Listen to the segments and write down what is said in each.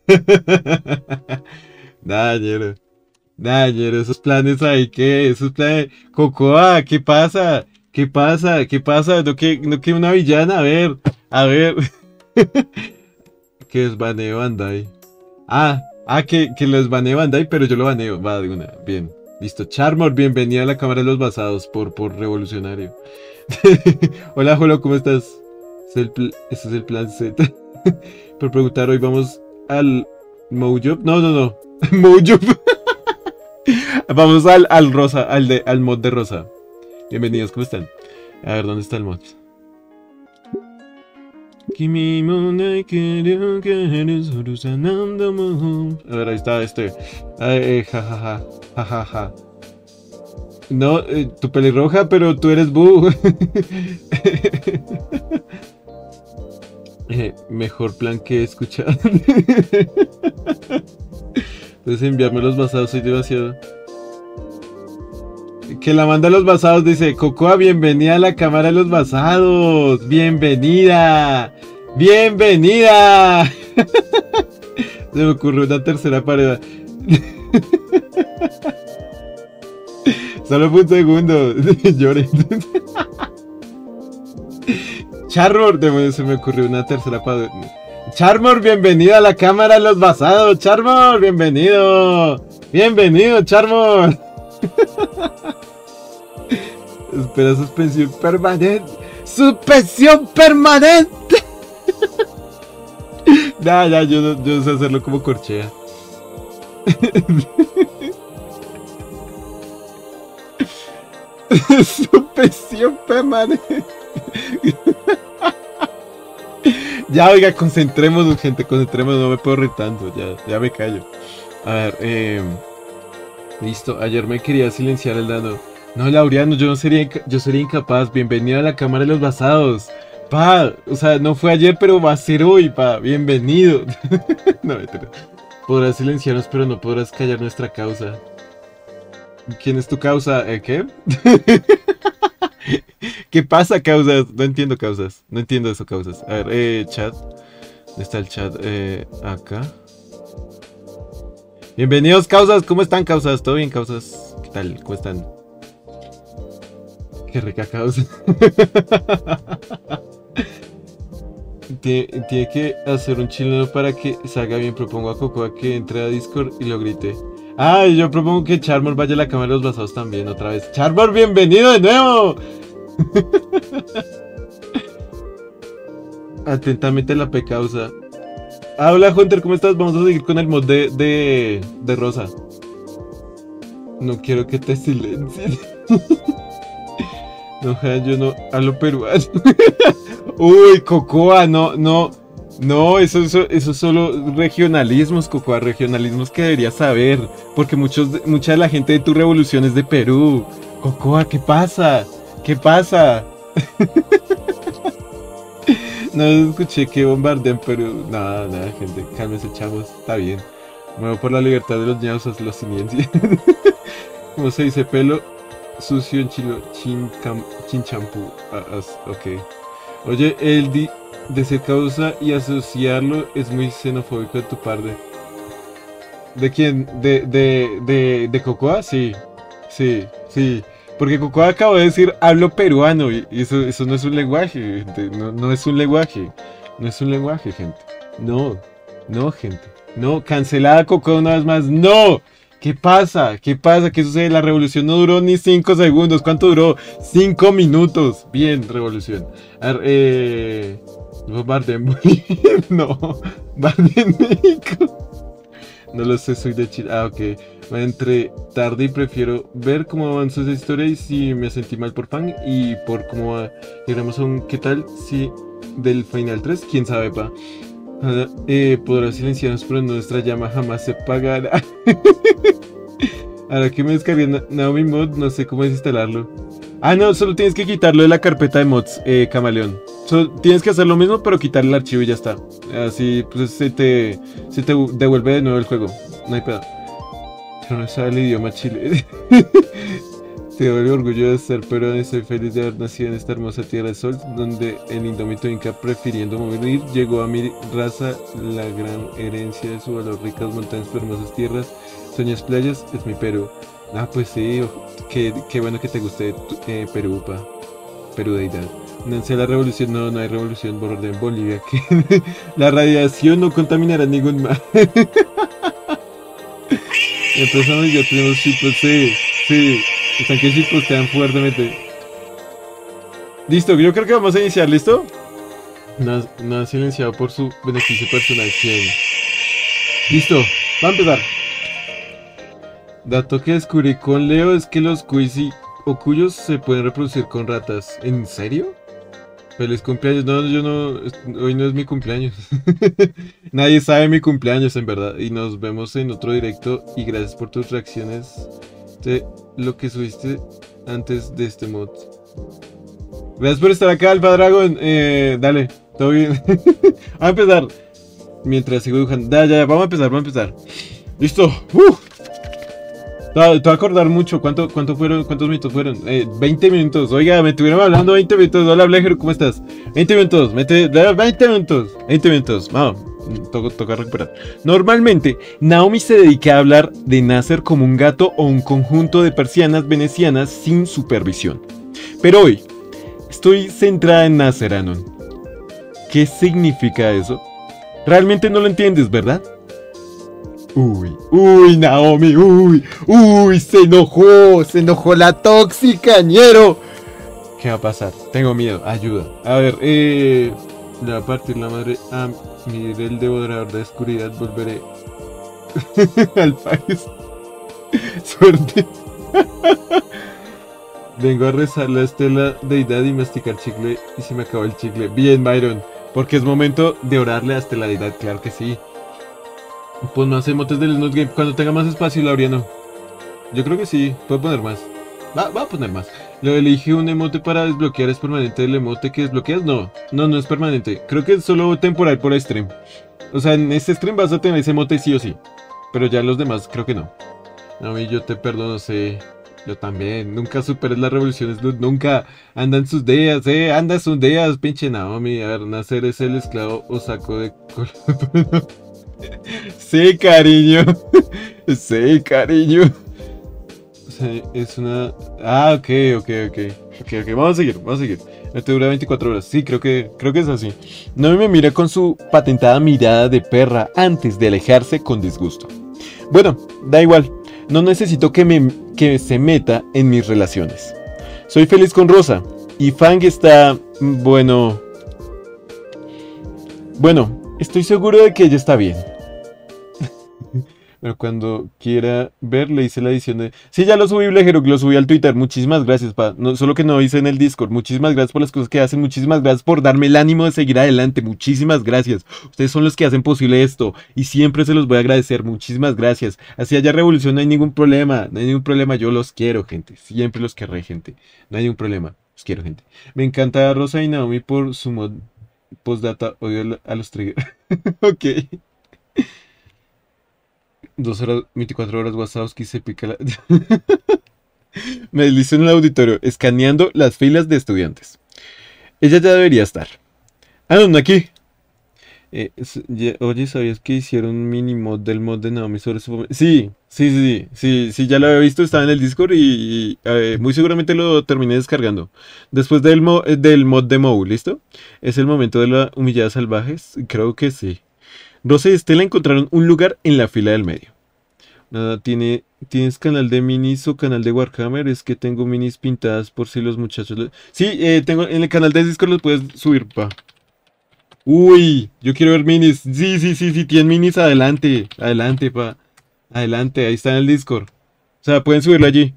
Nada, ñero. Nada, ñero, esos planes ahí, ¿qué? Esos planes. Cocoa, ¿qué pasa? ¿Qué pasa? ¿Qué pasa? No que una villana, a ver. A ver. Que es baneo Bandai. Que los baneo Bandai, pero yo lo baneo. Va de una. Bien. Listo. Charmor, bienvenido a la Cámara de los Basados por revolucionario. Hola, Jolo, ¿cómo estás? Este es el plan Z. Por preguntar, hoy vamos al Mojob. No, no, no. Mojob. Vamos al rosa, al mod de rosa. Bienvenidos, ¿cómo están? A ver, ¿dónde está el mod? A ver, ahí está este. Jajaja. Jajaja. No, tu pelirroja, pero tú eres Boo. Mejor plan que escuchar. Entonces enviarme los basados, soy demasiado. Que la manda a los basados, dice Cocoa, bienvenida a la Cámara de los Basados. Bienvenida. Bienvenida. Se me ocurrió una tercera pared. Solo fue un segundo. Lloré. Charmor, se me ocurrió una tercera pared. Charmor, bienvenido a la Cámara de los Basados. Charmor, bienvenido. Bienvenido, Charmor. Espera, suspensión permanente. ¡Suspensión permanente! Ya, yo no sé hacerlo como corchea. Suspensión permanente. Ya, oiga, concentrémonos, gente, concentrémonos, no me puedo reír tanto, ya me callo. A ver, listo, ayer me quería silenciar el dano. No, Laureano, yo sería incapaz. Bienvenido a la Cámara de los Basados. Pa, o sea, no fue ayer, pero va a ser hoy, pa. Bienvenido. No, podrás silenciarnos, pero no podrás callar nuestra causa. ¿Quién es tu causa? ¿Qué? ¿Qué pasa, causas? No entiendo causas. No entiendo eso, causas. A ver, chat. ¿Dónde está el chat? Acá. Bienvenidos, causas. ¿Cómo están, causas? ¿Todo bien, causas? ¿Qué tal? ¿Cómo están? Qué rica causa. Tiene que hacer un chileno para que salga bien. Propongo a Cocoa que entre a Discord y lo grite. Ah, yo propongo que Charmor vaya a la Cámara de los Basados también otra vez. Charmor, bienvenido de nuevo. Atentamente la P causa. Hola Hunter, ¿cómo estás? Vamos a seguir con el mod de Rosa. No quiero que te silencien. No, yo no hablo peruano. Uy, Cocoa, no, eso es solo regionalismos, Cocoa, regionalismos que deberías saber, porque mucha de la gente de tu revolución es de Perú. Cocoa, ¿qué pasa? ¿Qué pasa? No escuché que bombardean Perú. Nada, gente, cálmese, chavos, está bien. Me voy por la libertad de los ñausas, los ciencias. ¿Cómo se dice? Pelo sucio en chilo, chinchampú. Ok. Oye, el de ser causa y asociarlo es muy xenofóbico de tu parte. ¿De quién? ¿De Cocoa? Sí. Porque Cocoa acabó de decir hablo peruano y eso no es un lenguaje, gente. No es un lenguaje. No es un lenguaje, gente. No, gente. No, cancelada Cocoa una vez más. ¡No! ¿Qué pasa? ¿Qué sucede? La revolución no duró ni 5 segundos. ¿Cuánto duró? 5 minutos. Bien, revolución. A ver, Bombardeen Bolivia. No, Bombardeen México. No lo sé, soy de Chile. Ok. Entre tarde y prefiero ver cómo avanzó esa historia y si me sentí mal por fan y por cómo va. Llegamos a un ¿qué tal? Si del Final 3, quién sabe, pa. Podrá silenciarnos, pero nuestra llama jamás se apagará. Ahora que me descargué Naomi Mod, no sé cómo desinstalarlo. Ah, no, solo tienes que quitarlo de la carpeta de mods, Camaleón. Solo tienes que hacer lo mismo, pero quitar el archivo y ya está. Así pues se te devuelve de nuevo el juego. No hay pedo. Pero no sabe el idioma chile. Te doy orgullo de ser peruano y estoy feliz de haber nacido en esta hermosa tierra de sol, donde el indómito Inca, prefiriendo morir, llegó a mi raza la gran herencia de su valor, ricas montañas, hermosas tierras, sueñas playas, es mi Perú. Ah, pues sí, qué bueno que te guste Perú, pa. Perú deidad. Nace la revolución, no, no hay revolución, por orden Bolivia, que la radiación no contaminará ningún mar. Empezamos y ya tenemos chicos, sí, sí. Están que postean fuertemente. Listo, yo creo que vamos a iniciar, ¿listo? No han silenciado por su beneficio personal. ¿Quién? Listo, va a empezar. Dato que descubrí con Leo es que los cuis o cuyos se pueden reproducir con ratas. ¿En serio? Feliz cumpleaños. No, yo no. Hoy no es mi cumpleaños. Nadie sabe mi cumpleaños, en verdad. Y nos vemos en otro directo. Y gracias por tus reacciones de lo que subiste antes de este mod. Gracias por estar acá, Alfa Dragon. Dale, todo bien. Vamos a empezar. Mientras sigo dibujando. Ya, vamos a empezar. Listo. Te voy a acordar mucho. ¿Cuántos minutos fueron? 20 minutos. Oiga, me estuvieron hablando 20 minutos. Hola, Blejer, ¿cómo estás? 20 minutos. 20 minutos. 20 minutos. Vamos. Toca recuperar. Normalmente, Naomi se dedica a hablar de Nasser como un gato o un conjunto de persianas venecianas sin supervisión. Pero hoy, estoy centrada en Nasser, Anon. ¿Qué significa eso? Realmente no lo entiendes, ¿verdad? Uy, Naomi, se enojó la tóxica, ñero. ¿Qué va a pasar? Tengo miedo, ayuda. A ver, le va a partir la madre a Miguel, el devorador de oscuridad, volveré al país. Suerte. Vengo a rezar la estela deidad y masticar chicle, y se me acabó el chicle. Bien, Byron, porque es momento de orarle hasta la deidad, claro que sí. Pues más emotes del Snot Game. Cuando tenga más espacio, Laureano. Yo creo que sí, puedo poner más. Va a poner más. Lo elige un emote para desbloquear. ¿Es permanente el emote que desbloqueas? No es permanente. Creo que es solo temporal por stream. O sea, en este stream vas a tener ese emote sí o sí. Pero ya los demás creo que no. No, y yo te perdono, sé. Yo también. Nunca superes las revoluciones. Nunca. Andan sus días, Andan sus días, pinche Naomi. A ver, Nasser es el esclavo o saco de... Sí, cariño. Sí, cariño. O sea, es una... Ah, ok. Vamos a seguir. Esto dura 24 horas. Sí, creo que es así. No me mira con su patentada mirada de perra antes de alejarse con disgusto. Bueno, da igual. No necesito que se meta en mis relaciones. Soy feliz con Rosa. Y Fang está... Bueno, estoy seguro de que ella está bien. Pero cuando quiera ver, le hice la edición de... Sí, ya lo subí, Blejero, lo subí al Twitter. Muchísimas gracias, pa. No, solo que no hice en el Discord. Muchísimas gracias por las cosas que hacen. Muchísimas gracias por darme el ánimo de seguir adelante. Muchísimas gracias. Ustedes son los que hacen posible esto. Y siempre se los voy a agradecer. Muchísimas gracias. Así haya revolución, no hay ningún problema. No hay ningún problema. Yo los quiero, gente. Siempre los querré, gente. No hay ningún problema. Los quiero, gente. Me encanta Rosa y Naomi por su mod postdata. Odio a los triggers. Ok. 2 horas, 24 horas, Wazowski se pica la... Me deslizo en el auditorio, escaneando las filas de estudiantes. Ella ya debería estar. No, aquí. Oye, ¿sabías que hicieron un mini mod del mod de Naomi sobre su... Sí, ya lo había visto, estaba en el Discord y muy seguramente lo terminé descargando. Después del mod de Mou, ¿listo? Es el momento de la humillada salvajes, creo que sí. Rosa y Estela encontraron un lugar en la fila del medio. Nada, ¿tienes canal de minis o canal de Warhammer? Es que tengo minis pintadas por si los muchachos... Sí, tengo en el canal de Discord los puedes subir, pa. Uy, yo quiero ver minis. Sí, tienen minis, adelante, pa. Adelante, ahí está en el Discord. O sea, pueden subirlo allí.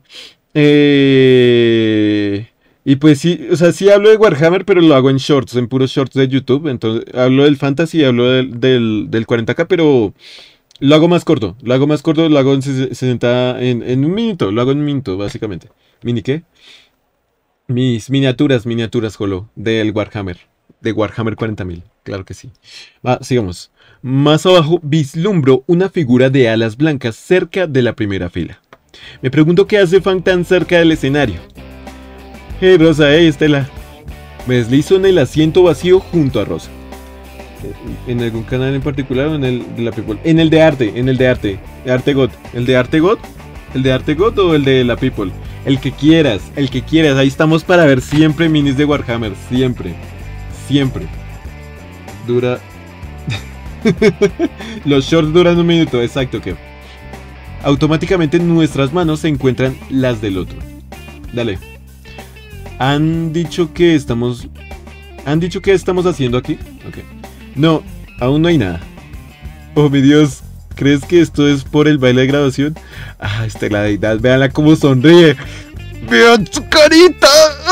Y pues sí, o sea, sí hablo de Warhammer, pero lo hago en shorts, en puros shorts de YouTube. Entonces, hablo del fantasy, hablo del 40k, pero lo hago más corto. Lo hago en 60, en un minuto. Lo hago en un minuto, básicamente. ¿Mini qué? Mis miniaturas, Holo, del Warhammer. De Warhammer 40.000, claro que sí. Va, sigamos. Más abajo vislumbro una figura de alas blancas cerca de la primera fila. Me pregunto qué hace Fang tan cerca del escenario. Hey Rosa, hey Estela. Me deslizo en el asiento vacío junto a Rosa. ¿En algún canal en particular o en el de la People? En el de arte, de Arte God. ¿El de Arte God? ¿El de Arte God o el de la People? El que quieras. Ahí estamos para ver siempre minis de Warhammer. Siempre. Dura... Los shorts duran un minuto, exacto, que automáticamente en nuestras manos se encuentran las del otro. Dale. Han dicho que estamos haciendo aquí. Ok. No, aún no hay nada. Oh mi Dios, ¿crees que esto es por el baile de graduación? Ah, la deidad, véanla cómo sonríe. ¡Vean su carita!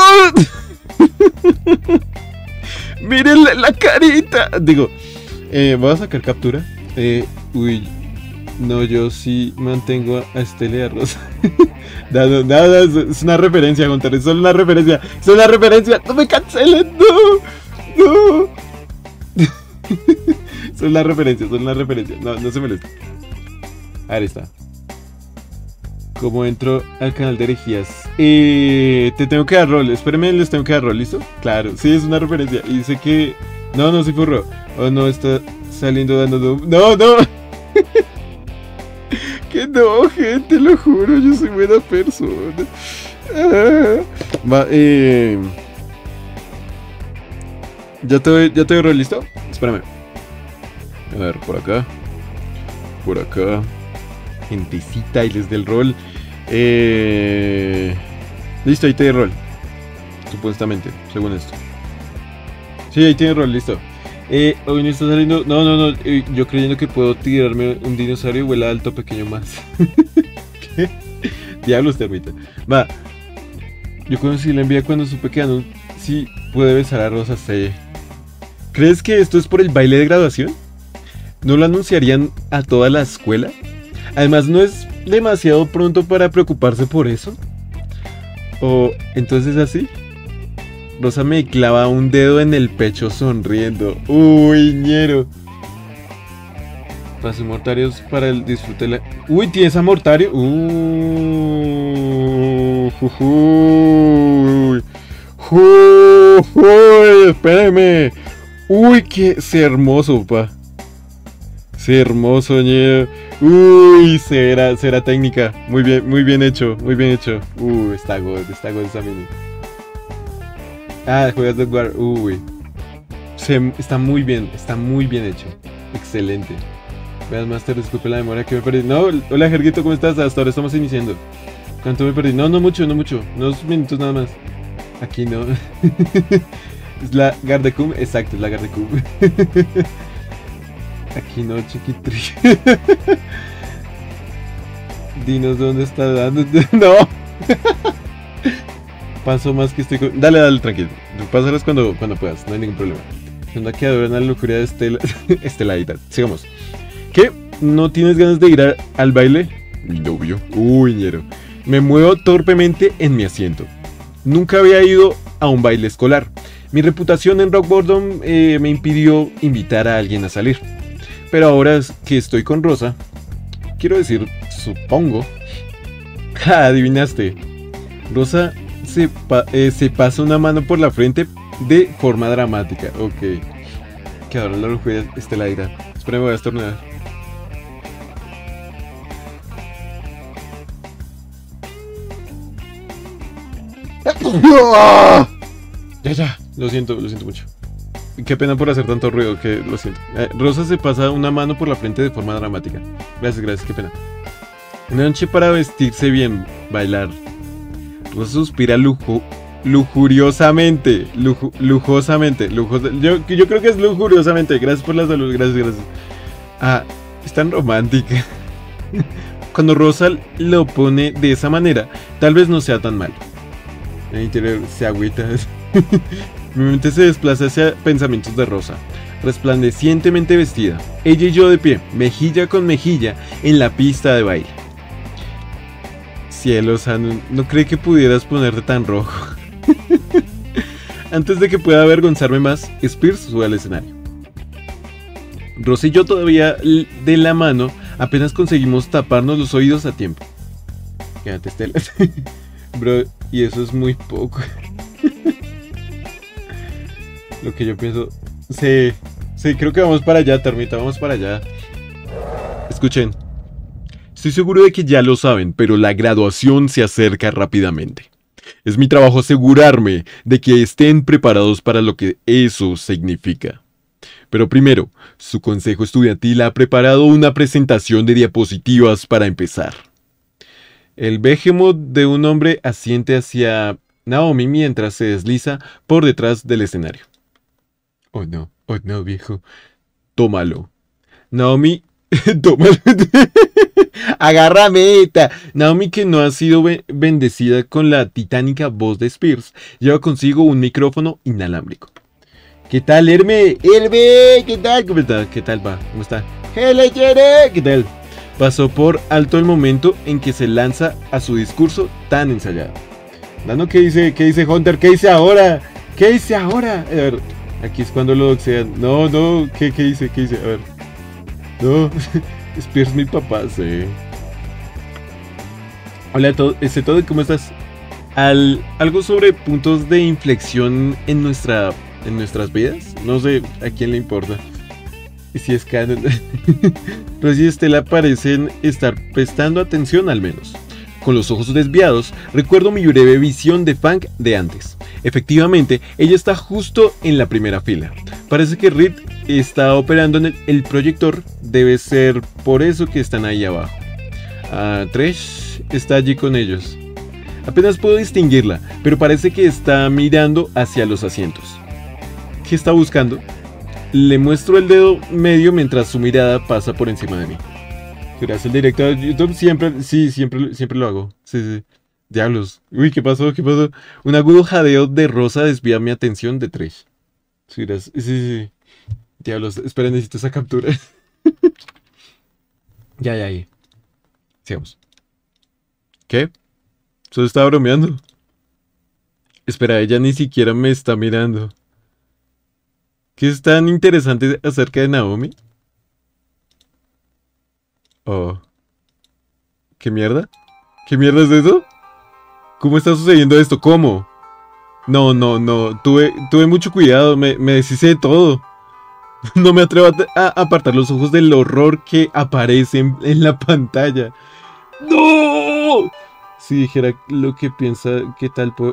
¡Miren la carita! Digo, voy a sacar captura. Uy, no, yo sí mantengo a Estela y a Rosa. Nada, es una referencia, Gunter, es solo una referencia. Es una referencia, no me cancelen, no. Son las referencias, no se molesta. Ahí está. ¿Cómo entro al canal de herejías? Te tengo que dar rol, espérenme, les tengo que dar rol, ¿listo? Claro, sí, es una referencia. Y dice que... No, sí furro. Oh, no, está saliendo dando... No. Que no, gente, lo juro, yo soy buena persona. Ya te doy rol, ¿listo? Espérame. A ver, por acá. Gentecita, y les dé el rol. Listo, ahí te doy rol. Supuestamente, según esto. Sí, ahí tiene rol, listo. Hoy no está saliendo... No. Yo creyendo que puedo tirarme un dinosaurio y vuela alto, pequeño más. ¿Qué? Diablos, termita. Va. Yo conocí la envía cuando supe que Anon sí puede besar a Rosa. Sí. ¿Crees que esto es por el baile de graduación? ¿No lo anunciarían a toda la escuela? Además, ¿no es demasiado pronto para preocuparse por eso? ¿O entonces así? Rosa me clava un dedo en el pecho sonriendo. ¡Uy, ñero! Pasos mortarios para el disfrute de la... ¡Uy, tienes a mortario! ¡Espérame! ¡Uy, qué hermoso, pa! ¡Qué hermoso, ñero! ¡Uy, será técnica! Muy bien hecho. Está god esa mini. Ah, juegas de War. Uy. Está muy bien hecho. Excelente. Veas, Master, disculpe la demora que me perdí. No, hola, Jerguito, ¿cómo estás? Hasta ahora estamos iniciando. ¿Cuánto me perdí? No mucho. Unos minutos nada más. Aquí no. Es la Gardecum. Exacto, es la Gardecum. Aquí no, chiquitri. Dinos dónde está dando. No. Paso más que estoy con... Dale, tranquilo. Pásalas cuando puedas, no hay ningún problema. Onda que adoran la locura de Estelaidad. Sigamos. ¿Qué? ¿No tienes ganas de ir al baile? Mi novio. Uy, ñero. Me muevo torpemente en mi asiento. Nunca había ido a un baile escolar. Mi reputación en Rock Bottom me impidió invitar a alguien a salir. Pero ahora que estoy con Rosa, quiero decir, supongo. ¡Ja! Adivinaste. Rosa se pasa una mano por la frente de forma dramática. Ok. Que ahora la locura Estelaidad. Espera, me voy a estornudar. Ya. Lo siento mucho. Qué pena por hacer tanto ruido, que lo siento. Rosa se pasa una mano por la frente de forma dramática. Gracias, qué pena. Una noche para vestirse bien, bailar. Rosa suspira lujuriosamente. Lujosamente. Yo creo que es lujuriosamente. Gracias por la salud, gracias. Ah, es tan romántica. Cuando Rosa lo pone de esa manera, tal vez no sea tan malo. En el interior se agüita. Mi mente se desplaza hacia pensamientos de Rosa, resplandecientemente vestida, ella y yo de pie, mejilla con mejilla, en la pista de baile. Cielos, Anon, no creí que pudieras ponerte tan rojo. Antes de que pueda avergonzarme más, Spears sube al escenario. Rosa y yo todavía de la mano, apenas conseguimos taparnos los oídos a tiempo. Quédate, Estela. Bro, y eso es muy poco. Lo que yo pienso. Sí, sí, creo que vamos para allá, Termita, vamos para allá. Escuchen. Estoy seguro de que ya lo saben, pero la graduación se acerca rápidamente. Es mi trabajo asegurarme de que estén preparados para lo que eso significa. Pero primero, su consejo estudiantil ha preparado una presentación de diapositivas para empezar. El behemoth de un hombre asiente hacia Naomi mientras se desliza por detrás del escenario. Oh no, viejo. Tómalo. Naomi, tómalo. Agarra meta. Naomi, que no ha sido bendecida con la titánica voz de Spears, lleva consigo un micrófono inalámbrico. ¿Qué tal, Herme? Herme, ¿qué tal? ¿Cómo está? ¿Qué tal va? ¿Cómo está? ¿Qué tal? Pasó por alto el momento en que se lanza a su discurso tan ensayado. Dano, ¿qué dice Hunter? ¿Qué dice ahora? ¿Qué dice ahora? A ver, aquí es cuando lo doxean. No, ¿qué dice? A ver. No, Spears, mi papá, sí. Hola, todo, ¿cómo estás? Algo sobre puntos de inflexión en nuestras vidas. No sé a quién le importa. Y si es canon. Rosy y Estela parecen estar prestando atención al menos. Con los ojos desviados, recuerdo mi breve visión de Fang de antes. Efectivamente, ella está justo en la primera fila. Parece que Reed está operando en el proyector. Debe ser por eso que están ahí abajo. Trish está allí con ellos. Apenas puedo distinguirla, pero parece que está mirando hacia los asientos. ¿Qué está buscando? Le muestro el dedo medio mientras su mirada pasa por encima de mí. Gracias, el director de YouTube siempre lo hago. Sí. Diablos. Uy, ¿qué pasó? Un agudo jadeo de Rosa desvía mi atención de Trish. Sí, gracias. Sí. Diablos, espera, necesito esa captura. Ya. Sigamos. ¿Qué? Solo estaba bromeando. Espera, ella ni siquiera me está mirando. ¿Qué es tan interesante acerca de Naomi? Oh. ¿Qué mierda? ¿Qué mierda es eso? ¿Cómo está sucediendo esto? ¿Cómo? No. Tuve mucho cuidado. Me deshice de todo. No me atrevo a apartar los ojos del horror que aparece en la pantalla. ¡No! Si dijera lo que piensa, ¿qué tal puedo...?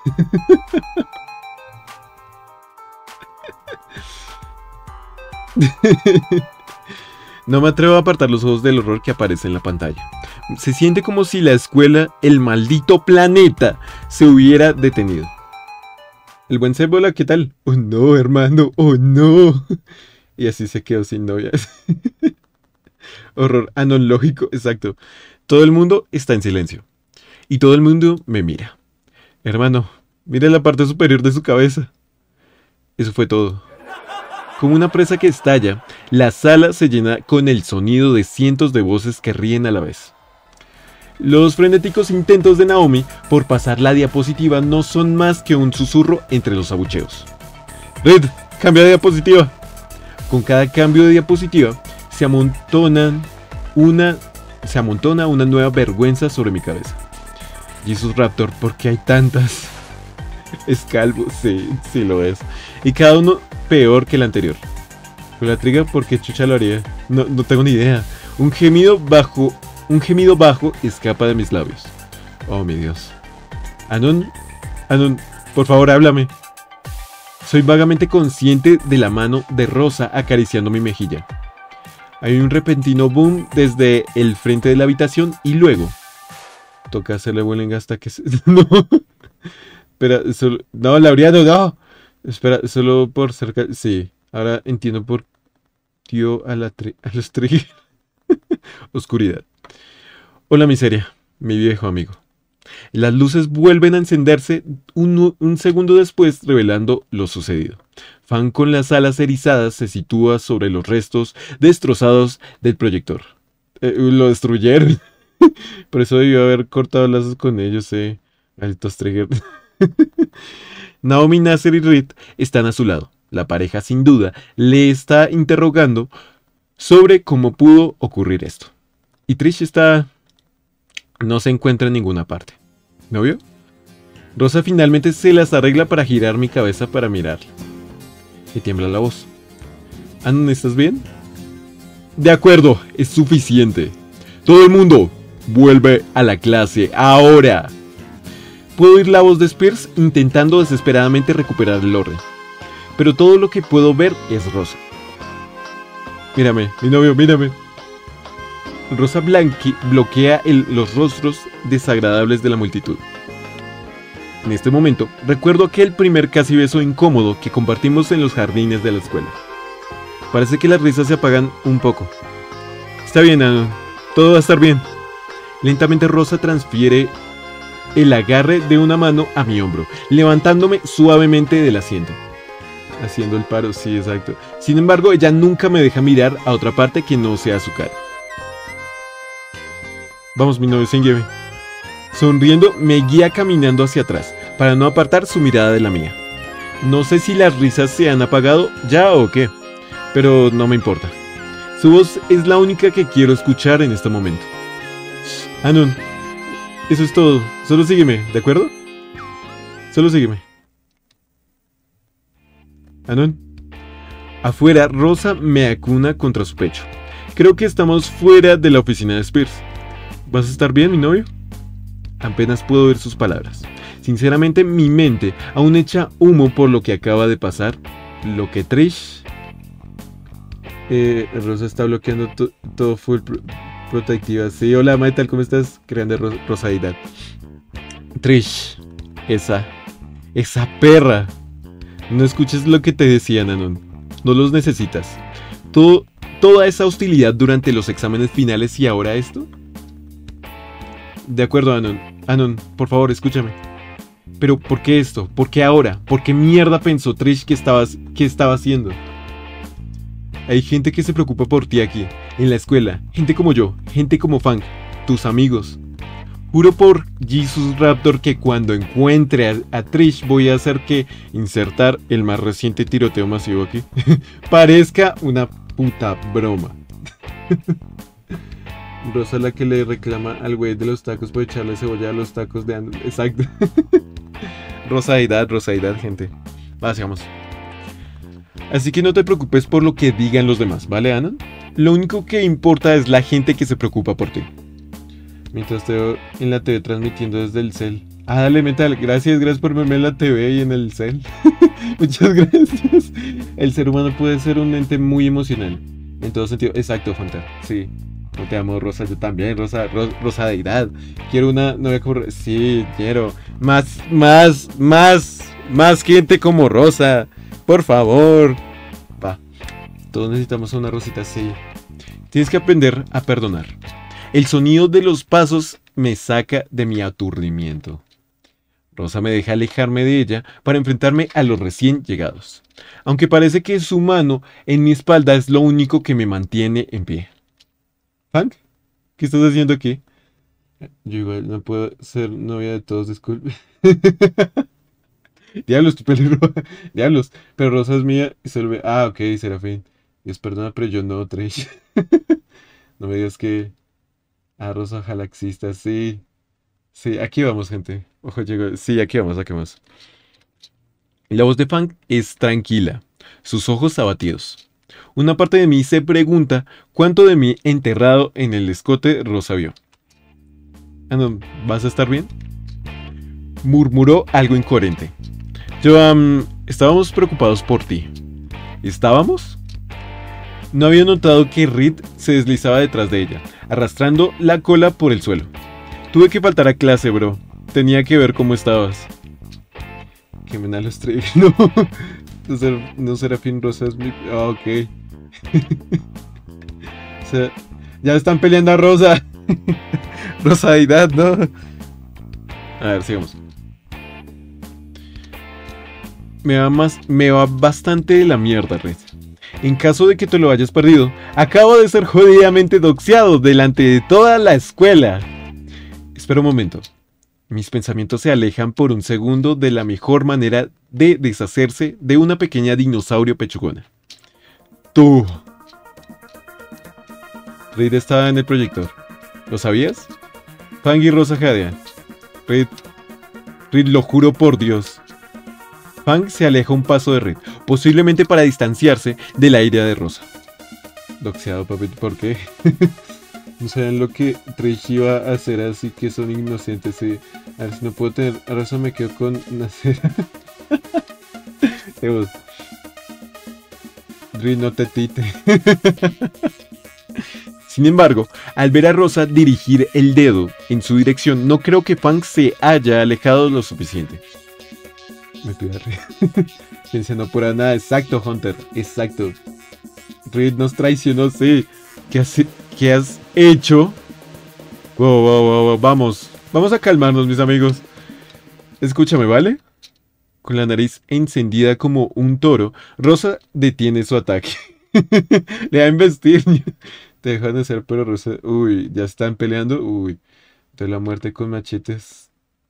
No me atrevo a apartar los ojos del horror que aparece en la pantalla. Se siente como si la escuela, el maldito planeta, se hubiera detenido. El buen Cebola, ¿qué tal? Oh no, hermano, oh no. Y así se quedó sin novia. Horror analógico, exacto. Todo el mundo está en silencio. Y todo el mundo me mira. Hermano, mira la parte superior de su cabeza. Eso fue todo. Como una presa que estalla, la sala se llena con el sonido de cientos de voces que ríen a la vez. Los frenéticos intentos de Naomi por pasar la diapositiva no son más que un susurro entre los abucheos. Red, cambia de diapositiva. Con cada cambio de diapositiva se amontona una nueva vergüenza sobre mi cabeza. Jesus Raptor, ¿por qué hay tantas? Es calvo, sí lo es. Y cada uno peor que el anterior. Pero la triga, ¿por qué chucha lo haría? No tengo ni idea. Un gemido bajo escapa de mis labios. Oh, mi Dios. Anon, por favor, háblame. Soy vagamente consciente de la mano de Rosa acariciando mi mejilla. Hay un repentino boom desde el frente de la habitación y luego... Toca hacerle bullying hasta que se... No. Espera, no, Laureano, no. Espera, solo por cerca... Sí, ahora entiendo por... Tío a los triggers. Oscuridad. Hola, miseria, mi viejo amigo. Las luces vuelven a encenderse un segundo después, revelando lo sucedido. Fan con las alas erizadas se sitúa sobre los restos destrozados del proyector. Lo destruyeron. Por eso debió haber cortado lazos con ellos, Altos triggers. Naomi, Nasser y Reed están a su lado. La pareja, sin duda, le está interrogando sobre cómo pudo ocurrir esto. Y Trish está No se encuentra en ninguna parte. ¿No vio? Rosa finalmente se las arregla para girar mi cabeza para mirarla. Y tiembla la voz. Anon, ¿estás bien? De acuerdo, es suficiente. Todo el mundo, vuelve a la clase, ahora. Puedo oír la voz de Spears intentando desesperadamente recuperar el orden. Pero todo lo que puedo ver es Rosa. Mírame, mi novio, mírame. Rosa bloquea los rostros desagradables de la multitud. En este momento, recuerdo aquel primer casi beso incómodo que compartimos en los jardines de la escuela. Parece que las risas se apagan un poco. Está bien, Anon. Todo va a estar bien. Lentamente Rosa transfiere el agarre de una mano a mi hombro, levantándome suavemente del asiento. Haciendo el paro, sí, exacto. Sin embargo, ella nunca me deja mirar a otra parte que no sea su cara. Vamos, mi novio, sígueme. Sonriendo, me guía caminando hacia atrás, para no apartar su mirada de la mía. No sé si las risas se han apagado ya o qué, pero no me importa. Su voz es la única que quiero escuchar en este momento. Anon, eso es todo. Solo sígueme, ¿de acuerdo? Solo sígueme. Anon. Afuera, Rosa me acuna contra su pecho. Creo que estamos fuera de la oficina de Spears. ¿Vas a estar bien, mi novio? Apenas puedo oír sus palabras. Sinceramente, mi mente aún echa humo por lo que acaba de pasar. Lo que Trish... Rosa está bloqueando todo full protectiva. Sí, hola, ¿qué tal? ¿Cómo estás? Grande Rosaidad. Trish, esa perra. No escuches lo que te decían, Anon. No los necesitas. Toda esa hostilidad durante los exámenes finales y ahora esto. De acuerdo, Anon. Anon, por favor, escúchame. Pero, ¿por qué esto? ¿Por qué ahora? ¿Por qué mierda pensó Trish que estaba haciendo? Hay gente que se preocupa por ti aquí, en la escuela. Gente como yo, gente como Fang, tus amigos. Juro por Jesus Raptor que cuando encuentre a Trish voy a hacer que insertar el más reciente tiroteo masivo aquí parezca una puta broma. Rosa la que le reclama al güey de los tacos por echarle cebolla a los tacos de Anon. Exacto. Rosaidad, gente. Sigamos. Así que no te preocupes por lo que digan los demás, ¿vale, Anon? Lo único que importa es la gente que se preocupa por ti. Mientras te veo en la TV transmitiendo desde el cel. Dale, Metal, gracias por verme en la TV y en el cel. Muchas gracias. El ser humano puede ser un ente muy emocional. En todo sentido. Exacto, Fanta. Sí. No te amo, Rosa, yo también, Rosa deidad. Quiero una novia como... Sí, quiero. Más gente como Rosa. Por favor. Va. Todos necesitamos una Rosita, sí. Tienes que aprender a perdonar. El sonido de los pasos me saca de mi aturdimiento. Rosa me deja alejarme de ella para enfrentarme a los recién llegados. Aunque parece que su mano en mi espalda es lo único que me mantiene en pie. ¿Fang? ¿Qué estás haciendo aquí? Yo igual no puedo ser novia de todos, disculpe. Diablos, tu pelirroja. Diablos. Pero Rosa es mía y se lo ve. Ok, Serafín. Dios perdona, pero yo no, Trish. No me digas que... Rosa Galaxista, sí. Sí, aquí vamos, gente. Ojo, llegó. Sí, aquí vamos. La voz de Fang es tranquila. Sus ojos abatidos. Una parte de mí se pregunta cuánto de mí enterrado en el escote Rosa vio. No, ¿vas a estar bien? Murmuró algo incoherente. Estábamos preocupados por ti. ¿Estábamos? No había notado que Reed se deslizaba detrás de ella, arrastrando la cola por el suelo. Tuve que faltar a clase, bro. Tenía que ver cómo estabas. Que me los traiga. No, Serafín Rosa es mi... ok. O sea, ya están peleando a Rosa. Rosaidad, ¿no? A ver, sigamos. Me va bastante de la mierda, Red. En caso de que te lo hayas perdido, acabo de ser jodidamente doxeado delante de toda la escuela. Espera un momento. Mis pensamientos se alejan por un segundo de la mejor manera de deshacerse de una pequeña dinosaurio pechugona. Tú. Reed estaba en el proyector. ¿Lo sabías? Fang y Rosa jadean. Reed, lo juro por Dios. Fang se aleja un paso de Reed, posiblemente para distanciarse de la ira de Rosa. Doxeado, papi, ¿por qué? No saben lo que Trish iba a hacer, así que son inocentes. Sí. A ver si no puedo tener. Ahora eso me quedo con nacer. Reed, no te tite. Sin embargo, al ver a Rosa dirigir el dedo en su dirección, no creo que Fang se haya alejado lo suficiente. Me pide Reed. Piensa, no por nada. Exacto, Hunter. Exacto. Reed nos traicionó, sí. ¿Qué has hecho? Wow. Vamos a calmarnos, mis amigos. Escúchame, ¿vale? Con la nariz encendida como un toro, Rosa detiene su ataque. Le va a investir. Te dejan de ser, pero Rosa... Uy, ya están peleando. Uy, de la muerte con machetes.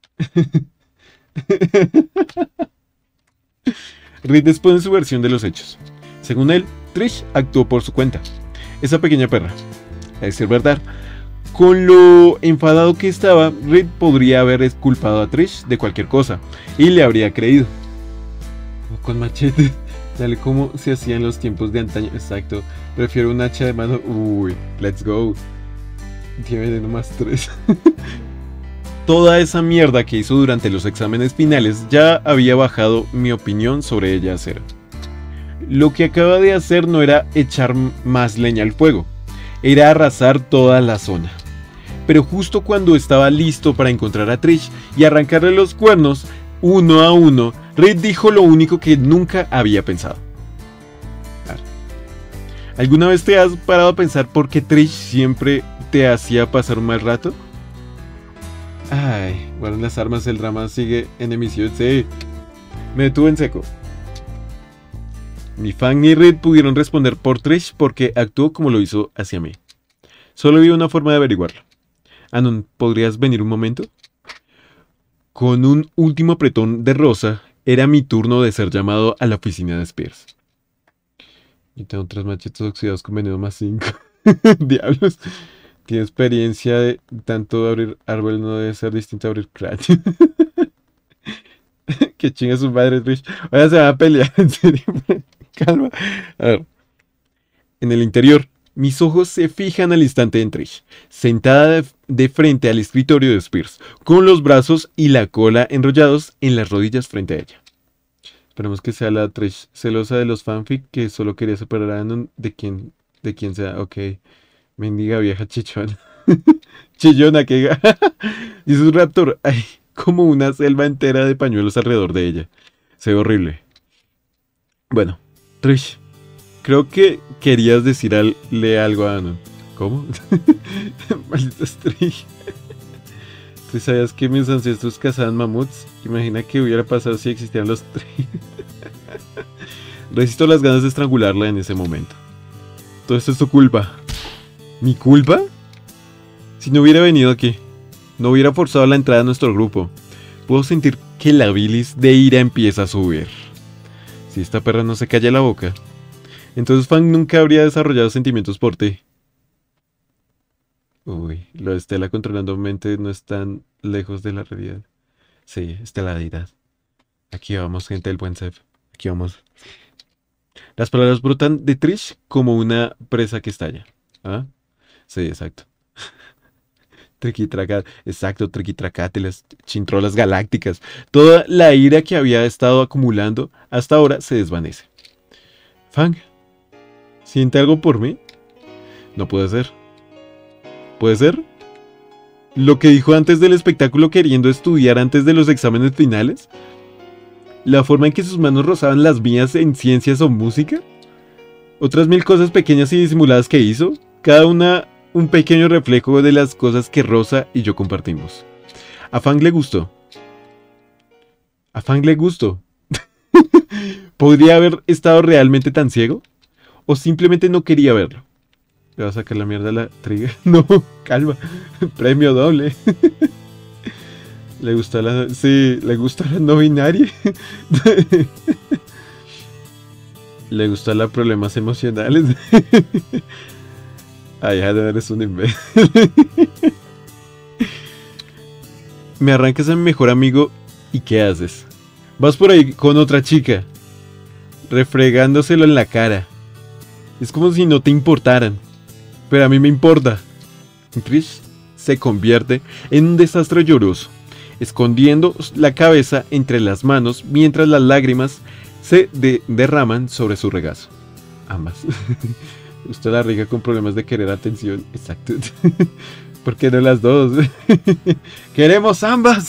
Reed expone su versión de los hechos. Según él, Trish actuó por su cuenta. Esa pequeña perra. A decir verdad, con lo enfadado que estaba, Reed podría haber culpado a Trish de cualquier cosa y le habría creído. Con machete, dale como se hacía en los tiempos de antaño. Exacto, prefiero un hacha de mano. Uy, let's go. Tiene veneno más 3. Toda esa mierda que hizo durante los exámenes finales ya había bajado mi opinión sobre ella a cero. Lo que acaba de hacer no era echar más leña al fuego, era arrasar toda la zona. Pero justo cuando estaba listo para encontrar a Trish y arrancarle los cuernos, uno a uno, Reed dijo lo único que nunca había pensado. ¿Alguna vez te has parado a pensar por qué Trish siempre te hacía pasar un mal rato? Ay, bueno, las armas, el drama sigue en emisión. Sí, me detuve en seco. Ni Fang ni Reed pudieron responder por Trish porque actuó como lo hizo hacia mí. Solo vi una forma de averiguarlo. Anon, ¿podrías venir un momento? Con un último apretón de Rosa, era mi turno de ser llamado a la oficina de Spears. Y tengo 3 machetes oxidados con veneno más 5. Diablos. Tiene experiencia de tanto de abrir árbol, no debe ser distinto a abrir cráneo. Que chinga su madre, Trish. Ahora se van a pelear, en serio. Calma. A ver. En el interior, mis ojos se fijan al instante en Trish, sentada de frente al escritorio de Spears, con los brazos y la cola enrollados en las rodillas frente a ella. Esperemos que sea la Trish celosa de los fanfic que solo quería separar a Anon de quien sea. Ok. Mendiga vieja chichona. Chillona que... Y es un raptor. Ay, como una selva entera de pañuelos alrededor de ella. Se ve horrible. Bueno, Trish, creo que querías decirle algo a Anon. ¿Cómo? Maldita Trish. ¿Tú sabías que mis ancestros cazaban mamuts? Imagina qué hubiera pasado si existían los Trish. Resisto las ganas de estrangularla en ese momento. Todo esto es tu culpa. ¿Mi culpa? Si no hubiera venido aquí, no hubiera forzado la entrada a nuestro grupo. Puedo sentir que la bilis de ira empieza a subir. Si esta perra no se calla la boca, entonces Fang nunca habría desarrollado sentimientos por ti. Uy, lo de Estela controlando mente no es tan lejos de la realidad. Sí, estelaridad. Aquí vamos, gente del buen Sef. Aquí vamos. Las palabras brotan de Trish como una presa que estalla. ¿Ah? Sí, exacto. Triquitracat, exacto, triquitracate, las chintrolas galácticas. Toda la ira que había estado acumulando hasta ahora se desvanece. Fang, ¿siente algo por mí? No puede ser. ¿Puede ser? ¿Lo que dijo antes del espectáculo queriendo estudiar antes de los exámenes finales? ¿La forma en que sus manos rozaban las mías en ciencias o música? ¿Otras 1000 cosas pequeñas y disimuladas que hizo? Cada una un pequeño reflejo de las cosas que Rosa y yo compartimos. A Fang le gustó. A Fang le gustó. ¿Podría haber estado realmente tan ciego? ¿O simplemente no quería verlo? ¿Le va a sacar la mierda a la triga? No, calma. Premio doble. ¿Le gusta la... Sí, le gusta la no binaria? ¿Le gustan los problemas emocionales? Ay, eres un imbécil. me arrancas a mi mejor amigo y ¿qué haces? Vas por ahí con otra chica, refregándoselo en la cara. Es como si no te importaran, pero a mí me importa. Trish se convierte en un desastre lloroso, escondiendo la cabeza entre las manos mientras las lágrimas se derraman sobre su regazo. Ambas. Usted la riega con problemas de querer atención. Exacto. ¿Por qué no las dos? ¡Queremos ambas!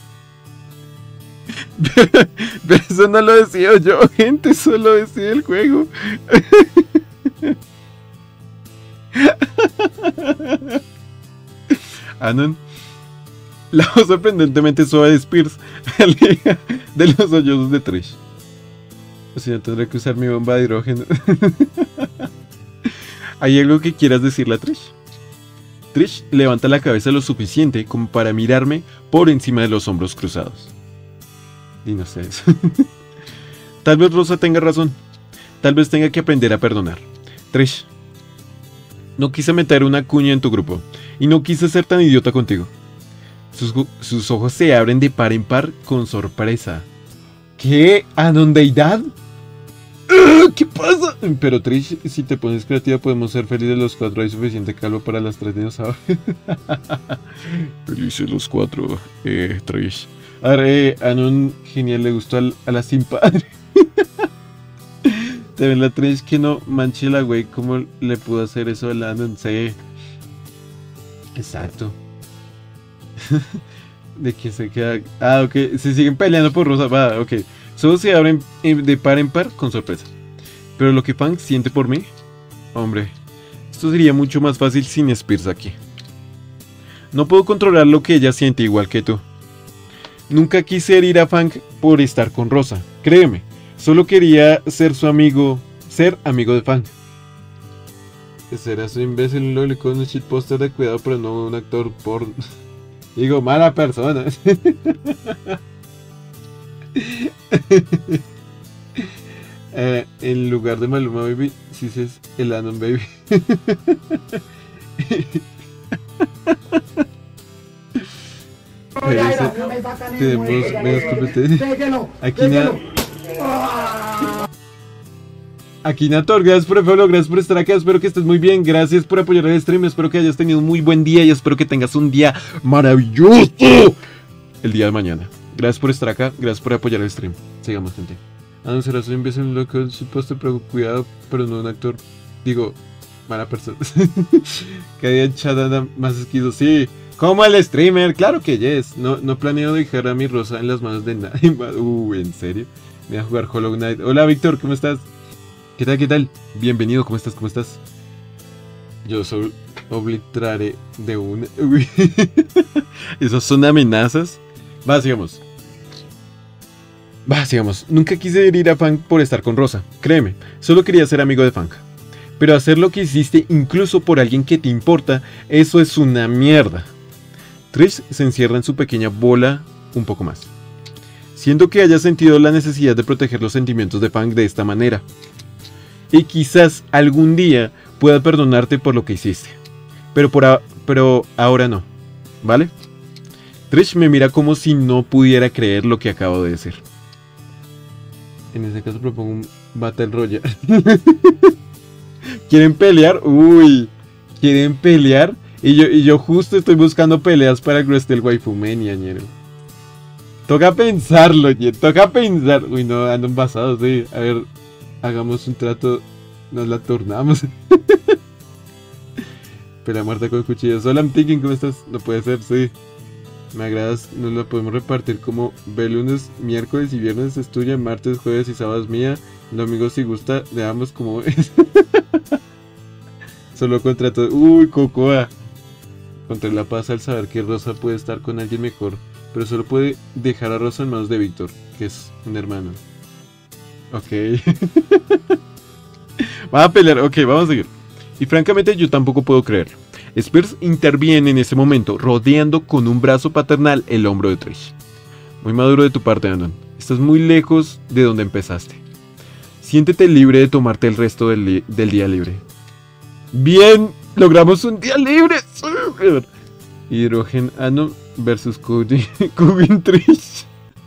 Pero eso no lo decido yo, gente. Eso lo decide el juego. Anon, la voz sorprendentemente suave de Spears aleja de los sollozos de Trish. O sea, tendré que usar mi bomba de hidrógeno. ¿Hay algo que quieras decirle a Trish? Trish levanta la cabeza lo suficiente como para mirarme por encima de los hombros cruzados. Y no sé eso. Tal vez Rosa tenga razón. Tal vez tenga que aprender a perdonar. Trish, no quise meter una cuña en tu grupo. Y no quise ser tan idiota contigo. Sus ojos se abren de par en par con sorpresa. ¿Qué? ¿Anondeidad? ¿Qué pasa? Pero Trish, si te pones creativa podemos ser felices los cuatro. Hay suficiente calvo para las 3 dinosaurios. Felices los 4, Trish. A ver, Anon, genial, le gustó a la sin padre. Te ven la Trish que no manche la güey. ¿Cómo le pudo hacer eso a la Anon? Sí. Exacto. De que se queda... Ah, ok. Se siguen peleando por Rosa. Va, ok. Solo se abren de par en par con sorpresa. Pero lo que Fang siente por mí... Hombre, esto sería mucho más fácil sin Spears aquí. No puedo controlar lo que ella siente igual que tú. Nunca quise herir a Fang por estar con Rosa. Créeme. Solo quería ser su amigo... Ser amigo de Fang. Será su imbécil un loli con un shitposter de cuidado, pero no un actor porno. Digo, mala persona. En lugar de Maluma Baby, si es el Anon Baby. Tenemos menos competencia. Akinator, gracias por el follow, gracias por estar acá, espero que estés muy bien, gracias por apoyar el stream, espero que hayas tenido un muy buen día y espero que tengas un día maravilloso el día de mañana. Gracias por estar acá, gracias por apoyar el stream. Sigamos, gente. No será soy imbécil un loco, supuesto, pero cuidado, pero no un actor. Digo, mala persona. Cada día chat anda más esquizo, sí. Como el streamer, claro que yes. No planeo dejar a mi Rosa en las manos de nadie. ¿En serio? Voy a jugar Hollow Knight. Hola Víctor, ¿cómo estás? ¿Qué tal? ¿Qué tal? Bienvenido, ¿cómo estás? ¿Cómo estás? Yo soy oblitraré de una... Uy. ¿Esas son amenazas? Va, sigamos. Nunca quise herir a Fang por estar con Rosa. Créeme, solo quería ser amigo de Fang. Pero hacer lo que hiciste incluso por alguien que te importa, eso es una mierda. Trish se encierra en su pequeña bola un poco más. Siento que hayas sentido la necesidad de proteger los sentimientos de Fang de esta manera. Y quizás algún día pueda perdonarte por lo que hiciste. Pero ahora no. ¿Vale? Trish me mira como si no pudiera creer lo que acabo de decir. En ese caso propongo un Battle Royale. ¿Quieren pelear? Uy. ¿Quieren pelear? Y yo justo estoy buscando peleas para Crystal Waifu Mania, ñero. Toca pensarlo, ñero. Toca pensar. Uy, no, andan basados, sí. A ver, hagamos un trato. Nos la tornamos. Pelea muerta con cuchillos. Hola, I'm thinking, ¿cómo estás? No puede ser, sí. Me agradas, nos la podemos repartir como ve lunes, miércoles y viernes es tuya, martes, jueves y sábado es mía, domingo si gusta, veamos cómo es. Solo contrato. Uy, Cocoa. Contra la paz al saber que Rosa puede estar con alguien mejor, pero solo puede dejar a Rosa en manos de Víctor, que es un hermano. Ok. Va a pelear, ok, vamos a seguir. Y francamente yo tampoco puedo creerlo. Spears interviene en ese momento, rodeando con un brazo paternal el hombro de Trish. Muy maduro de tu parte, Anon. Estás muy lejos de donde empezaste. Siéntete libre de tomarte el resto del día libre. Bien, logramos un día libre. Hidrógeno, Anon, versus Cooking Trish.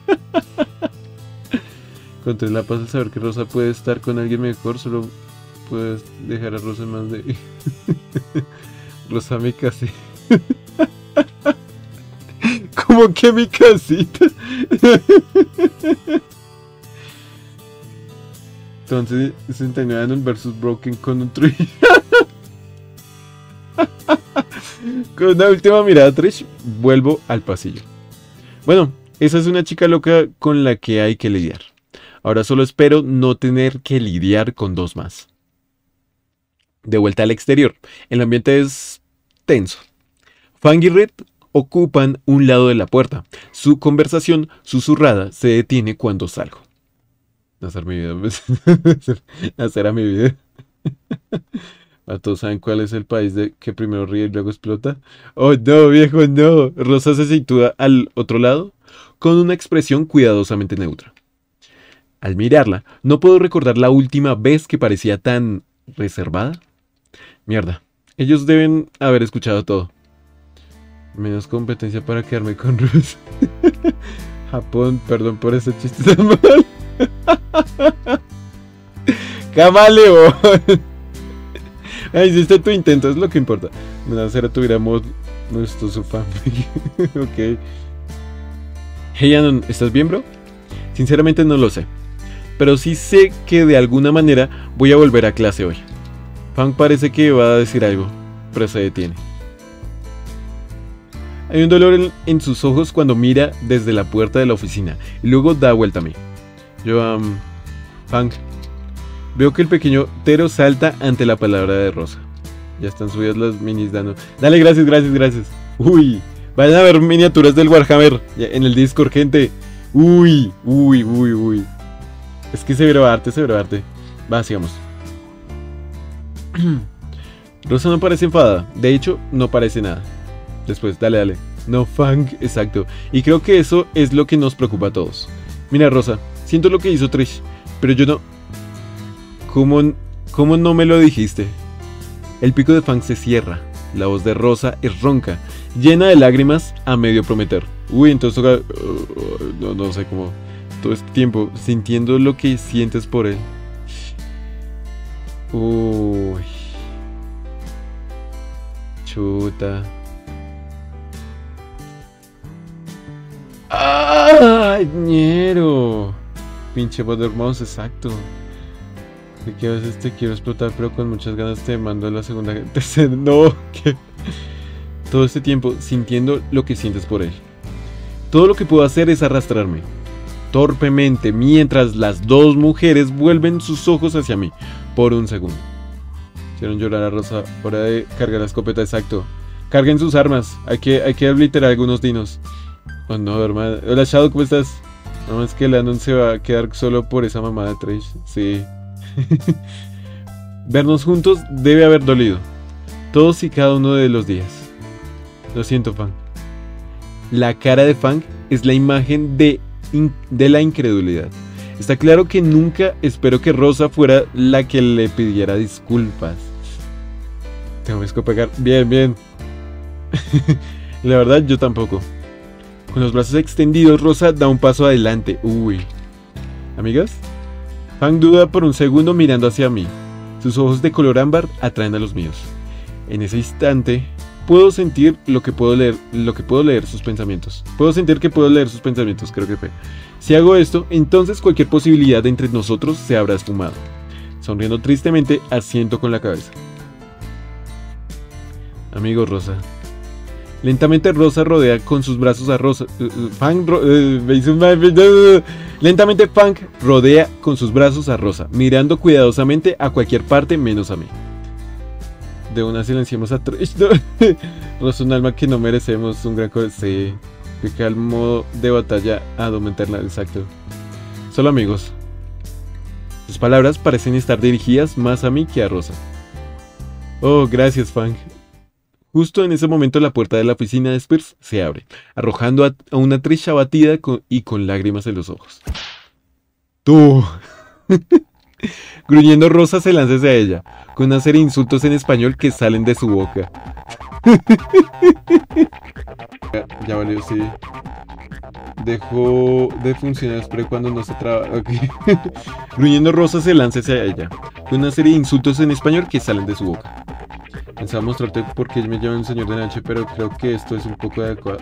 Contra la paz al saber que Rosa puede estar con alguien mejor, solo puedes dejar a Rosa en más de... Rosa, mi casita. ¿Cómo que mi casita? Entonces, 69 versus Broken con un Trish. Con una última mirada a Trish, vuelvo al pasillo. Bueno, esa es una chica loca con la que hay que lidiar. Ahora solo espero no tener que lidiar con dos más. De vuelta al exterior, el ambiente es tenso. Fang y Red ocupan un lado de la puerta. Su conversación susurrada se detiene cuando salgo. Hacer mi video. Hacer a mi video. ¿A todos saben cuál es el país de que primero ríe y luego explota? ¡Oh no, viejo, no! Rosa se sitúa al otro lado con una expresión cuidadosamente neutra. Al mirarla, no puedo recordar la última vez que parecía tan reservada. Mierda, ellos deben haber escuchado todo. Menos competencia para quedarme con Rosa. Japón, perdón por ese chiste tan mal. ¡Camaleón! Hiciste tu intento, es lo que importa. Menos era tuviéramos nuestro su fanfic. Ok. Hey Anon, ¿estás bien, bro? Sinceramente no lo sé. Pero sí sé que de alguna manera voy a volver a clase hoy. Fang parece que va a decir algo, pero se detiene. Hay un dolor en sus ojos cuando mira desde la puerta de la oficina y luego da vuelta a mí. Yo, Fang, veo que el pequeño Tero salta ante la palabra de Rosa. Ya están subidas las minis dando. Dale, gracias, gracias, gracias. Uy, vayan a ver miniaturas del Warhammer en el Discord, gente. Uy, uy, uy, uy. Es que severo arte, severo arte. Va, sigamos. Rosa no parece enfadada. De hecho, no parece nada. Después, dale, dale. No, Fang, exacto. Y creo que eso es lo que nos preocupa a todos. Mira, Rosa, siento lo que hizo Trish, pero yo no... ¿Cómo no me lo dijiste? El pico de Fang se cierra. La voz de Rosa es ronca, llena de lágrimas a medio prometer. Uy, entonces... no sé cómo... Todo este tiempo sintiendo lo que sientes por él. Uy. Chuta. ¡Ay, ñero! Pinche Mouse, exacto. De que a veces te quiero explotar, pero con muchas ganas te mando a la segunda. No, que. Todo este tiempo sintiendo lo que sientes por él. Todo lo que puedo hacer es arrastrarme torpemente mientras las dos mujeres vuelven sus ojos hacia mí por un segundo. Hicieron llorar a Rosa. Hora de cargar la escopeta, exacto. Carguen sus armas. Hay que obliterar algunos dinos. Oh no, hermano. Hola Shadow, ¿cómo estás? Nada más que el Anon se va a quedar solo por esa mamada de Trish. Sí. Vernos juntos debe haber dolido. Todos y cada uno de los días. Lo siento, Fang. La cara de Fang es la imagen de la incredulidad. Está claro que nunca espero que Rosa fuera la que le pidiera disculpas. Tengo que escopegar. Bien, bien. La verdad, yo tampoco. Con los brazos extendidos, Rosa da un paso adelante. Uy. ¿Amigas? Fang duda por un segundo mirando hacia mí. Sus ojos de color ámbar atraen a los míos. En ese instante, puedo sentir lo que puedo leer sus pensamientos. Puedo sentir que puedo leer sus pensamientos, creo que fue. Si hago esto, entonces cualquier posibilidad entre nosotros se habrá esfumado. Sonriendo tristemente, asiento con la cabeza. Amigo Rosa. Lentamente Rosa rodea con sus brazos a Rosa. Lentamente Fang rodea con sus brazos a Rosa, mirando cuidadosamente a cualquier parte menos a mí. De una silenciamos a Trish. Rosa, un alma que no merecemos, un gran corazón. Sí. Pica el modo de batalla a aumentarla, exacto. Solo amigos. Sus palabras parecen estar dirigidas más a mí que a Rosa. Oh, gracias, Fang. Justo en ese momento la puerta de la oficina de Spears se abre, arrojando a una Trish abatida y con lágrimas en los ojos. ¡Tú! Gruñendo, Rosa se lanza hacia ella, con una serie de insultos en español que salen de su boca. Ya valió, sí. Dejó de funcionar spray cuando no se traba. Ok. Gruñendo, Rosa se lanza hacia ella. Una serie de insultos en español que salen de su boca. Pensaba mostrarte por qué me llaman señor de noche, pero creo que esto es un poco adecuado.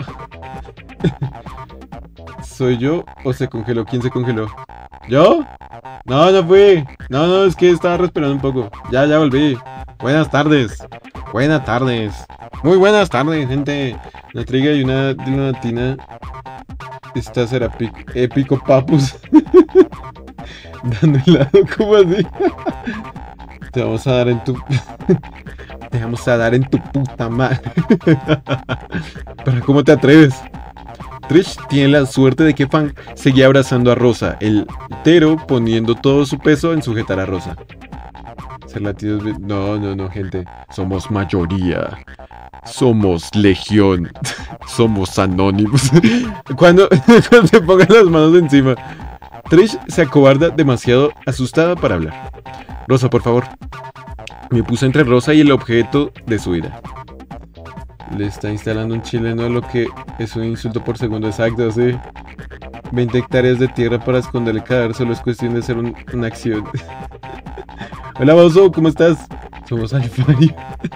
¿Soy yo o se congeló? ¿Quién se congeló? ¿Yo? No, no fui. No, es que estaba respirando un poco. Ya volví. Buenas tardes. Buenas tardes. Muy buenas tardes, gente. Una triga y una latina. Esta será épico papus. Dando helado, ¿cómo así? Te vamos a dar en tu... Te vamos a dar en tu puta madre. ¿Pero cómo te atreves? Trish tiene la suerte de que Fang seguía abrazando a Rosa, el hetero poniendo todo su peso en sujetar a Rosa. Ser latinos... No, gente. Somos mayoría. Somos legión. Somos anónimos. Cuando te pongan las manos encima. Trish se acobarda demasiado asustada para hablar. Rosa, por favor. Me puse entre Rosa y el objeto de su ira. Le está instalando un chileno a lo que es un insulto por segundo exacto, sí. 20 hectáreas de tierra para esconder el cadáver, solo es cuestión de hacer una acción. Hola, Bozo, ¿cómo estás? Somos Alfari.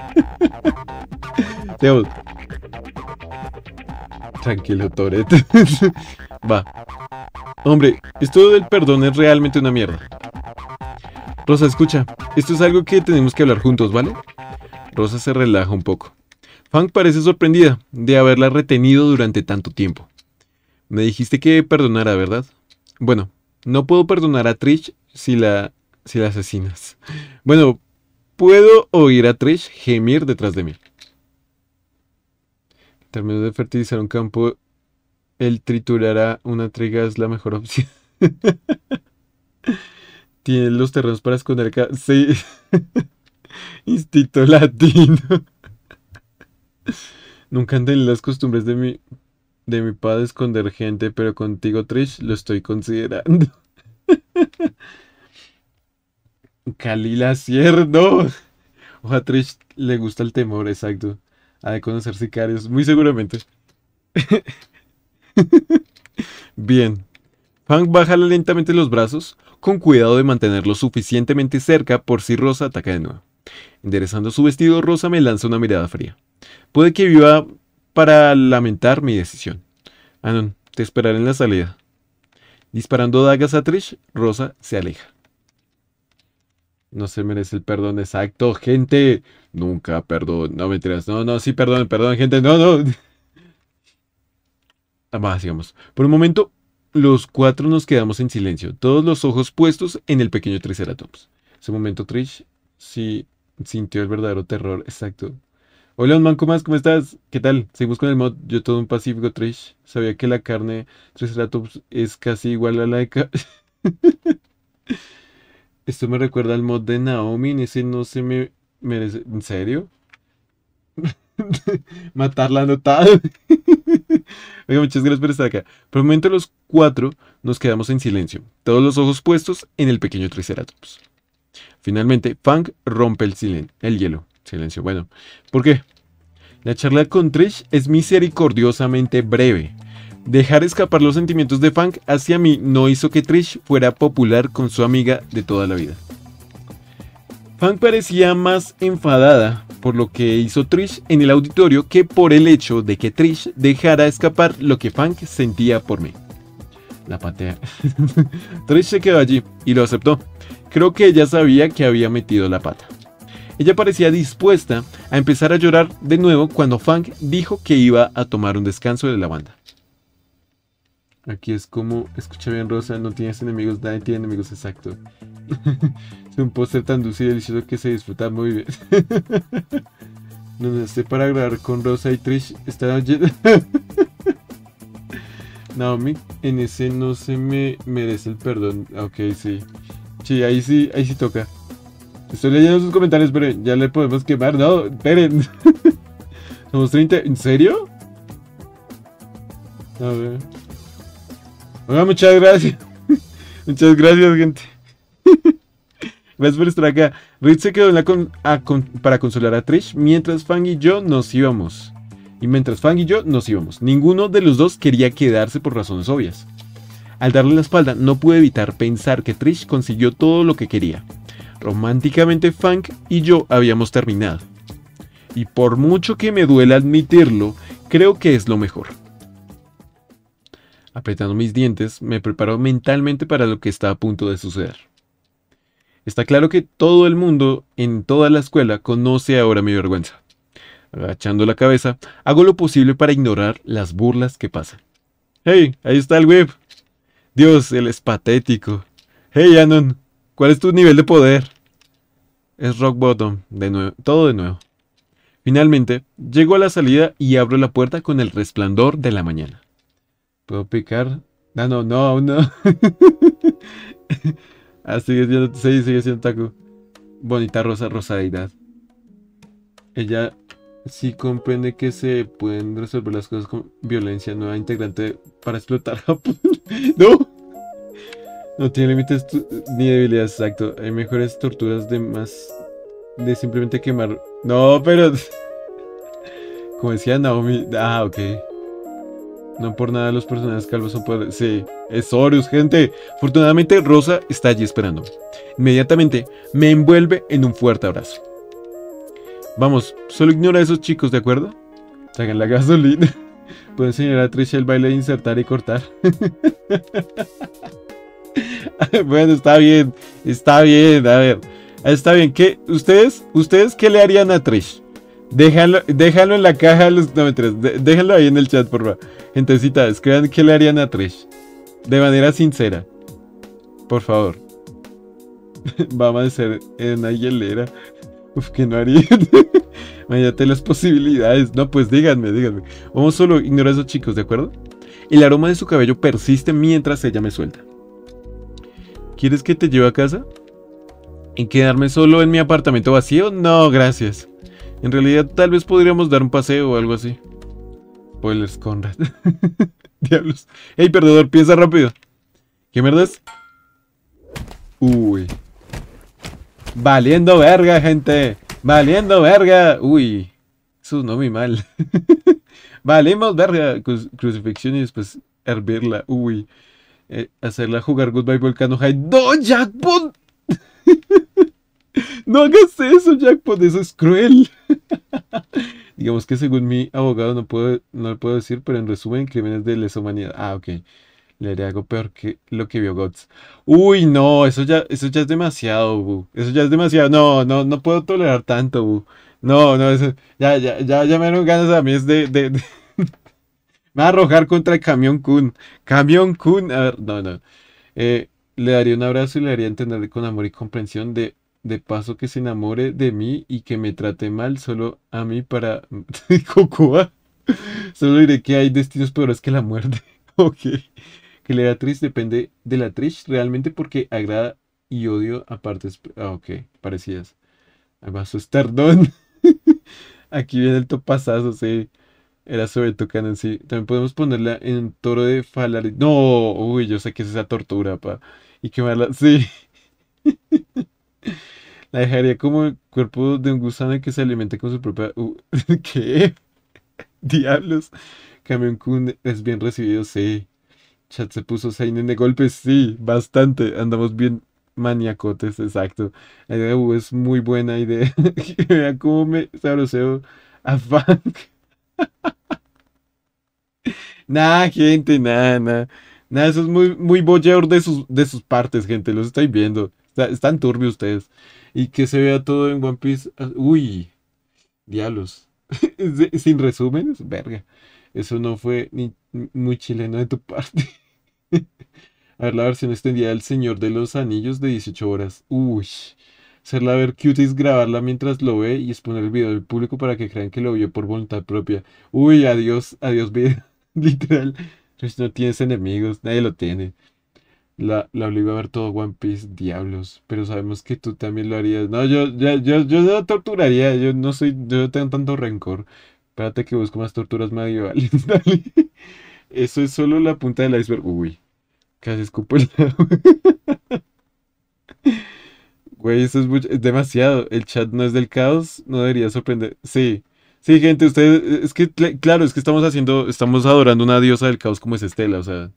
Dios. Tranquilo, Toretto. Va. Hombre, esto del perdón es realmente una mierda. Rosa, escucha. Esto es algo que tenemos que hablar juntos, ¿vale? Rosa se relaja un poco. Fang parece sorprendida de haberla retenido durante tanto tiempo. Me dijiste que perdonara, ¿verdad? Bueno, no puedo perdonar a Trish si la asesinas. Bueno, puedo oír a Trish gemir detrás de mí. En términos de fertilizar un campo, el triturar a una triga es la mejor opción. Tienes los terrenos para esconder acá. Sí. Instinto latino. Nunca entendí las costumbres de mi padre de esconder gente, pero contigo, Trish, lo estoy considerando. Kalila Cierno. Ojalá a Trish le gusta el temor, exacto. Ha de conocer sicarios, muy seguramente. Bien. Fang baja lentamente los brazos, con cuidado de mantenerlos suficientemente cerca por si Rosa ataca de nuevo. Enderezando su vestido, Rosa me lanza una mirada fría. Puede que viva para lamentar mi decisión. Anon, te esperaré en la salida. Disparando dagas a Trish, Rosa se aleja. No se merece el perdón exacto, gente. Nunca perdón. No, mentiras. No, sí, perdón, gente. No. Vamos, sigamos. Por un momento, los cuatro nos quedamos en silencio, todos los ojos puestos en el pequeño Triceratops. En ese momento, Trish sí sintió el verdadero terror, exacto. Hola, man, ¿cómo estás? ¿Qué tal? Seguimos con el mod. Yo todo un pacífico, Trish. Sabía que la carne Triceratops es casi igual a la de... Esto me recuerda al mod de Naomi. En ese no se me merece... ¿En serio? Matarla anotado. Oiga, muchas gracias por estar acá. Por el momento los cuatro nos quedamos en silencio, todos los ojos puestos en el pequeño Triceratops. Finalmente, Fang rompe el hielo. Silencio, bueno. ¿Por qué? La charla con Trish es misericordiosamente breve. Dejar escapar los sentimientos de Fang hacia mí no hizo que Trish fuera popular con su amiga de toda la vida. Fang parecía más enfadada por lo que hizo Trish en el auditorio que por el hecho de que Trish dejara escapar lo que Fang sentía por mí. La patea. Trish se quedó allí y lo aceptó. Creo que ella sabía que había metido la pata. Ella parecía dispuesta a empezar a llorar de nuevo cuando Fang dijo que iba a tomar un descanso de la banda. Aquí es como, escucha bien, Rosa, no tienes enemigos, nadie tiene enemigos, exacto. Es un póster tan dulce y delicioso que se disfruta muy bien. No sé, para grabar con Rosa y Trish está lleno. Naomi, en ese no se me merece el perdón. Ok, sí. Sí, ahí sí toca. Estoy leyendo sus comentarios, pero ya le podemos quemar. No, esperen. Somos 30. ¿En serio? A ver. Oiga, muchas gracias. Muchas gracias, gente. Gracias por estar acá. Reed se quedó para consolar a Trish mientras Fang y yo nos íbamos. y mientras Fang y yo nos íbamos. Ninguno de los dos quería quedarse por razones obvias. Al darle la espalda, no pude evitar pensar que Trish consiguió todo lo que quería. Románticamente, Fang y yo habíamos terminado. Y por mucho que me duela admitirlo, creo que es lo mejor. Apretando mis dientes, me preparo mentalmente para lo que está a punto de suceder. Está claro que todo el mundo en toda la escuela conoce ahora mi vergüenza. Agachando la cabeza, hago lo posible para ignorar las burlas que pasan. ¡Hey! Ahí está el whip. Dios, él es patético. ¡Hey, Anon! ¿Cuál es tu nivel de poder? Es rock bottom, de nuevo, todo de nuevo. Finalmente, llego a la salida y abro la puerta con el resplandor de la mañana. ¿Puedo picar? Ah, no, no, aún no. Ah, sigue siendo taco. Bonita rosa, rosadidad. Ella sí comprende que se pueden resolver las cosas con violencia. Nueva integrante para explotar Japón. ¡No! No tiene límites ni debilidades, exacto. Hay mejores torturas de más... de simplemente quemar... No, pero... Como decía Naomi... Ah, ok. No por nada los personajes calvos son poderes. Sí, es Horus, gente. Afortunadamente Rosa está allí esperando. Inmediatamente me envuelve en un fuerte abrazo. Vamos, solo ignora a esos chicos, ¿de acuerdo? Traigan la gasolina. Puedo enseñar a Trisha el baile de insertar y cortar. Bueno, está bien. Está bien, a ver. Está bien. ¿Qué? ¿Ustedes qué le harían a Trish? Déjalo en la caja. No, déjalo ahí en el chat, por favor. Gentecita, escriban qué le harían a Trish. De manera sincera. Por favor. Va a amanecer en una hielera. Uf, que no haría. Imagínate las posibilidades. No, pues díganme. Vamos solo a ignorar a esos chicos, ¿de acuerdo? El aroma de su cabello persiste mientras ella me suelta. ¿Quieres que te lleve a casa? ¿Y quedarme solo en mi apartamento vacío? No, gracias. En realidad, tal vez podríamos dar un paseo o algo así. Spoilers, Conrad. Diablos. Hey, perdedor, piensa rápido. ¿Qué mierda es? Uy. Valiendo verga, gente. Valiendo verga. Uy. Eso no muy mal. Valimos verga. Crucifixión y después hervirla. Uy. Hacerla jugar Goodbye Volcano High. ¡No, Jackpot! No hagas eso, Jackpot. Eso es cruel. Digamos que según mi abogado no le puedo decir, pero en resumen, crímenes de lesa humanidad. Ah, ok. Le haré algo peor que lo que vio Guts. Uy, no, eso ya es demasiado, bu. Eso ya es demasiado. No puedo tolerar tanto, bu. No, eso, ya me dieron ganas a mí es de... Me va a arrojar contra el Camión Kun. Camión Kun. A ver, no. Le daría un abrazo y le haría entender con amor y comprensión de paso que se enamore de mí y que me trate mal solo a mí para... Cocoa. Solo diré que hay destinos peores que la muerte. Ok. Que la actriz depende de la actriz realmente porque agrada y odio a partes... Ah, ok. Parecidas. Vaso Stardon. Aquí viene el topazazo, sí. Era sobre Tucano, sí. También podemos ponerla en toro de Falari. No, uy, yo sé que es esa tortura, pa. Y quemarla, sí. La dejaría como el cuerpo de un gusano que se alimente con su propia... ¿Qué? Diablos. Camión Kun es bien recibido, sí. Chat se puso seinen de golpes, sí, bastante. Andamos bien maniacotes, exacto. La idea de es muy buena idea. Vean cómo me sabroseo a Funk. Nada, gente, nada. Nada, eso es muy voyeur de sus partes, gente. Los estoy viendo. Están turbios ustedes. Y que se vea todo en One Piece. Uy, diablos. Sin resúmenes, verga. Eso no fue ni muy chileno de tu parte. A ver la versión extendida del Señor de los Anillos de 18 horas. Uy. Hacerla ver cuties, grabarla mientras lo ve y exponer el video al público para que crean que lo vio por voluntad propia. Uy, adiós video. Literal. Pues no tienes enemigos, nadie lo tiene. La obligo a ver todo One Piece, diablos. Pero sabemos que tú también lo harías. No, yo no torturaría, yo no tengo tanto rencor. Espérate que busco más torturas medievales. Dale. Eso es solo la punta del iceberg. Uy, casi escupo el agua. Güey, eso es demasiado. El chat no es del caos, no debería sorprender. Sí, Sí, gente, ustedes, es que, claro, es que estamos adorando una diosa del caos como es Estela, o sea,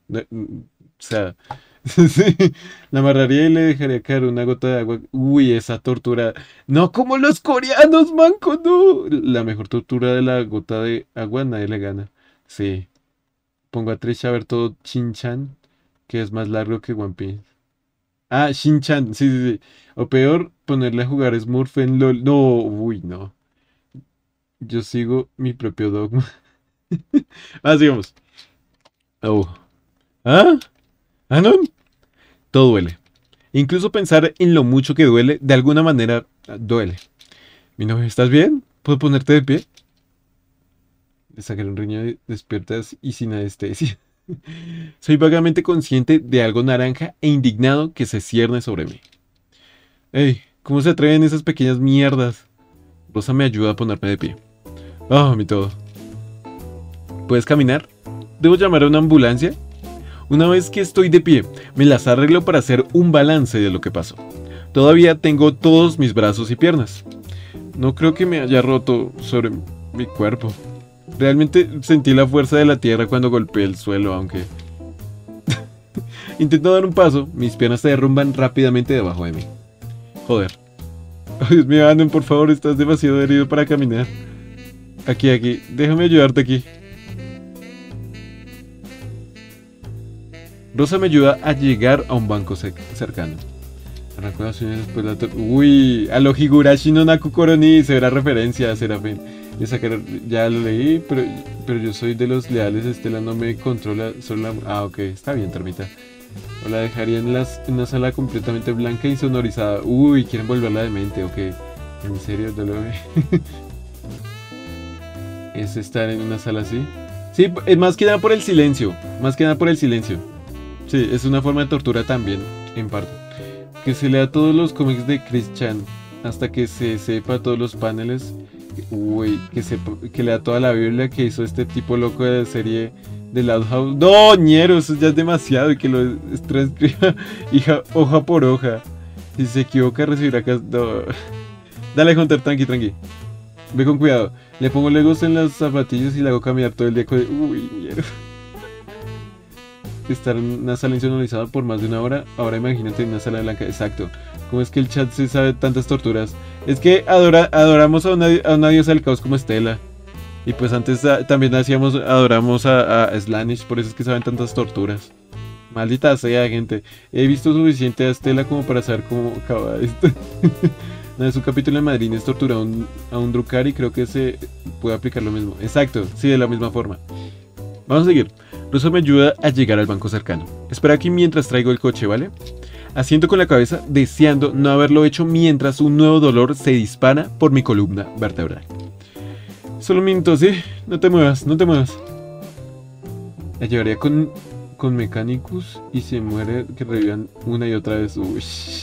sí, la amarraría y le dejaría caer una gota de agua. Uy, esa tortura. No como los coreanos, manco, no. La mejor tortura de la gota de agua, nadie le gana. Sí, pongo a Trisha a ver todo Shin-Chan, que es más largo que One Piece. Ah, Shin-Chan, sí, sí, sí. O peor, ponerle a jugar Smurf en LOL. No, uy, no. Yo sigo mi propio dogma. Ah, sigamos. Oh. ¿Ah? ¿Ah, no? Todo duele. Incluso pensar en lo mucho que duele, de alguna manera, duele. Mi novia, ¿estás bien? ¿Puedo ponerte de pie? Le sacaré un riñón despiertas y sin anestesia. Soy vagamente consciente de algo naranja e indignado que se cierne sobre mí. Ey, ¿cómo se atreven esas pequeñas mierdas? Rosa me ayuda a ponerme de pie. Oh, mi todo. ¿Puedes caminar? ¿Debo llamar a una ambulancia? Una vez que estoy de pie, me las arreglo para hacer un balance de lo que pasó. Todavía tengo todos mis brazos y piernas. No creo que me haya roto sobre mi cuerpo. Realmente sentí la fuerza de la tierra cuando golpeé el suelo, aunque... Intento dar un paso, mis piernas se derrumban rápidamente debajo de mí. Joder. Oh, Dios mío, Anden, por favor, estás demasiado herido para caminar. Aquí, aquí, déjame ayudarte aquí. Rosa me ayuda a llegar a un banco cercano. Arrancó las uñas después la Uy, a lo Higurashi no Naku Koroni, se verá referencia a Serafín. Ya lo leí, pero yo soy de los leales, Estela no me controla, solo la... Ah, ok, está bien, termita. O la dejaría en una sala completamente blanca y sonorizada. Uy, quieren volverla demente, ok. En serio, no lo ve. Es estar en una sala así. Sí, es más que nada por el silencio. Más que nada por el silencio. Sí, es una forma de tortura también, en parte. Que se lea todos los cómics de Chris Chan hasta que se sepa todos los paneles. Uy, que lea toda la Biblia que hizo este tipo loco de la serie de Loud House. No, ñero, eso ya es demasiado. Y que lo transcriba hoja por hoja. Si se equivoca, recibirá acá. No. Dale, Hunter, tranqui, tranqui. Ve con cuidado. Le pongo legos en las zapatillas y le hago caminar todo el día con... Uy, ñero. Estar en una sala insonorizada por más de una hora. Ahora imagínate en una sala blanca. Exacto. ¿Cómo es que el chat se sabe tantas torturas? Es que adoramos a una diosa del caos como Estela. Y pues antes también adoramos a Slanish. Por eso es que saben tantas torturas. Maldita sea, gente. He visto suficiente a Estela como para saber cómo acaba esto. Una vez un capítulo de Madrines tortura a un Drukari. Creo que se puede aplicar lo mismo. Exacto. Sí, de la misma forma. Vamos a seguir. Rosa me ayuda a llegar al banco cercano. Espera aquí mientras traigo el coche, ¿vale? Asiento con la cabeza, deseando no haberlo hecho mientras un nuevo dolor se dispara por mi columna vertebral. Solo un minuto, ¿sí? No te muevas, no te muevas. La llevaría con Mechanicus y se muere que revivan una y otra vez. Uy.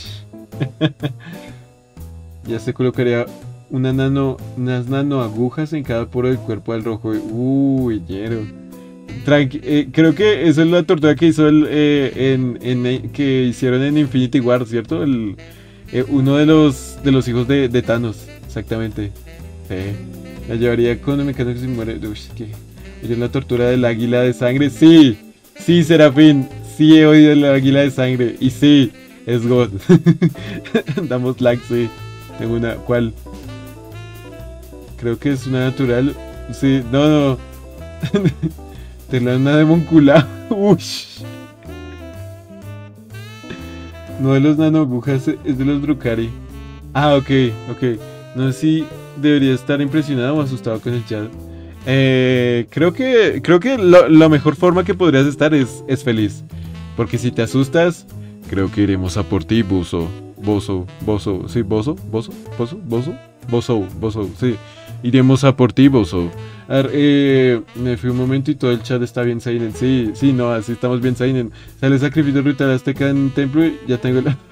Ya se colocaría unas nano agujas en cada poro del cuerpo del rojo. Uy, hiero. Creo que esa es la tortura que hizo que hicieron en Infinity War, ¿cierto? Uno de los hijos de Thanos, exactamente. Sí. La llevaría con el mecánico que se muere. Uy, ¿qué? ¿Es la tortura del águila de sangre? Sí, sí, Serafín. Sí he oído el águila de sangre. Y sí, es God. Damos lag, sí. Tengo una. ¿Cuál? Creo que es una natural. Sí, no. De la nada de Moncula. Uy. No de los nanoagujas, es de los Drukari. Ah, ok. No sé si debería estar impresionado o asustado con el chat. Creo que la mejor forma que podrías estar es feliz. Porque si te asustas, creo que iremos a por ti, Bozo. Sí, Bozo, sí. Iremos a por ti, Bozo. A ver, me fui un momento y todo el chat está bien seinen. Sí, no, así estamos bien seinen. Sale sacrificio ritual azteca en un templo y ya tengo la...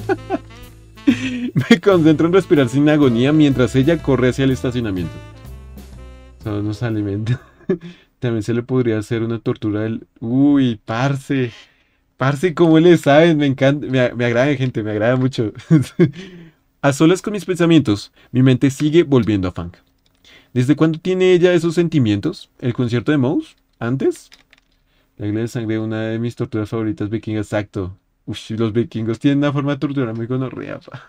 Me concentro en respirar sin agonía mientras ella corre hacia el estacionamiento. Solo nos alimenta. También se le podría hacer una tortura del... Uy, parce. Parce, ¿cómo le saben? Me encanta, me agrada, gente, me agrada mucho. A solas con mis pensamientos, mi mente sigue volviendo a funk. ¿Desde cuándo tiene ella esos sentimientos? ¿El concierto de Mouse? ¿Antes? La isla de sangre, una de mis torturas favoritas vikingas, exacto. Uf, los vikingos tienen una forma de torturar muy gonorrea, pa.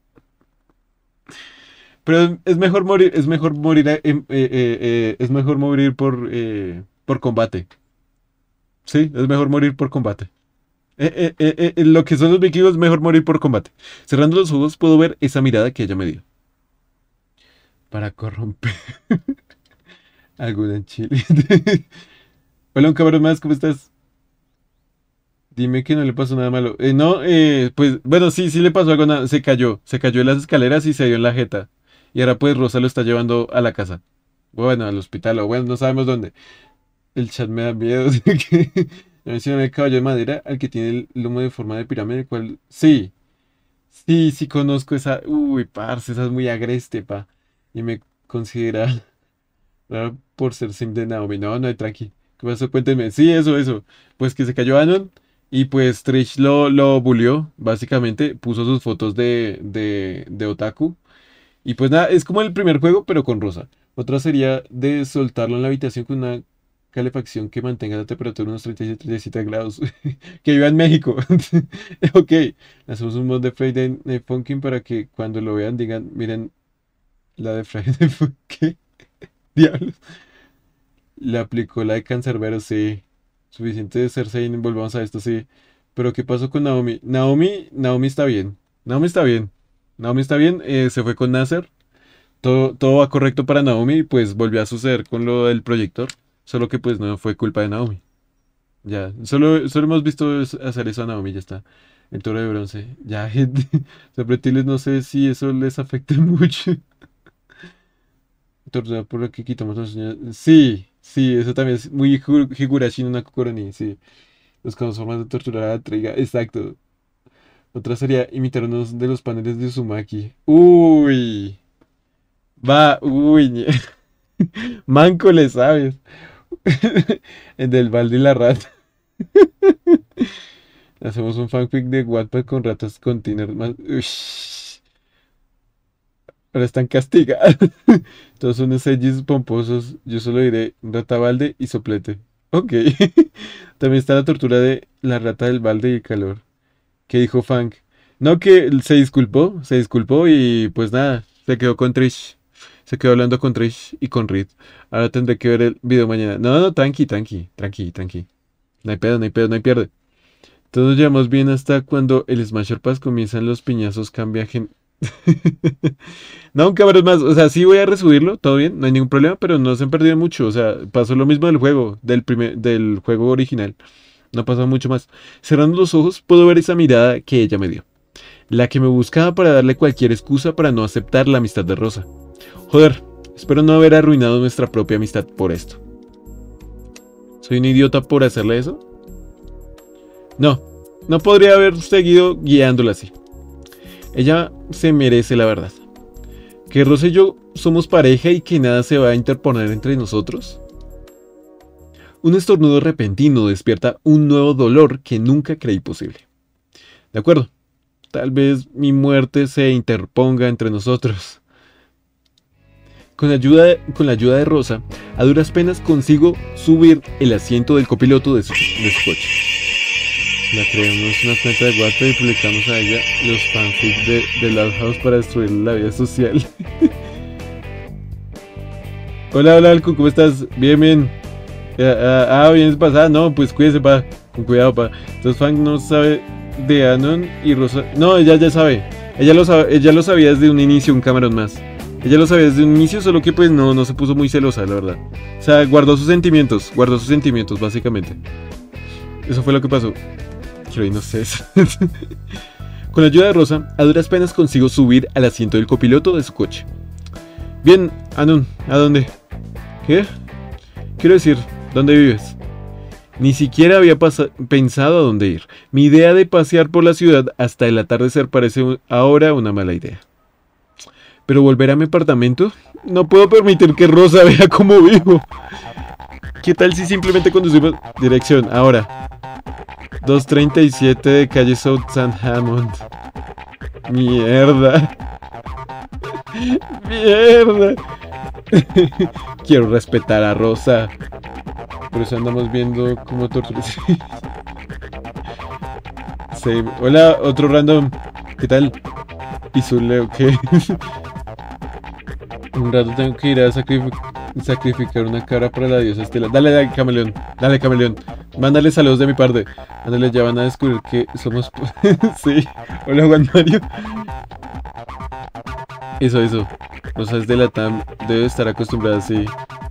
Pero es mejor morir, es mejor morir por combate. Sí, es mejor morir por combate. Lo que son los vikingos es mejor morir por combate. Cerrando los ojos puedo ver esa mirada que ella me dio. Para corromper alguna en Chile. Hola, un cabrón más, ¿cómo estás? Dime que no le pasó nada malo. No, pues, bueno, sí, sí le pasó algo. Se cayó en las escaleras y se dio en la jeta. Y ahora pues Rosa lo está llevando a la casa. Bueno, al hospital, o bueno, no sabemos dónde. El chat me da miedo. De que menciona el caballo de madera, al que tiene el lomo de forma de pirámide, el cual. Sí, sí, sí conozco esa. Uy, parce, esa es muy agreste, pa. Y me considera raro por ser sim de Naomi. No, no, tranqui. ¿Qué pasó? Cuéntenme. Sí, eso. Pues que se cayó Anon. Y pues Trish lo bullió, básicamente. Puso sus fotos de Otaku. Y pues nada, es como el primer juego, pero con Rosa. Otra sería de soltarlo en la habitación con una calefacción que mantenga la temperatura unos 37 grados. Que viva en México. Ok, hacemos un mod de Friday Night Funkin' para que cuando lo vean digan, miren la de Friday Night Funkin'. ¿Qué diablos? Le aplicó la de Cancerbero, sí. Suficiente de Cersei, volvamos a esto, sí. Pero ¿qué pasó con Naomi? Naomi está bien. Naomi está bien. Naomi está bien, se fue con Nasser. Todo va correcto para Naomi y pues volvió a suceder con lo del proyector. Solo que pues no fue culpa de Naomi. Ya, solo hemos visto hacer eso a Naomi, ya está. El toro de bronce. Ya, gente. Los reptiles no sé si eso les afecta mucho. Tortura por lo que quitamos los sueños. Sí, sí, eso también es muy Higurashi no Kokoro ni, sí. Buscamos formas de torturar a la Triga, exacto. Otra sería imitar unos de los paneles de Uzumaki. Uy, uy. Manco le sabes. El del balde y la rata. Hacemos un fanfic de Wattpad con ratas con tiner más. Ush, ahora están castigados. Todos son sellos pomposos. Yo solo diré rata balde y soplete. Ok. También está la tortura de la rata del balde y el calor. ¿Qué dijo Fang? No, que se disculpó y pues nada, se quedó con Trish. Se quedó hablando con Trish y con Reed. Ahora tendré que ver el video mañana. No, no, tranqui. No hay pedo, no hay pedo, no hay pierde. Todos nos llevamos bien hasta cuando el Smasher Pass comienzan los piñazos, cambia No, un cabrón más. O sea, sí voy a resubirlo, todo bien, no hay ningún problema, pero no se han perdido mucho. O sea, pasó lo mismo del juego, del juego original. No pasó mucho más. Cerrando los ojos, puedo ver esa mirada que ella me dio. La que me buscaba para darle cualquier excusa para no aceptar la amistad de Rosa. Joder, espero no haber arruinado nuestra propia amistad por esto. ¿Soy un idiota por hacerle eso? No, no podría haber seguido guiándola así. Ella se merece la verdad. Que Rosa y yo somos pareja y que nada se va a interponer entre nosotros. Un estornudo repentino despierta un nuevo dolor que nunca creí posible. De acuerdo, tal vez mi muerte se interponga entre nosotros. Con la ayuda de Rosa, a duras penas consigo subir el asiento del copiloto de su coche. La creamos una cuenta de WhatsApp y publicamos a ella los fanfics de Loud House para destruir la vida social. Hola, Alco, ¿cómo estás? Bien. Bien pasada. No, pues cuídese, pa. Con cuidado, pa. Entonces, Fang no sabe de Anon y Rosa. No, ella ya sabe. Ella lo sabía desde un inicio, un camarón más. Ella lo sabía desde un inicio, solo que pues no se puso muy celosa, la verdad. O sea, guardó sus sentimientos, básicamente. Eso fue lo que pasó. Quiero ir, no sé. Con la ayuda de Rosa, a duras penas consigo subir al asiento del copiloto de su coche. Bien, Anon, ¿a dónde? ¿Qué? Quiero decir, ¿dónde vives? Ni siquiera había pensado a dónde ir. Mi idea de pasear por la ciudad hasta el atardecer parece ahora una mala idea. Pero volver a mi apartamento, no puedo permitir que Rosa vea cómo vivo. ¿Qué tal si simplemente conducimos dirección ahora? 237 de calle South San Hammond. Mierda. Mierda. Quiero respetar a Rosa. Por eso andamos viendo cómo torturas. Hola, otro random. ¿Qué tal? Y su Leo, ¿qué? Un rato tengo que ir a sacrificar una cabra para la diosa Estela. Dale, dale, camaleón. Dale, camaleón. Mándale saludos de mi parte. Ándale, ya van a descubrir que somos... Sí. Hola, Juan Mario. Eso. Rosa es de la TAM. Debe estar acostumbrada, sí.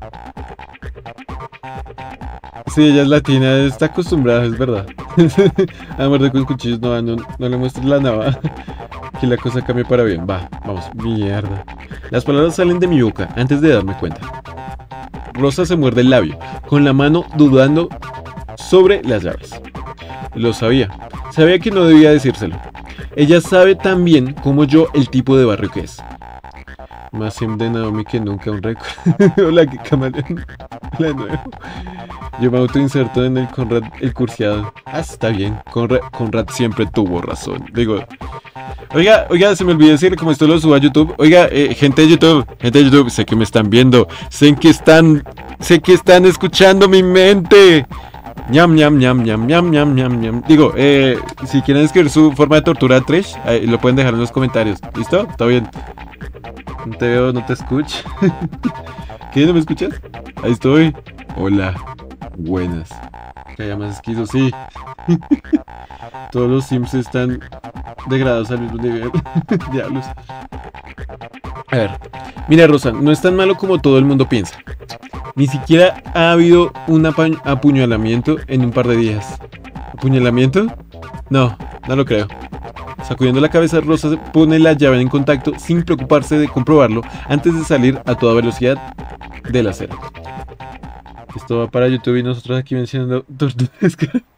Sí, ella es latina, está acostumbrada, es verdad. A muerte con cuchillos, no le muestres la navaja. Que la cosa cambie para bien. Va, vamos, mierda. Las palabras salen de mi boca antes de darme cuenta. Rosa se muerde el labio, con la mano dudando sobre las llaves. Lo sabía. Sabía que no debía decírselo. Ella sabe tan bien como yo el tipo de barrio que es. Más sim de Naomi que nunca un récord. Hola, que camaleón. Hola, nuevo. Yo me autoinserto en el Conrad el cursiado. Ah, está bien. Conrad siempre tuvo razón. Digo. Oiga, se me olvidó decirle como esto lo subo a YouTube. Oiga, gente de YouTube, sé que me están viendo. Sé que están escuchando mi mente. Ñam, ñam, ñam, ñam, ñam, ñam, ñam, ñam. Digo, si quieren escribir su forma de tortura a Trish, lo pueden dejar en los comentarios. ¿Listo? ¿Está bien? No te veo, no te escucho. ¿Qué? ¿No me escuchas? Ahí estoy. Hola. Buenas. Que haya más esquizo, sí. Todos los Sims están degradados al mismo nivel. Diablos. A ver. Mira, Rosa, no es tan malo como todo el mundo piensa. Ni siquiera ha habido un apuñalamiento en un par de días. ¿Apuñalamiento? No lo creo. Sacudiendo la cabeza, Rosa pone la llave en contacto sin preocuparse de comprobarlo antes de salir a toda velocidad de la acera. Esto va para YouTube y nosotros aquí mencionando torturas.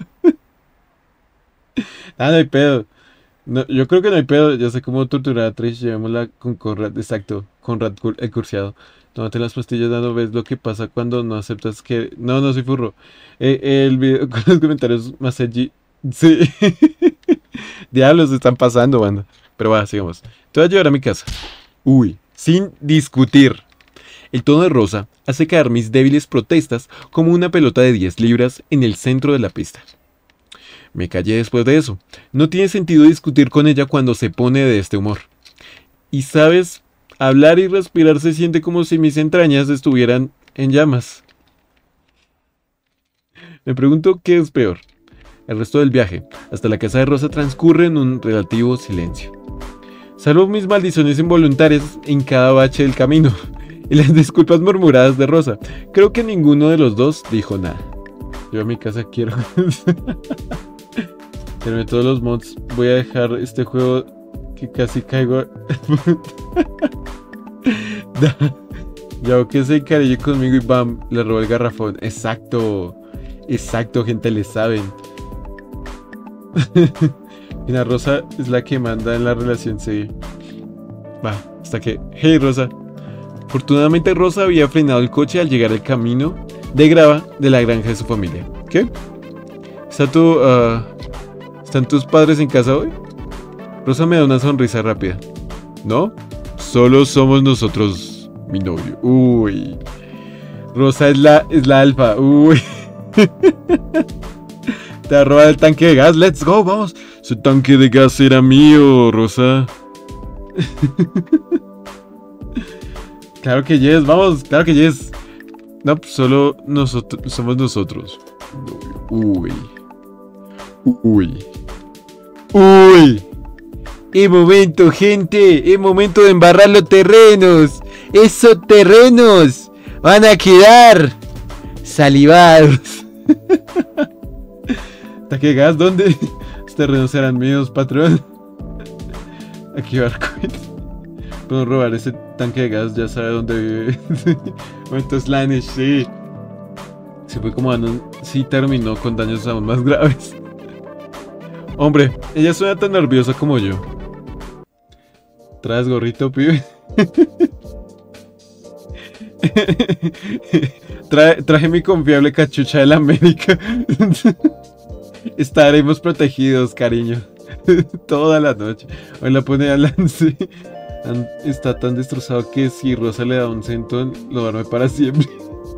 No hay pedo. No, yo creo que no hay pedo. Ya sé cómo torturar a Trish. Llevémosla con Conrad. Exacto. Conrad el cursiado. Tómate las pastillas, dando ves lo que pasa cuando no aceptas que... No soy furro. El video con los comentarios más edgy. Sí. Diablos, están pasando, banda. Pero va, sigamos. Te voy a llevar a mi casa. Uy, sin discutir. El tono de Rosa hace caer mis débiles protestas como una pelota de 10 libras en el centro de la pista. Me callé después de eso. No tiene sentido discutir con ella cuando se pone de este humor. Y sabes, hablar y respirar se siente como si mis entrañas estuvieran en llamas. Me pregunto qué es peor. El resto del viaje, hasta la casa de Rosa, transcurre en un relativo silencio. Salvo mis maldiciones involuntarias en cada bache del camino y las disculpas murmuradas de Rosa. Creo que ninguno de los dos dijo nada. Yo a mi casa quiero... Terminé todos los mods. Voy a dejar este juego que casi caigo... Ya que se encariñó conmigo y bam, le robó el garrafón. Exacto, gente, le saben. Mira, Rosa es la que manda en la relación, sí. Va, hasta que... Hey, Rosa. Afortunadamente Rosa había frenado el coche al llegar al camino de grava de la granja de su familia. ¿Qué? ¿Están tus padres en casa hoy? Rosa me da una sonrisa rápida. ¿No? Solo somos nosotros, mi novio. Uy. Rosa es la alfa. Uy. Te va a robar el tanque de gas. Let's go, vamos. Ese tanque de gas era mío, Rosa. Claro que yes, vamos. Claro que yes. No, pues solo nosotros somos nosotros. Uy. Uy. Uy. Es momento, gente. Es momento de embarrar los terrenos. Esos terrenos van a quedar salivados. ¿Tanque de gas? ¿Dónde? Los terrenos serán míos, patrón. Aquí barcoides. Puedo robar ese tanque de gas, ya sabe dónde vive. Momento Slanish, sí. Se fue como sí terminó con daños aún más graves. Hombre, ella suena tan nerviosa como yo. ¿Traes gorrito, pibe? Traje mi confiable cachucha de la América. Estaremos protegidos, cariño. Toda la noche. Hoy la pone a Lance. Está tan destrozado que si Rosa le da un centón, lo duerme para siempre.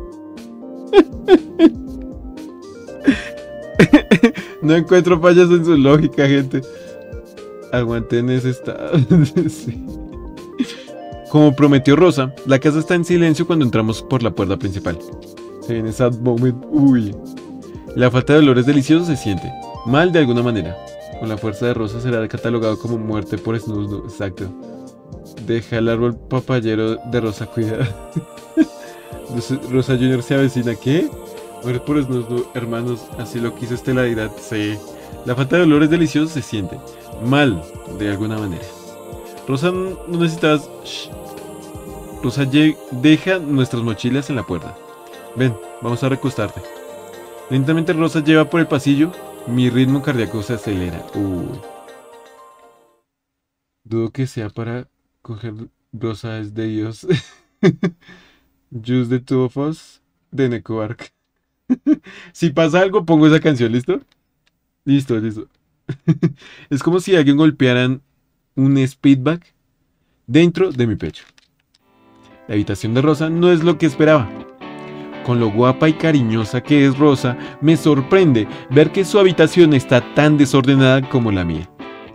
No encuentro fallas en su lógica, gente. Aguanten ese estado. Sí. Como prometió Rosa, la casa está en silencio cuando entramos por la puerta principal. Se viene sad moment. Uy. La falta de olores deliciosos se siente. Mal de alguna manera. Con la fuerza de Rosa será catalogado como muerte por snusno. Exacto. Deja el árbol papayero de Rosa, cuidado. Rosa Junior se avecina. ¿Qué? Muere por snusno, hermanos. Así lo quiso Estelaridad. Sí. La falta de olores deliciosos se siente. Mal de alguna manera. Rosa, no necesitas... Shh. Rosa, deja nuestras mochilas en la puerta. Ven, vamos a recostarte. Lentamente Rosa lleva por el pasillo. Mi ritmo cardíaco se acelera. Dudo que sea para coger. Rosa es de Dios. Juice de Two of Us de Neko Arc. Si pasa algo, pongo esa canción, ¿listo? Listo. Es como si alguien golpearan un speedback dentro de mi pecho. La habitación de Rosa no es lo que esperaba. Con lo guapa y cariñosa que es Rosa, me sorprende ver que su habitación está tan desordenada como la mía.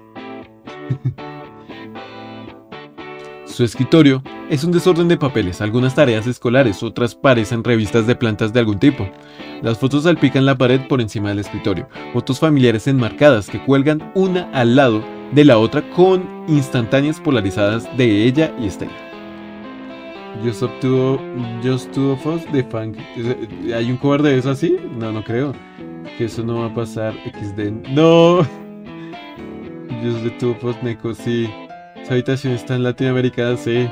Su escritorio es un desorden de papeles, algunas tareas escolares, otras parecen revistas de plantas de algún tipo. Las fotos salpican la pared por encima del escritorio, fotos familiares enmarcadas que cuelgan una al lado de la otra con instantáneas polarizadas de ella y Estela. Just Two of Us de Funk. ¿Hay un cover de eso así? No creo. Que eso no va a pasar. XD. No. Just the Two of Us, Neko, sí. Esa habitación está en Latinoamérica, sí.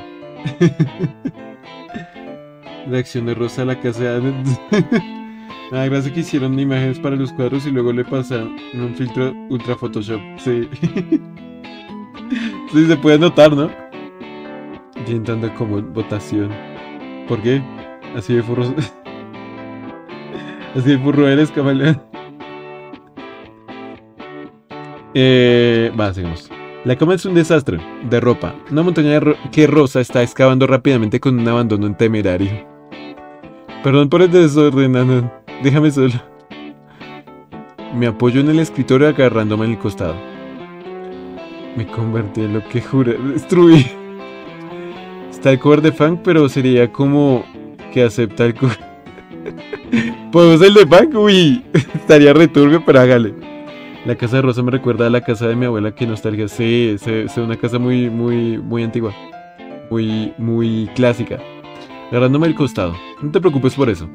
Reacción de Rosa a la casa de Adam. Nada, gracias que hicieron imágenes para los cuadros y luego le pasaron un filtro ultra Photoshop. Sí. Sí, se puede notar, ¿no? Y entrando como en votación. ¿Por qué? Así de furro. Así de furro eres, camaleón. Seguimos. La cama es un desastre de ropa. Una montaña que Rosa está excavando rápidamente con un abandono temerario. Perdón por el desorden, Ana. Déjame solo. Me apoyo en el escritorio agarrándome en el costado. Me convertí en lo que juré destruir. Está el cover de Funk, pero sería como que acepta el cover. ¿Podemos el de Funk? Uy, estaría returbio, pero hágale. La casa de Rosa me recuerda a la casa de mi abuela, que nostalgia. Sí, es una casa muy antigua. Muy clásica. Agarrándome el costado. No te preocupes por eso.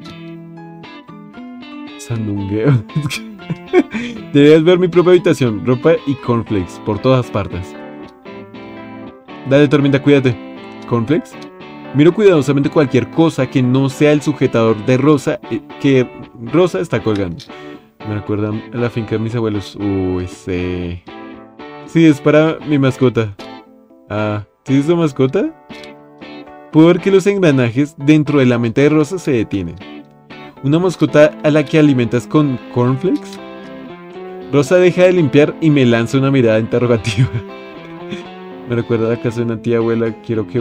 Sandungueo. Deberías ver mi propia habitación. Ropa y cornflakes por todas partes. Dale, Tormenta, cuídate. ¿Cornflakes? Miro cuidadosamente cualquier cosa que no sea el sujetador de Rosa que Rosa está colgando. Me recuerda a la finca de mis abuelos. Uy, sí. Sí, es para mi mascota. Ah, ¿sí es su mascota? Puedo ver que los engranajes dentro de la mente de Rosa se detienen. ¿Una mascota a la que alimentas con cornflakes? Rosa deja de limpiar y me lanza una mirada interrogativa. Me recuerda a la casa de una tía abuela. Quiero que...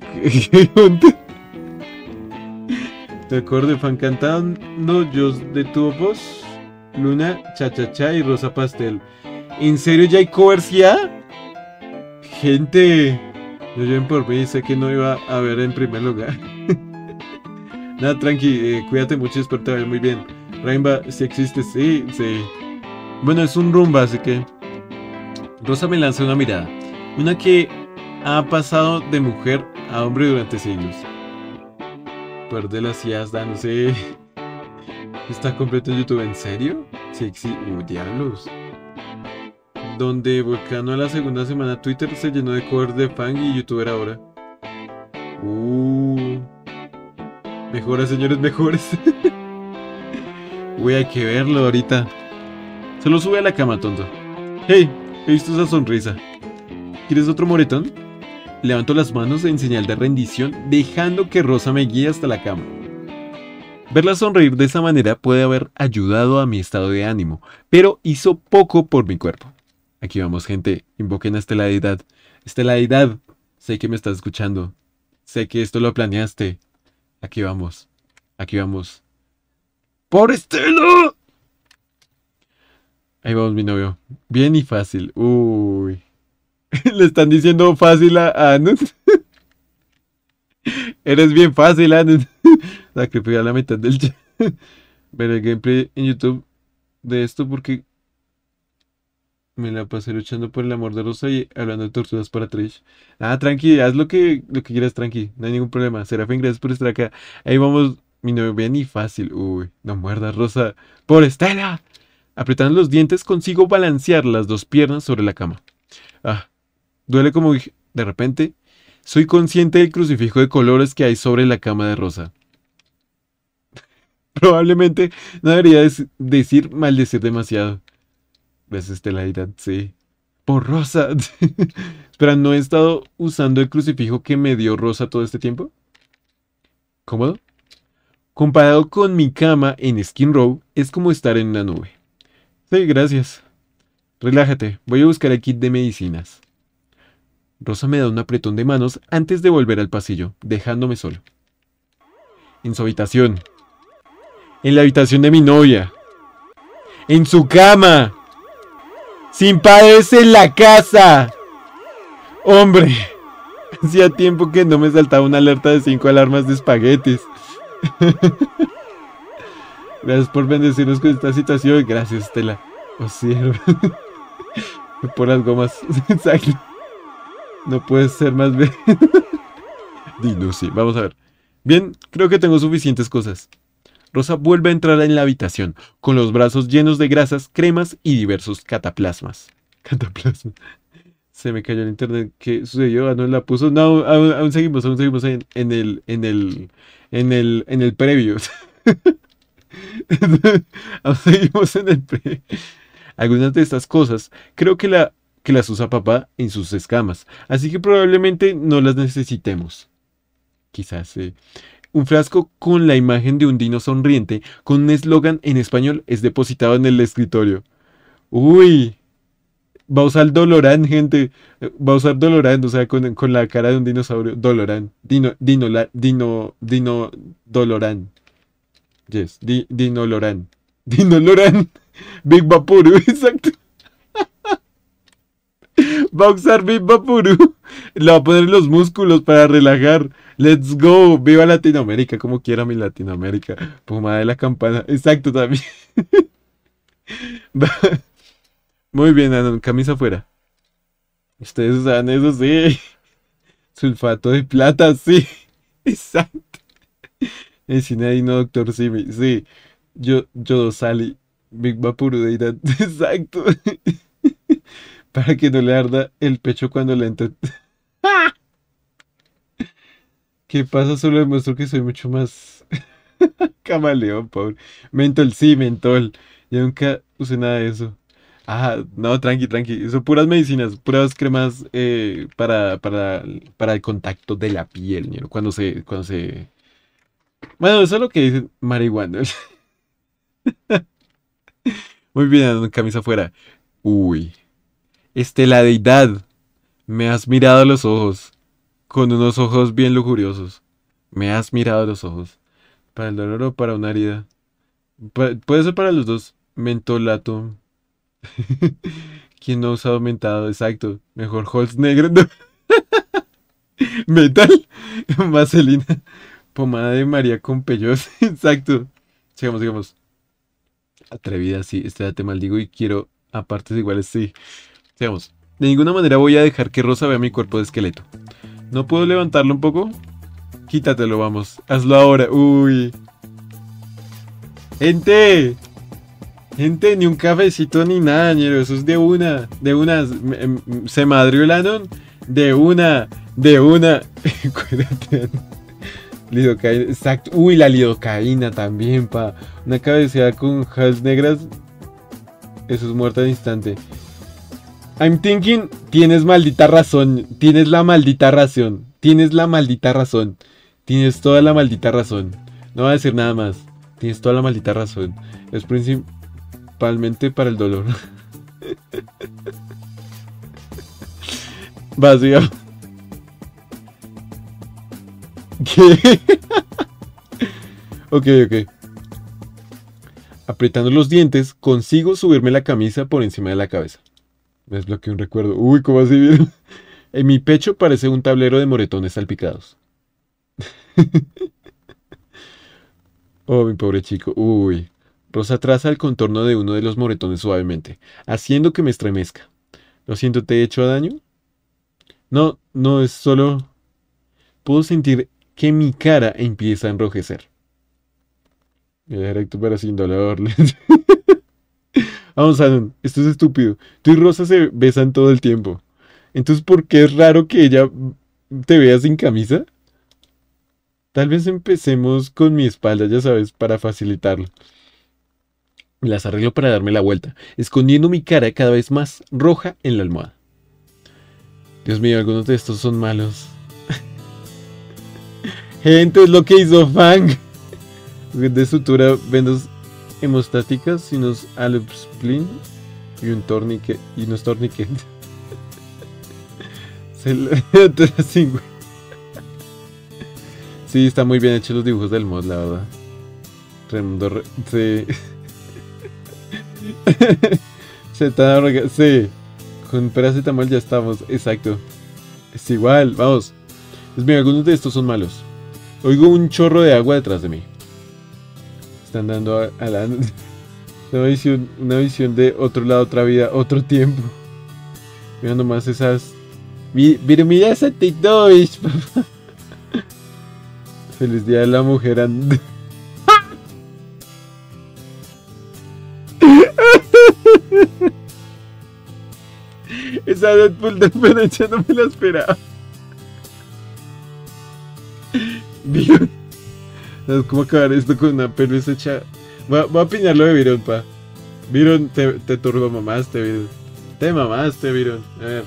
¿Te acuerdas de Fan cantando? Yo de Two of Us, Luna, Cha y Rosa Pastel. ¿En serio ya hay covers ya? Gente, no lleven por mí, sé que no iba a ver en primer lugar. Nada, tranqui, cuídate mucho y espero te vaya muy bien. Rainba, si existe, sí. Bueno, es un rumba, así que... Rosa me lanza una mirada. Una que ha pasado de mujer a hombre durante siglos. Perde las IAs dándose. Está completo en YouTube, ¿en serio? Sí, diablos. Donde Volcano a la segunda semana Twitter se llenó de covers de fan y youtuber ahora. Mejoras, señores, mejores. Uy, hay que verlo ahorita. Solo sube a la cama, tonto. Hey, he visto esa sonrisa. ¿Quieres otro moretón? Levanto las manos en señal de rendición, dejando que Rosa me guíe hasta la cama. Verla sonreír de esa manera puede haber ayudado a mi estado de ánimo, pero hizo poco por mi cuerpo. Aquí vamos, gente. Invoquen a Estelaridad. Estelaridad, Sé que me estás escuchando. Sé que esto lo planeaste. Aquí vamos. Aquí vamos. ¡Por Estela! Ahí vamos, mi novio. Bien y fácil. Uy. Le están diciendo fácil a Anus. Eres bien fácil, Anus. Sacrificar a la mitad del chat. Ver el gameplay en YouTube de esto porque me la pasé luchando por el amor de Rosa y hablando de torturas para Trish. Ah, tranqui, haz lo que quieras, tranqui. No hay ningún problema. Serafín, gracias por estar acá. Ahí vamos, mi novio, bien y fácil. Uy, no muerdas, Rosa. ¡Por Estela! Apretando los dientes consigo balancear las dos piernas sobre la cama. Ah, duele como de repente. Soy consciente del crucifijo de colores que hay sobre la cama de Rosa. Probablemente no debería decir maldecir demasiado. Gracias, Estelaidad, sí. Por Rosa. Espera, ¿no he estado usando el crucifijo que me dio Rosa todo este tiempo? ¿Cómodo? Comparado con mi cama en Skin Row, es como estar en una nube. Sí, gracias. Relájate, voy a buscar el kit de medicinas. Rosa me da un apretón de manos antes de volver al pasillo, dejándome solo. En su habitación. En la habitación de mi novia. En su cama. Sin padres en la casa. Hombre. Hacía tiempo que no me saltaba una alerta de 5 alarmas de espaguetis. Gracias por bendecirnos con esta situación. Gracias, Estela. Os sirve. Por las gomas. Exacto. No puedes ser más bien. Dino, sí. Vamos a ver. Bien, creo que tengo suficientes cosas. Rosa vuelve a entrar en la habitación, con los brazos llenos de grasas, cremas y diversos cataplasmas. Cataplasmas. Se me cayó el internet. ¿Qué sucedió? Ah, no la puso. No, aún seguimos en el previo. Aún seguimos en el previo. Algunas de estas cosas creo que las usa papá en sus escamas, así que probablemente no las necesitemos. Quizás sí. Un frasco con la imagen de un dino sonriente con un eslogan en español es depositado en el escritorio. Uy, va a usar Dolorán, gente. Va a usar Dolorán, o sea, con la cara de un dinosaurio. Dolorán. Dino Dolorán. Yes, Dino Lorán. Dino Lorán. Big Vapuru, exacto. Va a usar Big Vapuru. Le va a poner los músculos para relajar. Let's go. Viva Latinoamérica, como quiera mi Latinoamérica. Pomada de la campana. Exacto, también. Muy bien, Anon. Camisa afuera. Ustedes usan eso, sí. Sulfato de plata, sí. Exacto. El cine no, Doctor Simi. Sí. Yo Sally. Big Vapuru deidad. Exacto. Para que no le arda el pecho cuando le entre. ¿Qué pasa? Solo demuestro que soy mucho más camaleón, pobre. Mentol, sí, mentol. Yo nunca usé nada de eso. Ah, no, tranqui, tranqui. Son puras medicinas, puras cremas para el contacto de la piel, ¿no? Cuando se... Bueno, eso es lo que dicen marihuana. Muy bien, camisa afuera. Uy. La deidad. Me has mirado a los ojos. Con unos ojos bien lujuriosos. Me has mirado a los ojos. Para el dolor o para una herida. Puede ser para los dos. Mentolato. ¿Quién no ha usado mentado? Exacto. Mejor Holz negro. No. Metal. Vaselina. Pomada de María con pellos. Exacto. Sigamos, sigamos. Atrevida, sí. Te maldigo y quiero a partes iguales, sí. Sigamos. De ninguna manera voy a dejar que Rosa vea mi cuerpo de esqueleto. ¿No puedo levantarlo un poco? Quítatelo, vamos. Hazlo ahora. Uy. Gente. Gente, ni un cafecito ni nada, ñero. Eso es de una. De una. Se madrió el Anon. De una. De una. Cuídate. Lidocaína. Exacto. Uy, la lidocaína también, pa. Una cabeceada con hals negras. Eso es muerte al instante. I'm thinking, tienes maldita razón. Tienes la maldita razón. Tienes la maldita razón. Tienes toda la maldita razón. No voy a decir nada más. Tienes toda la maldita razón. Es principalmente para el dolor. Vacío. ¿Qué? Ok, ok. Apretando los dientes, consigo subirme la camisa por encima de la cabeza. Me desbloqueé un recuerdo. Uy, ¿cómo así vieron? En mi pecho parece un tablero de moretones salpicados. Oh, mi pobre chico. Uy. Rosa traza el contorno de uno de los moretones suavemente, haciendo que me estremezca. Lo siento, ¿te he hecho daño? No, no, es solo... Puedo sentir que mi cara empieza a enrojecer. Directo para sin dolor. Vamos, Anon, esto es estúpido. Tú y Rosa se besan todo el tiempo. Entonces, ¿por qué es raro que ella te vea sin camisa? Tal vez empecemos con mi espalda, ya sabes, para facilitarlo. Las arreglo para darme la vuelta, escondiendo mi cara cada vez más roja en la almohada. Dios mío, algunos de estos son malos. Gente, es lo que hizo Fang. De sutura, vendas hemostáticas y unos alopsplin y un torniquete. Y unos torniquetes. Sí, está muy bien hecho los dibujos del mod, la verdad. Tremendo. Sí. Sí. Con paracetamol ya estamos. Exacto. Es igual, vamos. Pues mira, algunos de estos son malos. Oigo un chorro de agua detrás de mí. Están dando a la... Una visión de otro lado, otra vida, otro tiempo. Mira nomás esas... Pero mira esa TikTok, papá. Feliz día de la mujer. Esa Deadpool de Penecha no me la esperaba. ¿Sabes cómo acabar esto con una pelusa hecha? Voy a piñarlo de Viron, pa. Viron, te turbo mamaste, Viron. Te mamaste, Viron. A ver.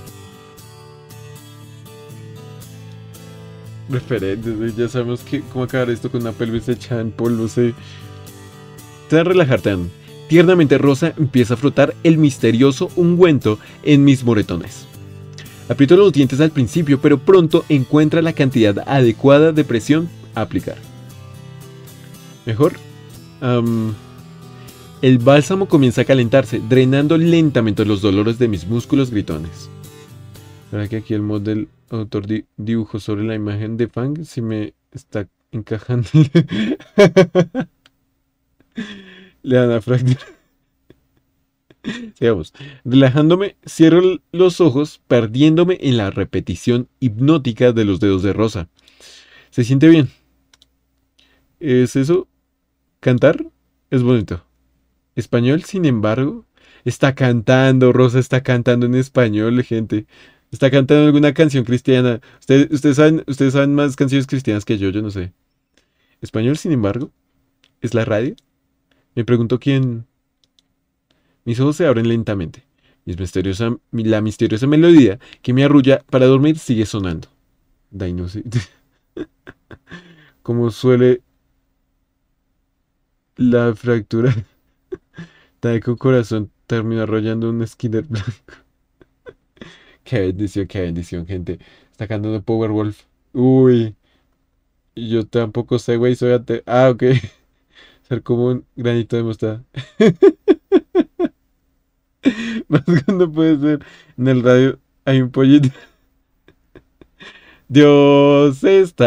Referentes, ya sabemos cómo acabar esto con una pelvis hecha en polvo, sí. Te vas a relajarte, Ann. Tiernamente Rosa empieza a frotar el misterioso ungüento en mis moretones. Aprieto los dientes al principio, pero pronto encuentra la cantidad adecuada de presión a aplicar. ¿Mejor? El bálsamo comienza a calentarse, drenando lentamente los dolores de mis músculos gritones. ¿Verdad que aquí el mod del autor dibujo sobre la imagen de Fang si me está encajando? Le dan a fractura. Sigamos. Relajándome, cierro los ojos, perdiéndome en la repetición hipnótica de los dedos de Rosa. Se siente bien. ¿Es eso? ¿Cantar? Es bonito. Español, sin embargo, está cantando. Rosa está cantando en español, gente. Está cantando alguna canción cristiana. Ustedes saben más canciones cristianas que yo no sé. Español, sin embargo, ¿es la radio? Me pregunto quién... Mis ojos se abren lentamente. La misteriosa melodía que me arrulla para dormir sigue sonando. Como suele la fractura. Taiko Corazón termina arrollando un Skinner blanco. Qué bendición, gente. Está cantando Powerwolf. Uy. Y yo tampoco sé, güey, soy ateo. Ah, ok. Ser como un granito de mostaza. Más cuando puede ser. En el radio hay un pollito. Dios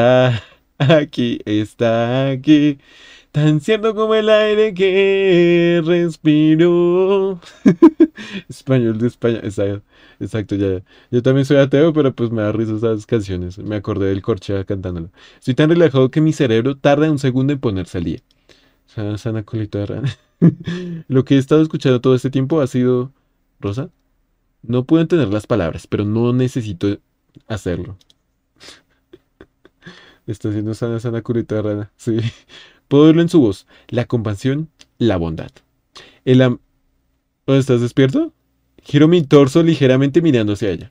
está aquí. Tan cierto como el aire que respiro. Español de España. Exacto, ya. Yo también soy ateo, pero pues me da risa esas canciones. Me acordé del Corchea cantándolo. Estoy tan relajado que mi cerebro tarda un segundo en ponerse al día. Sana colita de rana. Lo que he estado escuchando todo este tiempo ha sido... ¿Rosa? No puedo entender las palabras, pero no necesito hacerlo. Está haciendo sana colita de rana. Sí. Puedo oírlo en su voz. La compasión, la bondad. ¿Dónde estás despierto? Giro mi torso ligeramente mirando hacia ella.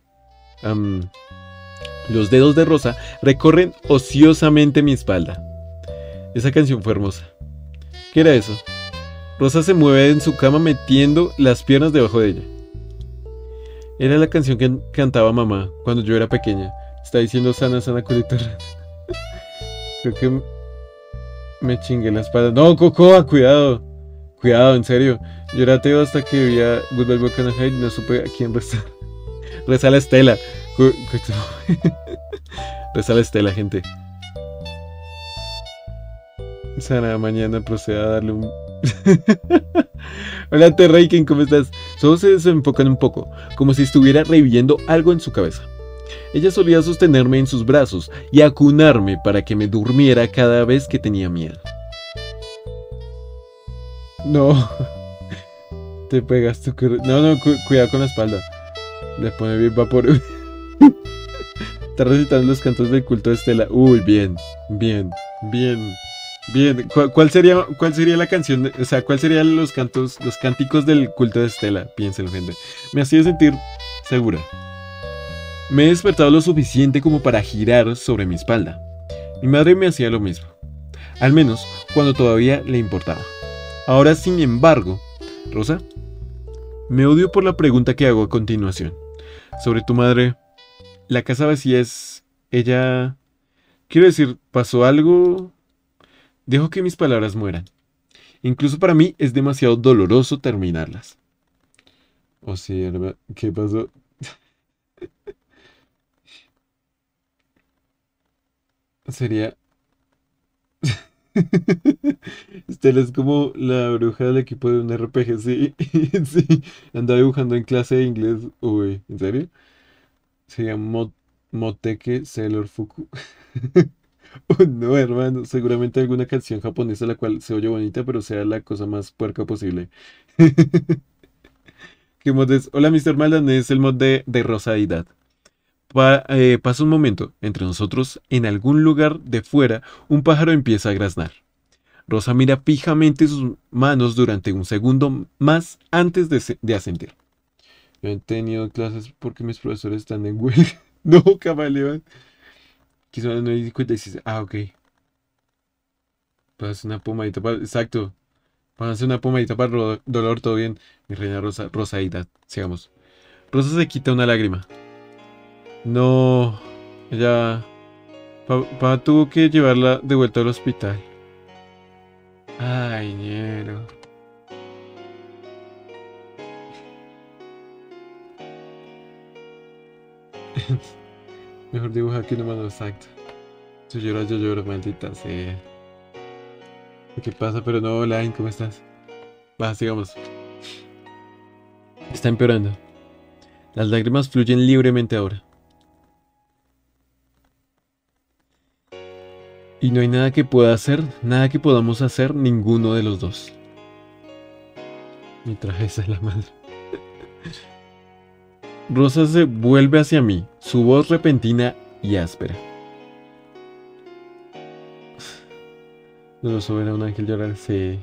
Los dedos de Rosa recorren ociosamente mi espalda. Esa canción fue hermosa. ¿Qué era eso? Rosa se mueve en su cama metiendo las piernas debajo de ella. Era la canción que cantaba mamá cuando yo era pequeña. Está diciendo sana colita. Creo que me chingué la espalda. No, Cocoa, cuidado. Cuidado, en serio. Yo era ateo hasta que vi a Goodbye Broken Heart y no supe a quién rezar. Reza la estela. Reza la estela, gente. Sana, mañana proceda a darle un... Hola, Terreiken, ¿cómo estás? Solo se desenfocan un poco, como si estuviera reviviendo algo en su cabeza. Ella solía sostenerme en sus brazos y acunarme para que me durmiera cada vez que tenía miedo. No. Te pegas tu... No, cuidado con la espalda. Le pone bien vapor. Está recitando los cantos del culto de Estela. Uy, bien. ¿Cuál sería la canción? O sea, ¿cuál serían los cánticos del culto de Estela? Piénselo, gente. Me hacía sentir segura. Me he despertado lo suficiente como para girar sobre mi espalda. Mi madre me hacía lo mismo. Al menos cuando todavía le importaba. Ahora, sin embargo, Rosa, me odio por la pregunta que hago a continuación. Sobre tu madre, la casa vacía es... Ella... Quiero decir, ¿pasó algo? Dejo que mis palabras mueran. Incluso para mí es demasiado doloroso terminarlas. Oh, sí, hermano. ¿Qué pasó? Sería... Estela es como la bruja del equipo de un RPG, sí. Sí, andaba dibujando en clase de inglés. Uy, ¿en serio? Sería Moteke Sailor Fuku. Oh, no, hermano, seguramente alguna canción japonesa la cual se oye bonita, pero sea la cosa más puerca posible. ¿Qué mod es? Hola, Mr. Maldan, es el mod de Rosaidad. Pasa un momento, entre nosotros, en algún lugar de fuera, un pájaro empieza a graznar. Rosa mira fijamente sus manos durante un segundo más antes de asentir. Yo he tenido clases porque mis profesores están en huelga. No, camaleón. Aquí son las 9:56. Ah, ok. Pásase una pomadita para... Exacto. Pásase una pomadita para el dolor, todo bien. Mi reina Rosa, Rosaida. Sigamos. Rosa se quita una lágrima. No. Ella... Papá tuvo que llevarla de vuelta al hospital. Ay, ñero. Mejor dibuja que una mano, exacto. Si lloras, yo lloro, maldita sea. ¿Qué pasa? Pero no, Line, ¿cómo estás? Va, sigamos. Está empeorando. Las lágrimas fluyen libremente ahora. Y no hay nada que pueda hacer, nada que podamos hacer ninguno de los dos. Mi traje es la madre. Rosa se vuelve hacia mí, su voz repentina y áspera. No lo sobra un ángel llorar, sí.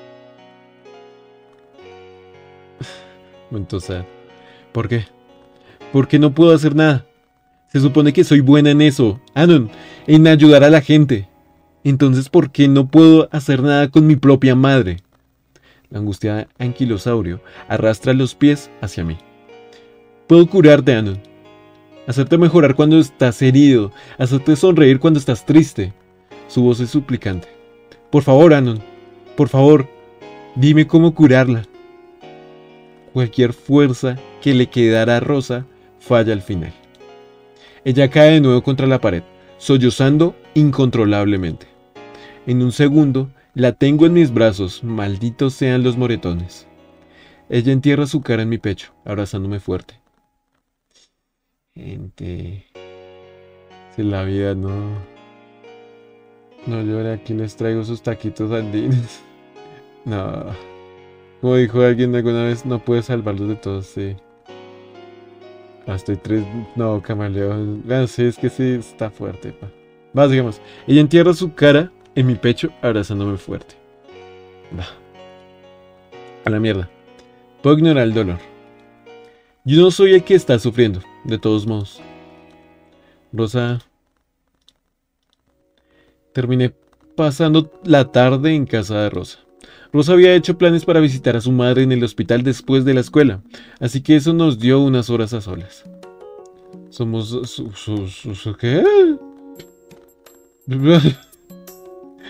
Entonces, ¿por qué? ¿Por qué no puedo hacer nada? Se supone que soy buena en eso, Anon, en ayudar a la gente. Entonces, ¿por qué no puedo hacer nada con mi propia madre? La angustiada anquilosaurio arrastra los pies hacia mí. Puedo curarte, Anon. Hacerte mejorar cuando estás herido. Hacerte sonreír cuando estás triste. Su voz es suplicante. Por favor, Anon. Por favor, dime cómo curarla. Cualquier fuerza que le quedara a Rosa falla al final. Ella cae de nuevo contra la pared, sollozando incontrolablemente. En un segundo, la tengo en mis brazos, malditos sean los moretones. Ella entierra su cara en mi pecho, abrazándome fuerte. Gente, si la vida no llore, aquí les traigo sus taquitos andinos. No, como dijo alguien alguna vez, no puedes salvarlos de todos, sí. Estoy tres. No, camaleón. Bueno, sí, es que sí está fuerte, pa. Va, digamos. Ella entierra su cara en mi pecho, abrazándome fuerte. Va. A la mierda. Puedo ignorar el dolor. Yo no soy el que está sufriendo, de todos modos. Rosa. Terminé pasando la tarde en casa de Rosa. Rosa había hecho planes para visitar a su madre en el hospital después de la escuela, así que eso nos dio unas horas a solas. Somos... ¿Qué?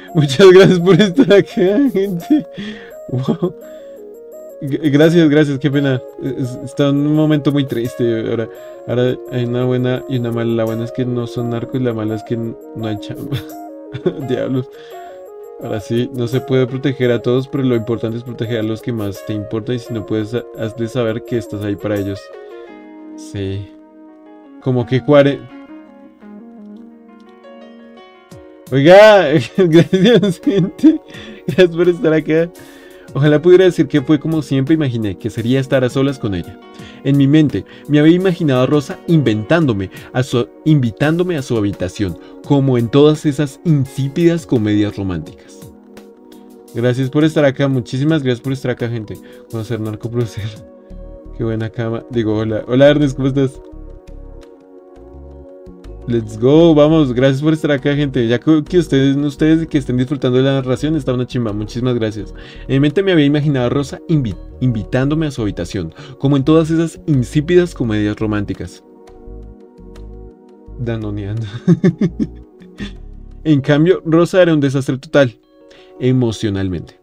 Muchas gracias por estar acá, gente. Wow. Gracias, gracias, qué pena. Está en un momento muy triste. Ahora hay una buena y una mala. La buena es que no son narcos y la mala es que no hay chamba. Diablos. Ahora sí, no se puede proteger a todos, pero lo importante es proteger a los que más te importan y si no puedes, hazle saber que estás ahí para ellos. Sí. Como que Oiga, gracias, gente. Gracias por estar acá. Ojalá pudiera decir que fue como siempre imaginé, que sería estar a solas con ella. En mi mente, me había imaginado a Rosa invitándome a su habitación, como en todas esas insípidas comedias románticas. Gracias por estar acá, muchísimas gracias por estar acá, gente. Conocer narcoproducer. Qué buena cama. Digo, hola. Hola, Ernest, ¿cómo estás? Let's go, vamos, gracias por estar acá, gente. Ya que ustedes que estén disfrutando de la narración, está una chimba, muchísimas gracias. En mi mente me había imaginado a Rosa invitándome a su habitación, como en todas esas insípidas comedias románticas. Danoneando. En cambio, Rosa era un desastre total, emocionalmente.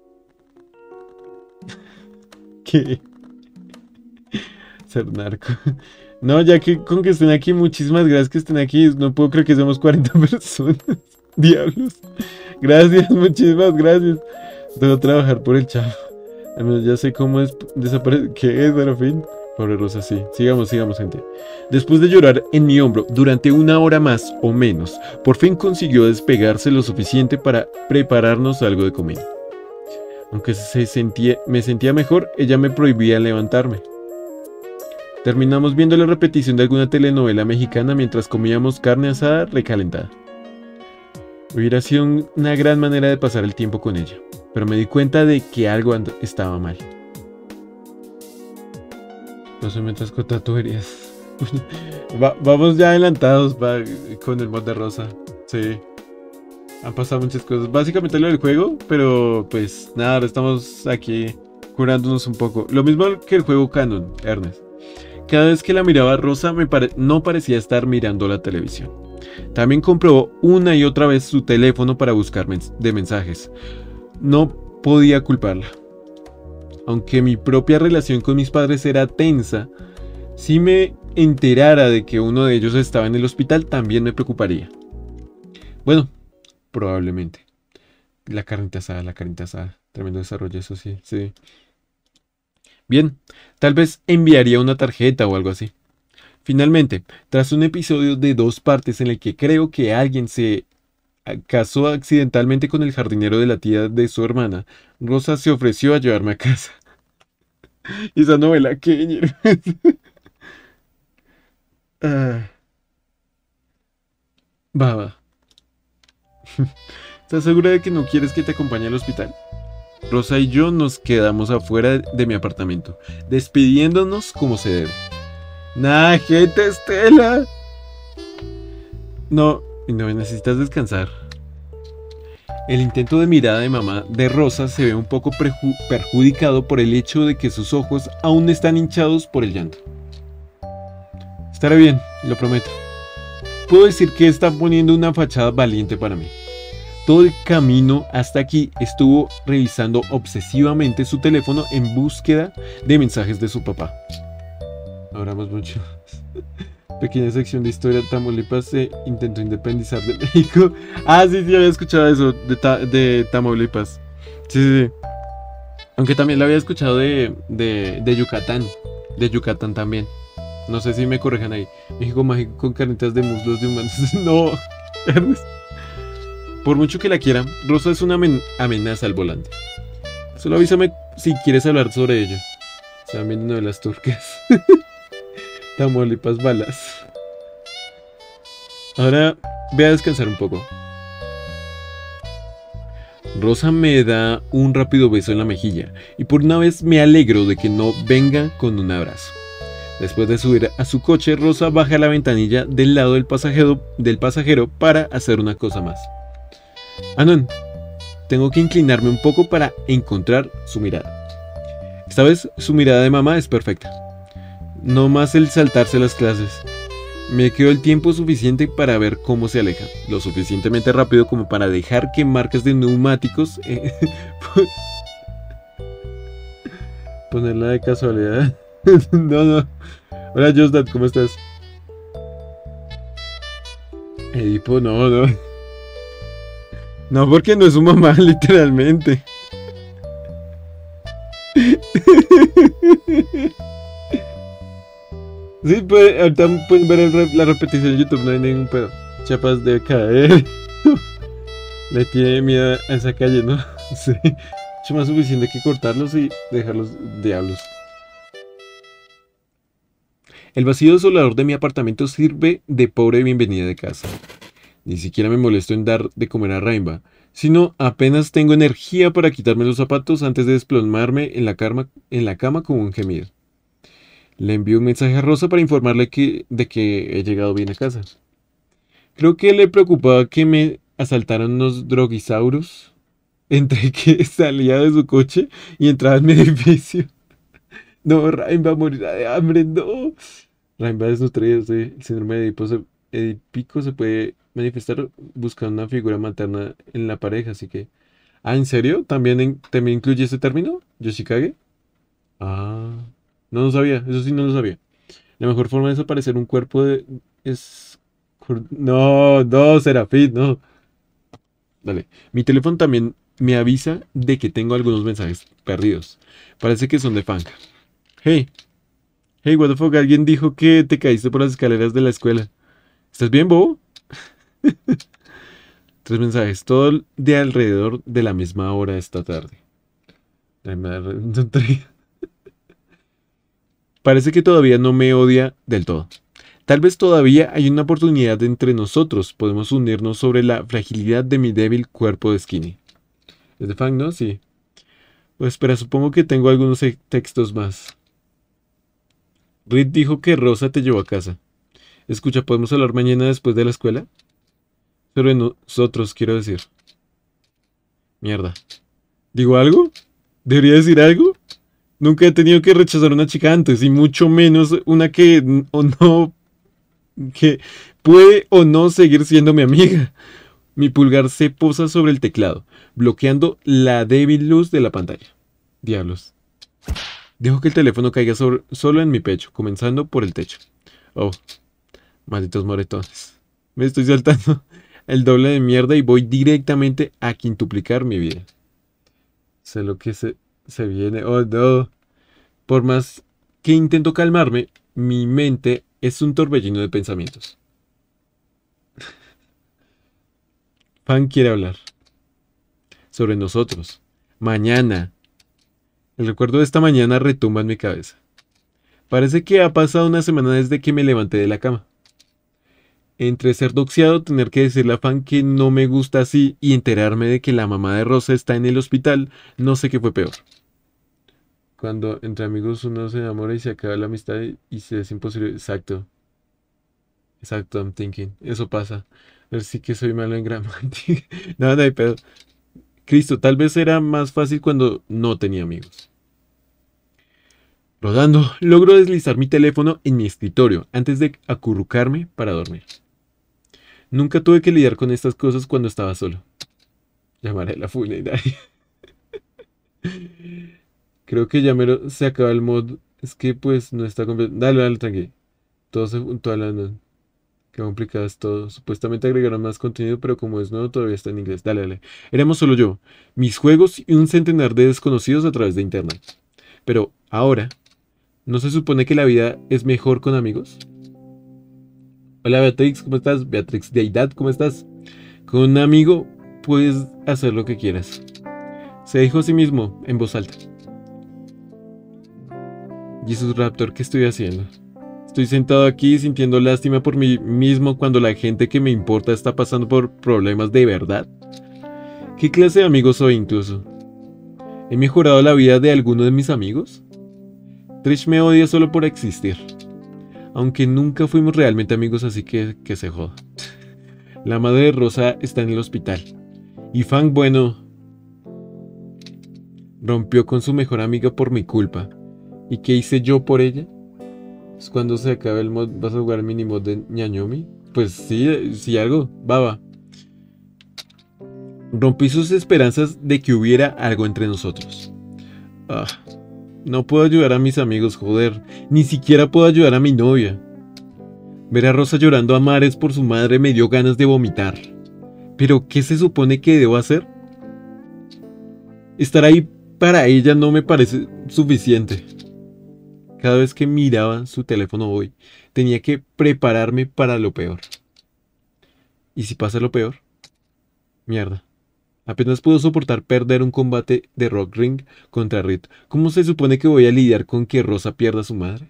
¿Qué? Ser narco. No, ya que con que estén aquí, muchísimas gracias que estén aquí. No puedo creer que somos 40 personas. Diablos. Gracias, muchísimas gracias. Debo trabajar por el chavo. Al menos ya sé cómo es desaparecer. ¿Qué es, Serafín? Pobre Rosa, sí. Sigamos, gente. Después de llorar en mi hombro durante 1 hora más o menos, por fin consiguió despegarse lo suficiente para prepararnos algo de comida. Aunque me sentía mejor, ella me prohibía levantarme. Terminamos viendo la repetición de alguna telenovela mexicana mientras comíamos carne asada recalentada. Hubiera sido una gran manera de pasar el tiempo con ella, pero me di cuenta de que algo estaba mal. No se metas con tatuerías. Vamos ya adelantados con el mod de Rosa. Sí. Han pasado muchas cosas. Básicamente lo del juego, pero pues nada, ahora estamos aquí curándonos un poco. Lo mismo que el juego Canon, Ernest. Cada vez que la miraba Rosa no parecía estar mirando la televisión. También comprobó una y otra vez su teléfono para buscar mensajes. No podía culparla. Aunque mi propia relación con mis padres era tensa, si me enterara de que uno de ellos estaba en el hospital, también me preocuparía. Bueno, probablemente. La carnita asada. Tremendo desarrollo, eso sí, sí. Bien, tal vez enviaría una tarjeta o algo así. Finalmente, tras un episodio de 2 partes en el que creo que alguien se casó accidentalmente con el jardinero de la tía de su hermana, Rosa se ofreció a llevarme a casa. Esa novela, ¿qué? Va. ¿Estás segura de que no quieres que te acompañe al hospital? Rosa y yo nos quedamos afuera de mi apartamento, despidiéndonos como se debe. Nah, gente, Estela. No necesitas descansar. El intento de mirada de mamá de Rosa se ve un poco perjudicado por el hecho de que sus ojos aún están hinchados por el llanto. Estará bien, lo prometo. Puedo decir que está poniendo una fachada valiente para mí. Todo el camino hasta aquí estuvo revisando obsesivamente su teléfono en búsqueda de mensajes de su papá. No hablamos mucho. Pequeña sección de historia. Tamaulipas se intentó independizar de México. Ah, sí, había escuchado eso de Tamaulipas. Sí. Aunque también lo había escuchado de Yucatán. De Yucatán también. No sé si me corrijan ahí. México mágico con carnitas de muslos de humanos. No. Por mucho que la quiera, Rosa es una amenaza al volante. Solo avísame si quieres hablar sobre ello. Están viendo novelas turcas. Tamaulipas balas. Ahora ve a descansar un poco. Rosa me da un rápido beso en la mejilla y por una vez me alegro de que no venga con un abrazo. Después de subir a su coche, Rosa baja la ventanilla del lado del pasajero para hacer una cosa más. No, tengo que inclinarme un poco para encontrar su mirada. Esta vez su mirada de mamá es perfecta. No más el saltarse las clases. Me quedó el tiempo suficiente para ver cómo se aleja, lo suficientemente rápido como para dejar que marcas de neumáticos ponerla de casualidad. No, no. Hola, Josdat, ¿cómo estás? Edipo, no, no. No, porque no es su mamá, literalmente. Sí, pues, ahorita pueden ver la repetición en YouTube, no hay ningún pedo. Chapas debe caer. Le tiene miedo a esa calle, ¿no? Sí. Es más suficiente que cortarlos y dejarlos diablos. El vacío desolador de mi apartamento sirve de pobre bienvenida de casa. Ni siquiera me molesto en dar de comer a Raimba, sino apenas tengo energía para quitarme los zapatos antes de desplomarme en la cama con un gemido. Le envío un mensaje a Rosa para informarle de que he llegado bien a casa. Creo que le preocupaba que me asaltaran unos droguisauros entre que salía de su coche y entraba en mi edificio. No, Raimba morirá de hambre, no. Raimba desnutrido, sí. El síndrome de Edipico se puede manifestar buscando una figura materna en la pareja, así que... Ah, ¿en serio? ¿También incluye ese término? ¿Yoshikage? Ah, no lo sabía, eso sí no lo sabía. La mejor forma de desaparecer un cuerpo es... No, no, Serafín, no. Dale. Mi teléfono también me avisa de que tengo algunos mensajes perdidos. Parece que son de Fang. Hey, hey, what the fuck, alguien dijo que te caíste por las escaleras de la escuela. ¿Estás bien, bobo? 3 mensajes, todo de alrededor de la misma hora esta tarde. Parece que todavía no me odia del todo. Tal vez todavía hay una oportunidad entre nosotros. Podemos unirnos sobre la fragilidad de mi débil cuerpo de skinny. ¿Es de Fang, no? Sí. Pues espera, supongo que tengo algunos textos más. Reed dijo que Rosa te llevó a casa. Escucha, ¿podemos hablar mañana después de la escuela? Sobre nosotros, quiero decir. Mierda. ¿Digo algo? ¿Debería decir algo? Nunca he tenido que rechazar a una chica antes, y mucho menos una que puede o no seguir siendo mi amiga. Mi pulgar se posa sobre el teclado, bloqueando la débil luz de la pantalla. Diablos. Dejo que el teléfono caiga solo en mi pecho, comenzando por el techo. Oh, malditos moretones. Me estoy saltando el doble de mierda y voy directamente a quintuplicar mi vida. Sé lo que se viene. Oh, no. Por más que intento calmarme, mi mente es un torbellino de pensamientos. Fan quiere hablar. Sobre nosotros. Mañana. El recuerdo de esta mañana retumba en mi cabeza. Parece que ha pasado una semana desde que me levanté de la cama. Entre ser doxiado, tener que decirle a Fan que no me gusta así y enterarme de que la mamá de Rosa está en el hospital, no sé qué fue peor. Cuando entre amigos uno se enamora y se acaba la amistad y se es imposible. Exacto. Exacto, I'm thinking. Eso pasa. A ver, sí que soy malo en gramática. Nada, no hay pedo. Cristo, tal vez era más fácil cuando no tenía amigos. Rodando, logro deslizar mi teléfono en mi escritorio antes de acurrucarme para dormir. Nunca tuve que lidiar con estas cosas cuando estaba solo. Llamaré a la funeraria. Creo que ya se acaba el mod. Es que pues no está completo. Dale, dale, tranqui. Todo se juntó a la... No. Qué complicado es todo. Supuestamente agregaron más contenido, pero como es nuevo todavía está en inglés. Dale, dale. Éramos solo yo, mis juegos y un centenar de desconocidos a través de internet. Pero ahora, ¿no se supone que la vida es mejor con amigos? Hola Beatrix, ¿cómo estás? Beatrix Deidad, ¿cómo estás? Con un amigo puedes hacer lo que quieras. Se dijo a sí mismo, en voz alta. Jesus Raptor, ¿qué estoy haciendo? Estoy sentado aquí sintiendo lástima por mí mismo cuando la gente que me importa está pasando por problemas de verdad. ¿Qué clase de amigo soy incluso? ¿He mejorado la vida de alguno de mis amigos? Trish me odia solo por existir. Aunque nunca fuimos realmente amigos, así que se joda. La madre de Rosa está en el hospital. Y Fang, bueno, rompió con su mejor amiga por mi culpa. ¿Y qué hice yo por ella? Es cuando se acabe el mod, ¿vas a jugar mini mod de ñañomi? Pues sí, sí algo, baba. Rompí sus esperanzas de que hubiera algo entre nosotros. Ah, no puedo ayudar a mis amigos, joder. Ni siquiera puedo ayudar a mi novia. Ver a Rosa llorando a mares por su madre me dio ganas de vomitar. ¿Pero qué se supone que debo hacer? Estar ahí para ella no me parece suficiente. Cada vez que miraba su teléfono hoy, tenía que prepararme para lo peor. ¿Y si pasa lo peor? Mierda. Apenas puedo soportar perder un combate de Rock Ring contra Reed. ¿Cómo se supone que voy a lidiar con que Rosa pierda a su madre?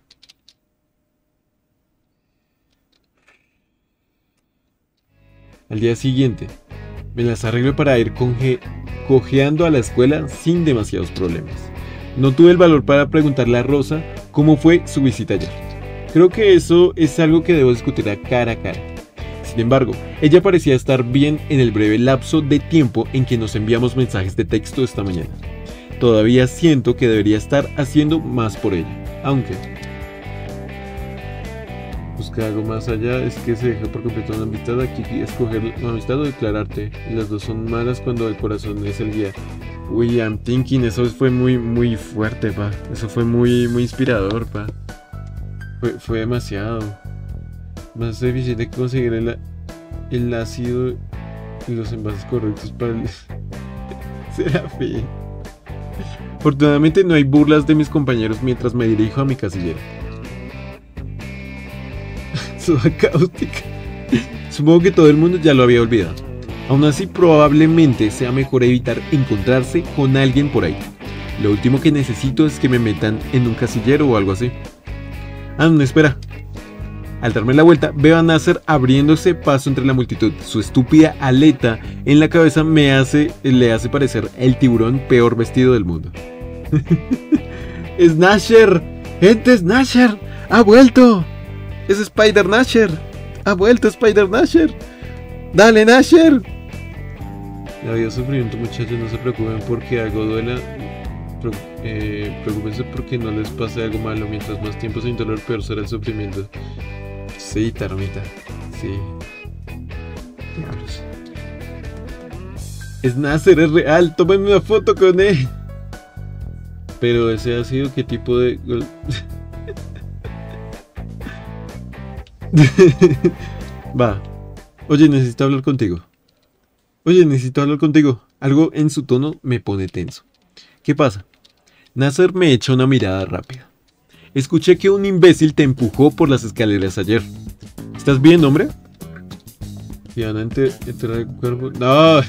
Al día siguiente, me las arreglo para ir cojeando a la escuela sin demasiados problemas. No tuve el valor para preguntarle a Rosa cómo fue su visita ayer. Creo que eso es algo que debo discutir a cara. Sin embargo, ella parecía estar bien en el breve lapso de tiempo en que nos enviamos mensajes de texto esta mañana. Todavía siento que debería estar haciendo más por ella, aunque... buscar algo más allá es que se deja por completo una amistad. Aquí escoger una amistad o declararte. Y las dos son malas cuando el corazón es el guía. Uy, I'm thinking, eso fue muy fuerte, pa. Eso fue muy inspirador, pa. Fue demasiado. Más difícil de conseguir el ácido y los envases correctos para el... Serafín. Afortunadamente no hay burlas de mis compañeros mientras me dirijo a mi casillero. Soda cáustica. Supongo que todo el mundo ya lo había olvidado. Aún así, probablemente sea mejor evitar encontrarse con alguien por ahí. Lo último que necesito es que me metan en un casillero o algo así. Ah, no, espera. Al darme la vuelta, veo a Nasser abriéndose paso entre la multitud. Su estúpida aleta en la cabeza le hace parecer el tiburón peor vestido del mundo. ¡Es Nasher! ¡Gente, es Nasher! ¡Ha vuelto! ¡Es Spider Nasher! ¡Ha vuelto Spider Nasher! ¡Dale, Nasher! La vida sufrimiento, muchachos, no se preocupen porque algo duela. Preocúpense porque no les pase algo malo. Mientras más tiempo sin dolor, peor será el sufrimiento. Sí, Tarmita. Sí. Diablos. Es Nasser, es real. Tómenme una foto con él. Pero ese ha sido qué tipo de... Va. Oye, necesito hablar contigo. Algo en su tono me pone tenso. ¿Qué pasa? Nasser me echa una mirada rápida. Escuché que un imbécil te empujó por las escaleras ayer. ¿Estás bien, hombre? Diana, entra el cuerpo... ¡No!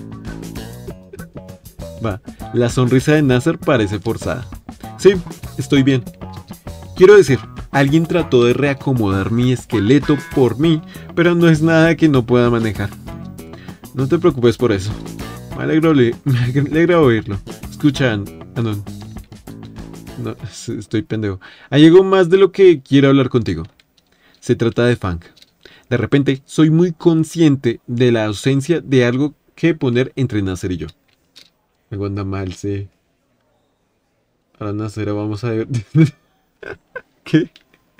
Va. La sonrisa de Nasser parece forzada. Sí, estoy bien. Quiero decir, alguien trató de reacomodar mi esqueleto por mí, pero no es nada que no pueda manejar. No te preocupes por eso. Me alegra oírlo. Escucha, Anon. No, estoy pendejo. Hay algo más de lo que quiero hablar contigo. Se trata de Fang. De repente, soy muy consciente de la ausencia de algo que poner entre Nasser y yo. Algo anda mal, sí. Ahora Nasser, vamos a ver. ¿Qué?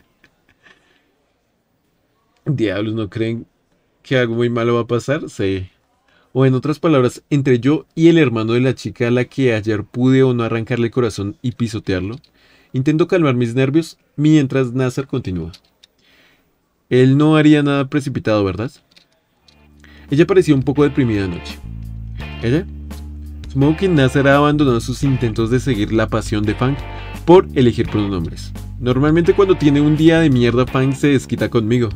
Diablos, ¿no creen que algo muy malo va a pasar? Sí. O en otras palabras, entre yo y el hermano de la chica a la que ayer pude o no arrancarle el corazón y pisotearlo, intento calmar mis nervios mientras Nasser continúa. Él no haría nada precipitado, ¿verdad? Ella parecía un poco deprimida anoche. ¿Ella? Supongo que Nasser ha abandonado sus intentos de seguir la pasión de Fang por elegir pronombres. Normalmente cuando tiene un día de mierda, Fang se desquita conmigo.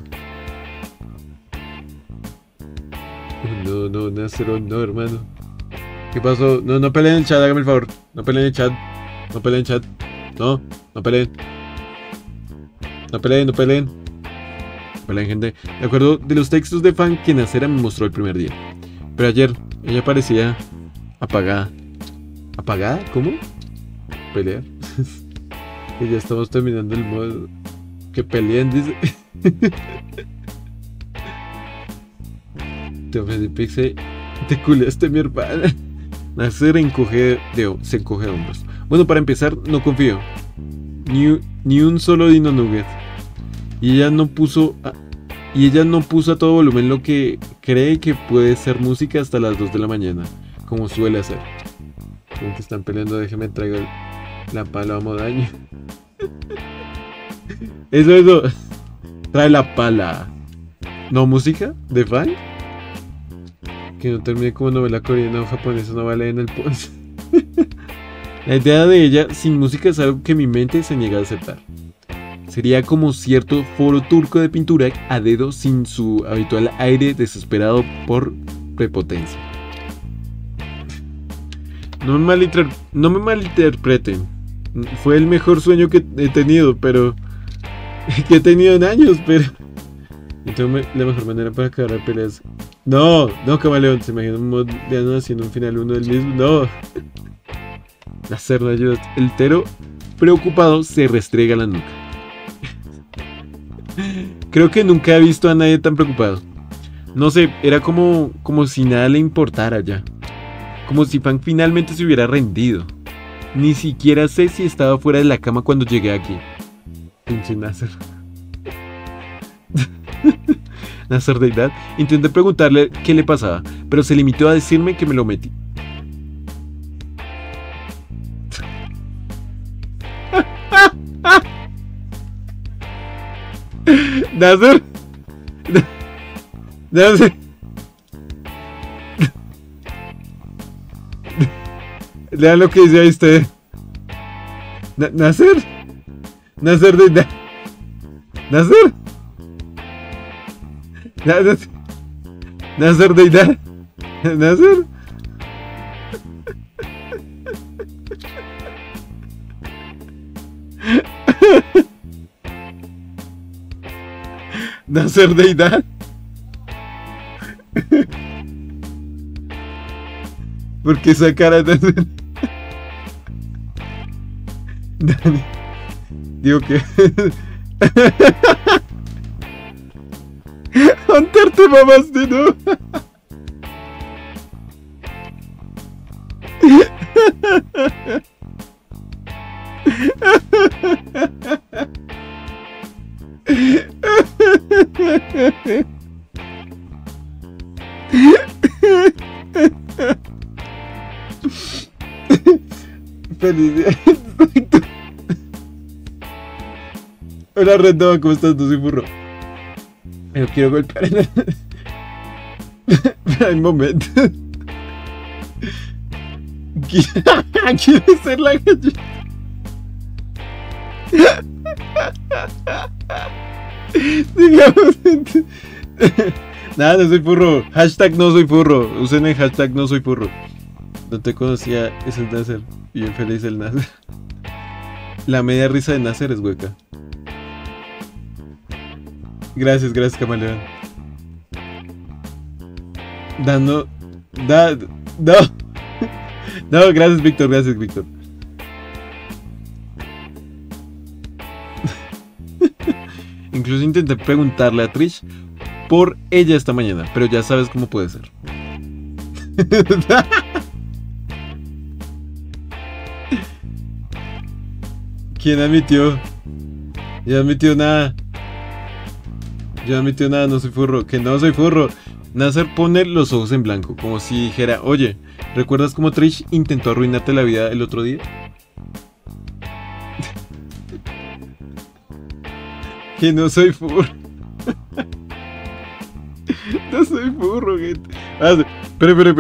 No, Nasser, no, hermano. ¿Qué pasó? No peleen en el chat, hágame el favor. No peleen en el chat. No peleen en el chat. No peleen. No peleen, gente. De acuerdo de los textos de Fang que Nasser me mostró el primer día. Pero ayer, ella parecía apagada. ¿Apagada? ¿Cómo? Pelear. Que ya estamos terminando el modo. Que peleen, dice. Te ofendí, Pixie. Te culeaste, mi hermana. Nasser se encoge de hombros. Bueno, para empezar, no confío. Ni un solo Dino Nugget. Y ella no puso y ella no puso a todo volumen lo que cree que puede ser música hasta las 2 de la mañana, como suele hacer. Como que están peleando, déjeme traigo la pala, vamos daño. Eso. Trae la pala. ¿No música? ¿De fan? Que no termine como novela coreana o japonesa, no vale en el post. La idea de ella sin música es algo que mi mente se niega a aceptar. Sería como cierto foro turco de pintura a dedo sin su habitual aire desesperado por prepotencia. No me malinterpreten. Fue el mejor sueño que he tenido, pero... que he tenido en años, pero... Entonces la mejor manera para acabar la pelea es... No, camaleón, se imagina un mod de Ano haciendo un final uno del mismo. No. Hacer no ayuda. El Tero, preocupado, se restriega la nuca. Creo que nunca he visto a nadie tan preocupado. No sé, era como si nada le importara ya. Como si Fan finalmente se hubiera rendido. Ni siquiera sé si estaba fuera de la cama cuando llegué aquí. Pinche Nasser. Nasser Deidad. Intenté preguntarle qué le pasaba, pero se limitó a decirme que me lo metí. Nasser. Nasser. Lean lo que dice ahí usted. Nasser. Nasser Deidad. Nasser. Nasser Deidad. Nasser. Nasser Deidad. ¿Por qué esa cara tan... Dani, digo que... Hunter, te mamaste, ¿no? Feliz día. Hola Rendo, ¿cómo estás? No soy burro. Pero quiero golpear en el... Hay momento. Quiere ser la gallina. Digamos. Nada, no soy furro. Hashtag no soy furro. Usen el hashtag no soy furro. No te conocía, es el Nasser. Bien feliz el Nasser. La media risa de Nasser es hueca. Gracias, camaleón. No, gracias, Víctor, Incluso intenté preguntarle a Trish por ella esta mañana, pero ya sabes cómo puede ser. ¿Quién admitió? Ya admitió nada. No soy furro. Que no soy furro. Nasser pone los ojos en blanco, como si dijera, oye, ¿recuerdas cómo Trish intentó arruinarte la vida el otro día? Que no soy furro. No soy furro, gente. Espera.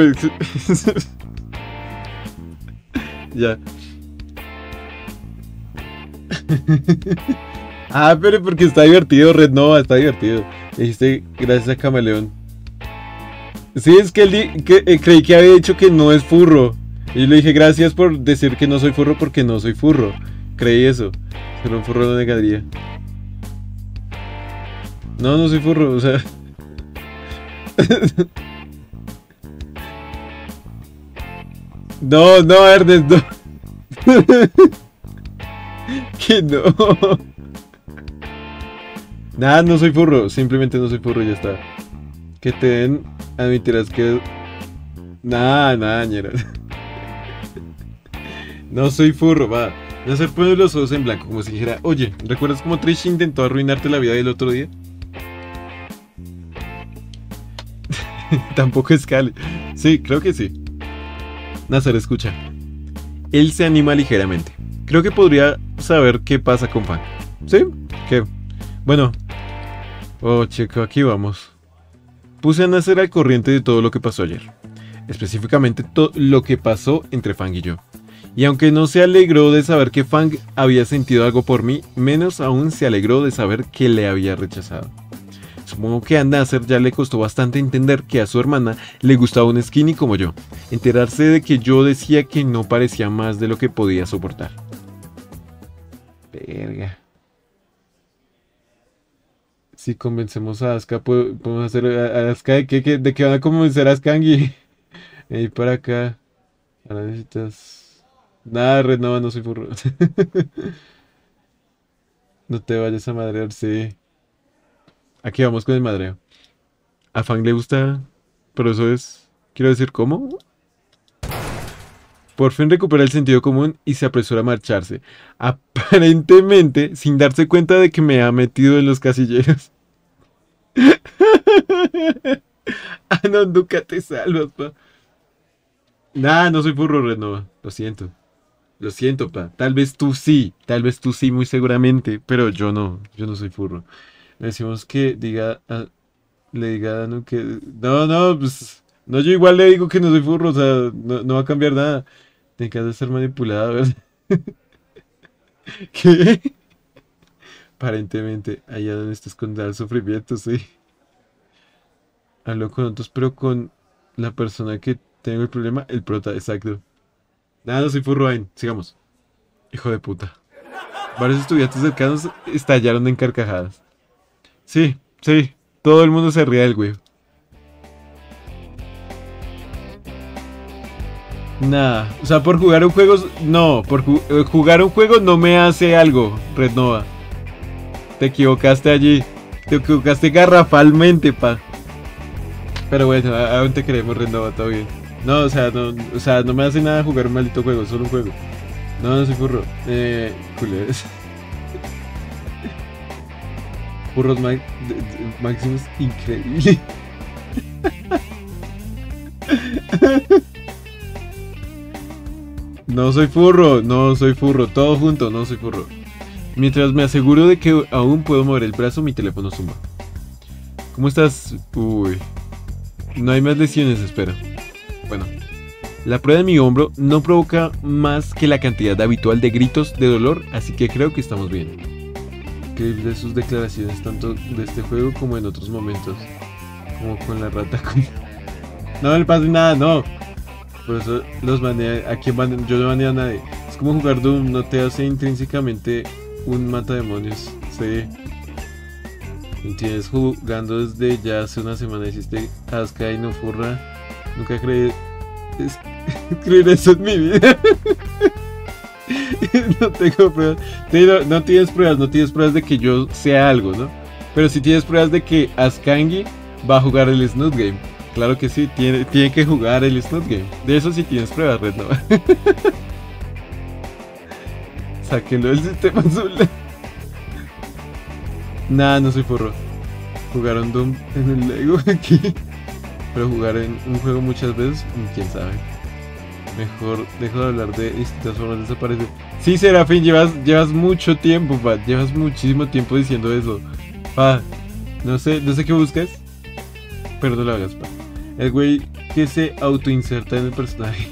Ya. Pero porque está divertido, Red Nova, está divertido. Dijiste gracias a Camaleón. Sí, es que él creí que había dicho que no es furro. Y yo le dije gracias por decir que no soy furro porque no soy furro. Creí eso. Pero un furro no negaría. No soy furro, o sea. No, Ernest, no. Que no. Nada, no soy furro, simplemente no soy furro y ya está. Que te den, admitirás que... Nada, ñera. No soy furro, va. Nasser pone los ojos en blanco, como si dijera, oye, ¿recuerdas cómo Trish intentó arruinarte la vida el otro día? Tampoco escale. Sí, creo que sí. Nasser escucha. Él se anima ligeramente. Creo que podría saber qué pasa con Fang. ¿Sí? ¿Qué? Bueno. Oh, chico, aquí vamos. Puse a Nasser al corriente de todo lo que pasó ayer. Específicamente lo que pasó entre Fang y yo. Y aunque no se alegró de saber que Fang había sentido algo por mí, menos aún se alegró de saber que le había rechazado. Supongo que a Nasser ya le costó bastante entender que a su hermana le gustaba un skinny como yo. Enterarse de que yo decía que no parecía más de lo que podía soportar. Verga. Si convencemos a Asuka, podemos hacer a Asuka de que van a convencer a Skangy. Y para acá. Ahora necesitas. Nada, Red Nova, no soy furro. No te vayas a madrear, sí. Aquí vamos con el madreo. A Fang le gusta. Pero eso es. Quiero decir, ¿cómo? Por fin recupera el sentido común y se apresura a marcharse. Aparentemente, sin darse cuenta de que me ha metido en los casilleros. Ah, no, nunca te salvas, pa. Nah, no soy furro, Renova. Lo siento. Lo siento, pa. Tal vez tú sí, muy seguramente, pero yo no soy furro. Le decimos que le diga a Danu que... No, pues... No, yo igual le digo que no soy furro, o sea, no va a cambiar nada. Tengas de ser manipulada, ¿verdad? ¿Qué? Aparentemente, allá donde está escondido el sufrimiento, sí. Hablo con otros, pero con la persona que tengo el problema, el prota, exacto. Nada, no soy furro, Ain. Sigamos. Hijo de puta. Varios estudiantes cercanos estallaron en carcajadas. Sí. Todo el mundo se ría del güey. Nada. O sea, por jugar un juego... No, por jugar un juego no me hace algo, Red Nova. Te equivocaste allí. Te equivocaste garrafalmente, pa. Pero bueno, aún te creemos, Red Nova, todo bien. No, o sea, no me hace nada jugar un maldito juego, solo un juego. No soy furro. Culeres. Furros máximos, increíble. No soy furro, todo junto, no soy furro. Mientras me aseguro de que aún puedo mover el brazo, mi teléfono zumba. ¿Cómo estás? Uy. No hay más lesiones, espero. Bueno. La prueba de mi hombro no provoca más que la cantidad habitual de gritos de dolor, así que creo que estamos bien. Increíble sus declaraciones, tanto de este juego como en otros momentos. Como con la rata con... No le pasa nada, no. Por eso los baneé. ¿A quién baneé? Yo no baneé a nadie. Es como jugar Doom, no te hace intrínsecamente un matademonios. Sí. Tienes jugando desde ya hace una semana. Hiciste Asuka y no furra. Nunca creí escribir eso en mi vida. No tengo pruebas. No tienes pruebas de que yo sea algo, ¿no? Pero sí tienes pruebas de que Askangi va a jugar el Snoot Game. Claro que sí, tiene que jugar el Snoot Game. De eso sí tienes pruebas, Red Nova. Sáquenlo del sistema azul. Nah, no soy furro. Jugaron Doom en el Lego aquí. Pero jugar en un juego muchas veces, quién sabe. Mejor dejo de hablar de distintas formas de desaparecer. Sí, Serafín, llevas mucho tiempo, pa. Llevas muchísimo tiempo diciendo eso. Pa, no sé qué buscas. Pero no lo hagas, pa. El güey que se autoinserta en el personaje.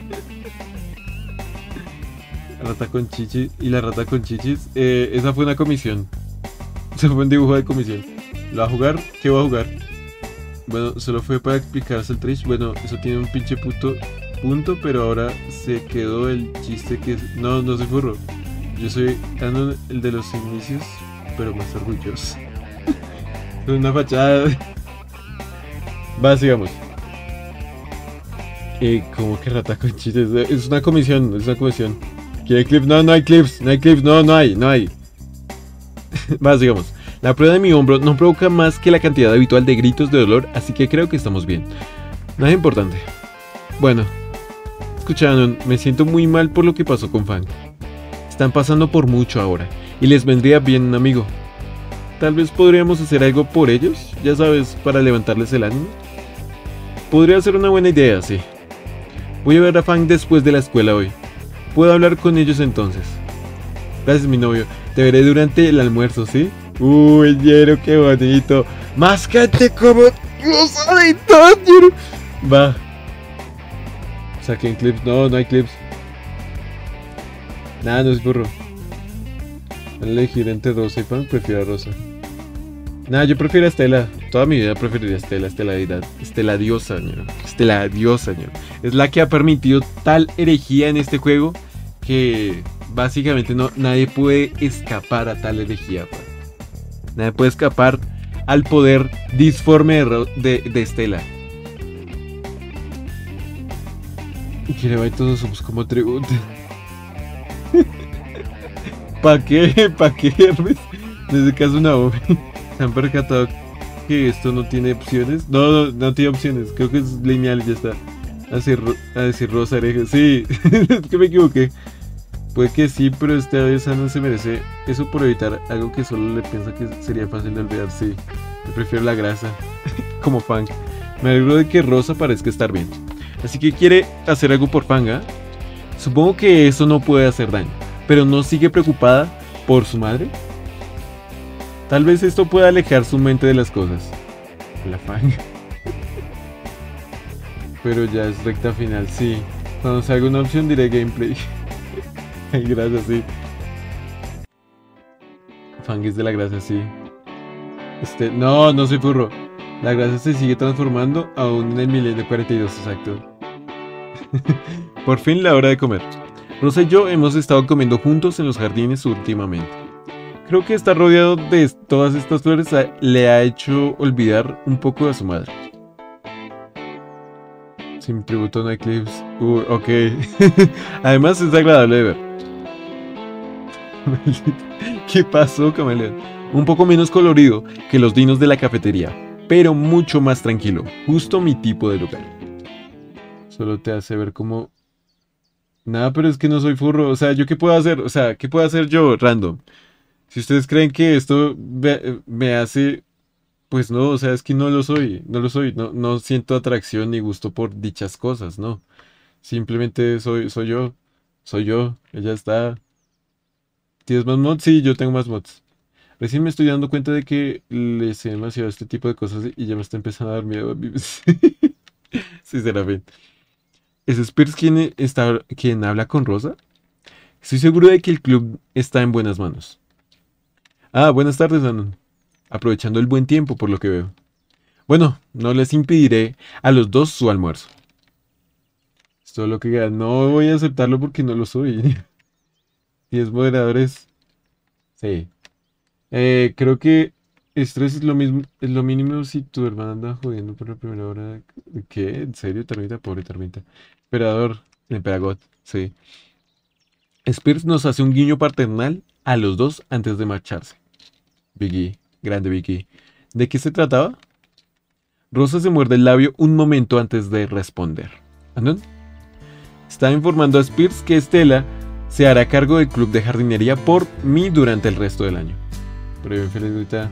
La rata con chichis y la rata con chichis. Esa fue una comisión. Ese fue un dibujo de comisión. ¿Lo va a jugar? ¿Qué va a jugar? Bueno, solo fue para explicarse el Trish. Bueno, eso tiene un pinche punto, pero ahora se quedó el chiste que... No soy furro. Yo soy el de los inicios, pero más orgulloso. Es una fachada. Va, sigamos. ¿Cómo que rata con chistes? Es una comisión, ¿Quiere clips? No hay clips, no hay. Va, sigamos. La prueba de mi hombro no provoca más que la cantidad habitual de gritos de dolor, así que creo que estamos bien. Nada importante. Bueno, escucharon, me siento muy mal por lo que pasó con Fang. Están pasando por mucho ahora, y les vendría bien un amigo. Tal vez podríamos hacer algo por ellos, ya sabes, para levantarles el ánimo. Podría ser una buena idea, sí. Voy a ver a Fang después de la escuela hoy. Puedo hablar con ellos entonces. Gracias, mi novio. Te veré durante el almuerzo, ¿sí? Uy, Jero, qué bonito. Máscate como rosadito, Jero. Va. Saquen clips. No, no hay clips. Nada, no es burro. Al elegir entre Rosa y Fang, prefiero a Rosa. Nada, yo prefiero a Estela. Toda mi vida preferiría a Estela. Estela diosa, ñero. Estela diosa, ñero. Es la que ha permitido tal herejía en este juego que básicamente nadie puede escapar a tal herejía. Pa. Nadie puede escapar al poder disforme de Estela. Que le va y todos somos como tributo. ¿Para qué? ¿Para qué, Hermes? Desde que hace una obra. ¿Se han percatado que esto no tiene opciones? No tiene opciones. Creo que es lineal y ya está. A decir Rosa Hereje. Sí, es que me equivoqué. Puede que sí, pero esta vez no se merece eso por evitar algo que solo le piensa que sería fácil de olvidar. Sí, yo prefiero la grasa. Como Fang. Me alegro de que Rosa parezca estar bien. Así que quiere hacer algo por Fang, ¿eh? Supongo que eso no puede hacer daño. Pero no sigue preocupada por su madre. Tal vez esto pueda alejar su mente de las cosas. La Fang. Pero ya es recta final, sí. Cuando salga una opción diré gameplay. Gracias, sí. Fang es de la grasa, sí. No soy furro. La grasa se sigue transformando aún en el milenio 42, exacto. Por fin la hora de comer. Rosa y yo hemos estado comiendo juntos en los jardines últimamente. Creo que estar rodeado de todas estas flores le ha hecho olvidar un poco a su madre. Sin tributo no hay clips. Ok. Además es agradable de ver. ¿Qué pasó, camaleón? Un poco menos colorido que los dinos de la cafetería, pero mucho más tranquilo. Justo mi tipo de lugar. Solo te hace ver como... Nada, pero es que no soy furro. O sea, ¿yo qué puedo hacer? O sea, ¿qué puedo hacer yo, random? Si ustedes creen que esto me hace... Pues no, o sea, es que no lo soy. No siento atracción ni gusto por dichas cosas, no. Simplemente soy yo. Soy yo. Ella está... ¿Tienes más mods? Sí, yo tengo más mods. Recién me estoy dando cuenta de que le sé demasiado a este tipo de cosas y ya me está empezando a dar miedo. Sí, Serafín. ¿Es Spears quien habla con Rosa? Estoy seguro de que el club está en buenas manos. Ah, buenas tardes, Anon. Aprovechando el buen tiempo por lo que veo. Bueno, no les impediré a los dos su almuerzo. Es todo lo que queda. No voy a aceptarlo porque no lo soy. 10 moderadores. Sí. Creo que estrés es lo mismo, es lo mínimo si tu hermana anda jodiendo por la primera hora. ¿Qué? ¿En serio? Termita, pobre Termita. Emperador, Emperagot, sí. Spears nos hace un guiño paternal a los dos antes de marcharse. Vicky, grande Vicky. ¿De qué se trataba? Rosa se muerde el labio un momento antes de responder. ¿Anon? Está informando a Spears que Estela se hará cargo del club de jardinería por mí durante el resto del año. Pero bien feliz grita.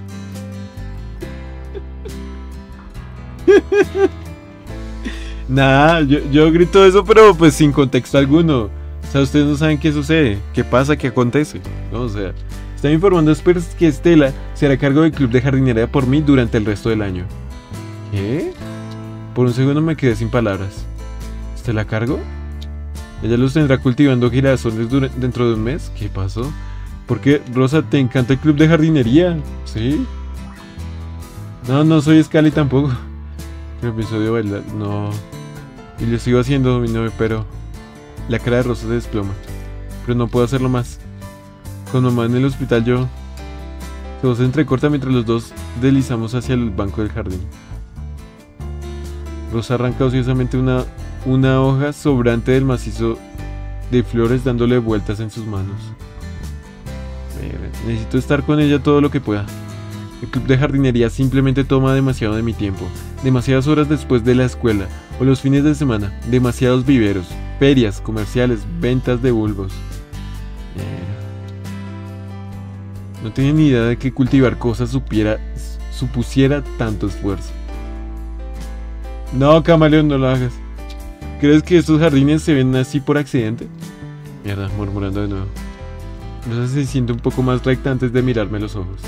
Nah, yo grito eso, pero pues sin contexto alguno. O sea, ustedes no saben qué sucede, qué pasa, qué acontece, ¿no? O sea, está informando a Spears que Estela se hará cargo del club de jardinería por mí durante el resto del año. ¿Qué? Por un segundo me quedé sin palabras. ¿Estela a cargo? ¿Ella los tendrá cultivando girasoles dentro de un mes? ¿Qué pasó? ¿Por qué, Rosa, te encanta el club de jardinería? ¿Sí? No soy Scali tampoco. El episodio bailar, no. Y lo sigo haciendo, mi novio, pero... La cara de Rosa se desploma. Pero no puedo hacerlo más. Con mamá en el hospital yo... Su voz se entrecorta mientras los dos deslizamos hacia el banco del jardín. Rosa arranca ociosamente una hoja sobrante del macizo de flores dándole vueltas en sus manos. Necesito estar con ella todo lo que pueda. El club de jardinería simplemente toma demasiado de mi tiempo. Demasiadas horas después de la escuela o los fines de semana. Demasiados viveros, ferias, comerciales, ventas de bulbos. No tenía ni idea de que cultivar cosas supusiera tanto esfuerzo. No, camaleón, no lo hagas. ¿Crees que estos jardines se ven así por accidente? Mierda, murmurando de nuevo. Rosa se siente un poco más recta antes de mirarme los ojos.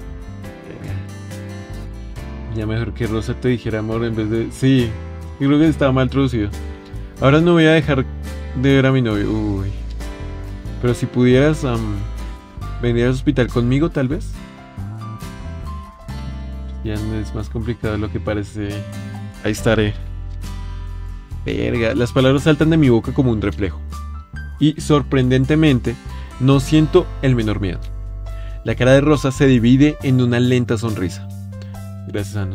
Ya mejor que Rosa te dijera amor en vez de... Sí, yo creo que estaba mal traducido. Ahora no voy a dejar de ver a mi novio. Uy. Pero si pudieras venir al hospital conmigo, tal vez. Ya no es más complicado de lo que parece. Ahí estaré. Verga, las palabras saltan de mi boca como un reflejo. Y sorprendentemente, no siento el menor miedo. La cara de Rosa se divide en una lenta sonrisa. Gracias, Anon.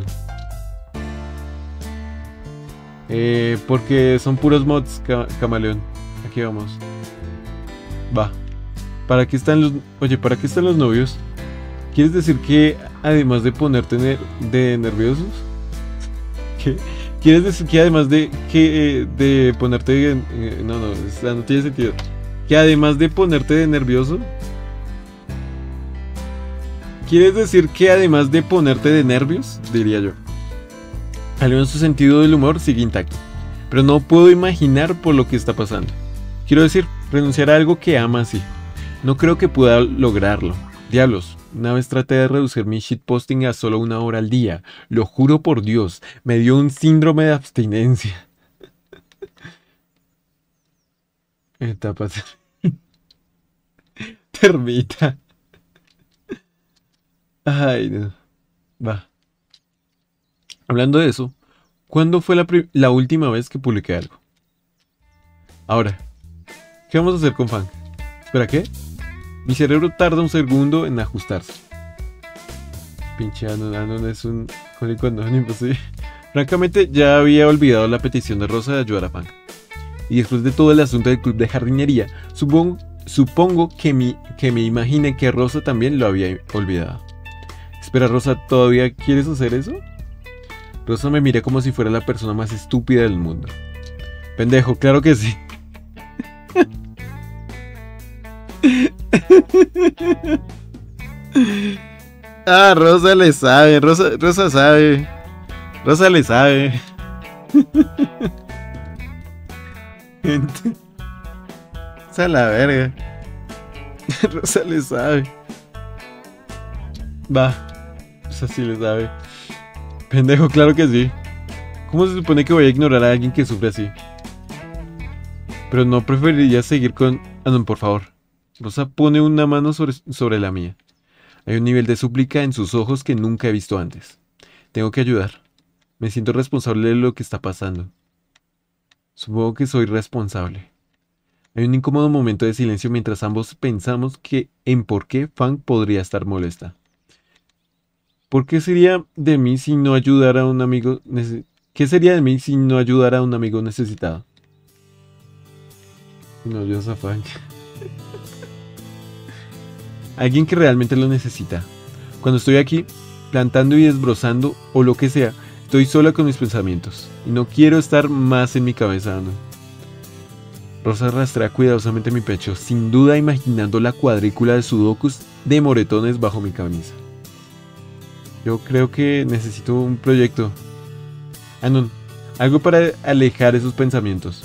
Porque son puros mods, camaleón. Aquí vamos. Va. ¿Para qué están los... Oye, ¿para qué están los novios? ¿Quieres decir que además de ponerte de nerviosos? ¿Qué? ¿Quieres decir que además de ponerte... no, no tiene sentido. Que además de ponerte de nervioso... ¿Quieres decir que además de ponerte de nervios? Diría yo. Al menos su sentido del humor sigue intacto. Pero no puedo imaginar por lo que está pasando. Quiero decir, renunciar a algo que ama así. No creo que pueda lograrlo. Diablos, una vez traté de reducir mi shitposting a solo 1 hora al día. Lo juro por Dios, me dio un síndrome de abstinencia. Etapas. Termita. Ay, no. Va. Hablando de eso, ¿cuándo fue la última vez que publiqué algo? Ahora, ¿qué vamos a hacer con Fang? ¿Espera qué? Mi cerebro tarda un segundo en ajustarse. Pinche Anon es un cólico anónimo, sí. Francamente, ya había olvidado la petición de Rosa de ayudar a Fang. Y después de todo el asunto del club de jardinería, supongo que me imaginé que Rosa también lo había olvidado. Espera, Rosa, ¿todavía quieres hacer eso? Rosa me mira como si fuera la persona más estúpida del mundo. Pendejo, claro que sí. Ah, Rosa le sabe, Rosa sabe. Rosa le sabe. Gente. Esa es la verga. Rosa le sabe. Va. Rosa sí le sabe. Pendejo, claro que sí. ¿Cómo se supone que voy a ignorar a alguien que sufre así? Pero no preferiría seguir con... Ah, no, por favor. Rosa pone una mano sobre la mía. Hay un nivel de súplica en sus ojos que nunca he visto antes. Tengo que ayudar. Me siento responsable de lo que está pasando. Supongo que soy responsable. Hay un incómodo momento de silencio mientras ambos pensamos en por qué Fang podría estar molesta. ¿Por qué sería de mí si no ayudara a un amigo ¿Qué sería de mí si no ayudara a un amigo necesitado? No, yo soy Fang. Alguien que realmente lo necesita. Cuando estoy aquí, plantando y desbrozando o lo que sea, estoy sola con mis pensamientos. Y no quiero estar más en mi cabeza, ¿no? Rosa rastrea cuidadosamente mi pecho, sin duda imaginando la cuadrícula de sudokus de moretones bajo mi camisa. Yo creo que necesito un proyecto. Anon, algo para alejar esos pensamientos.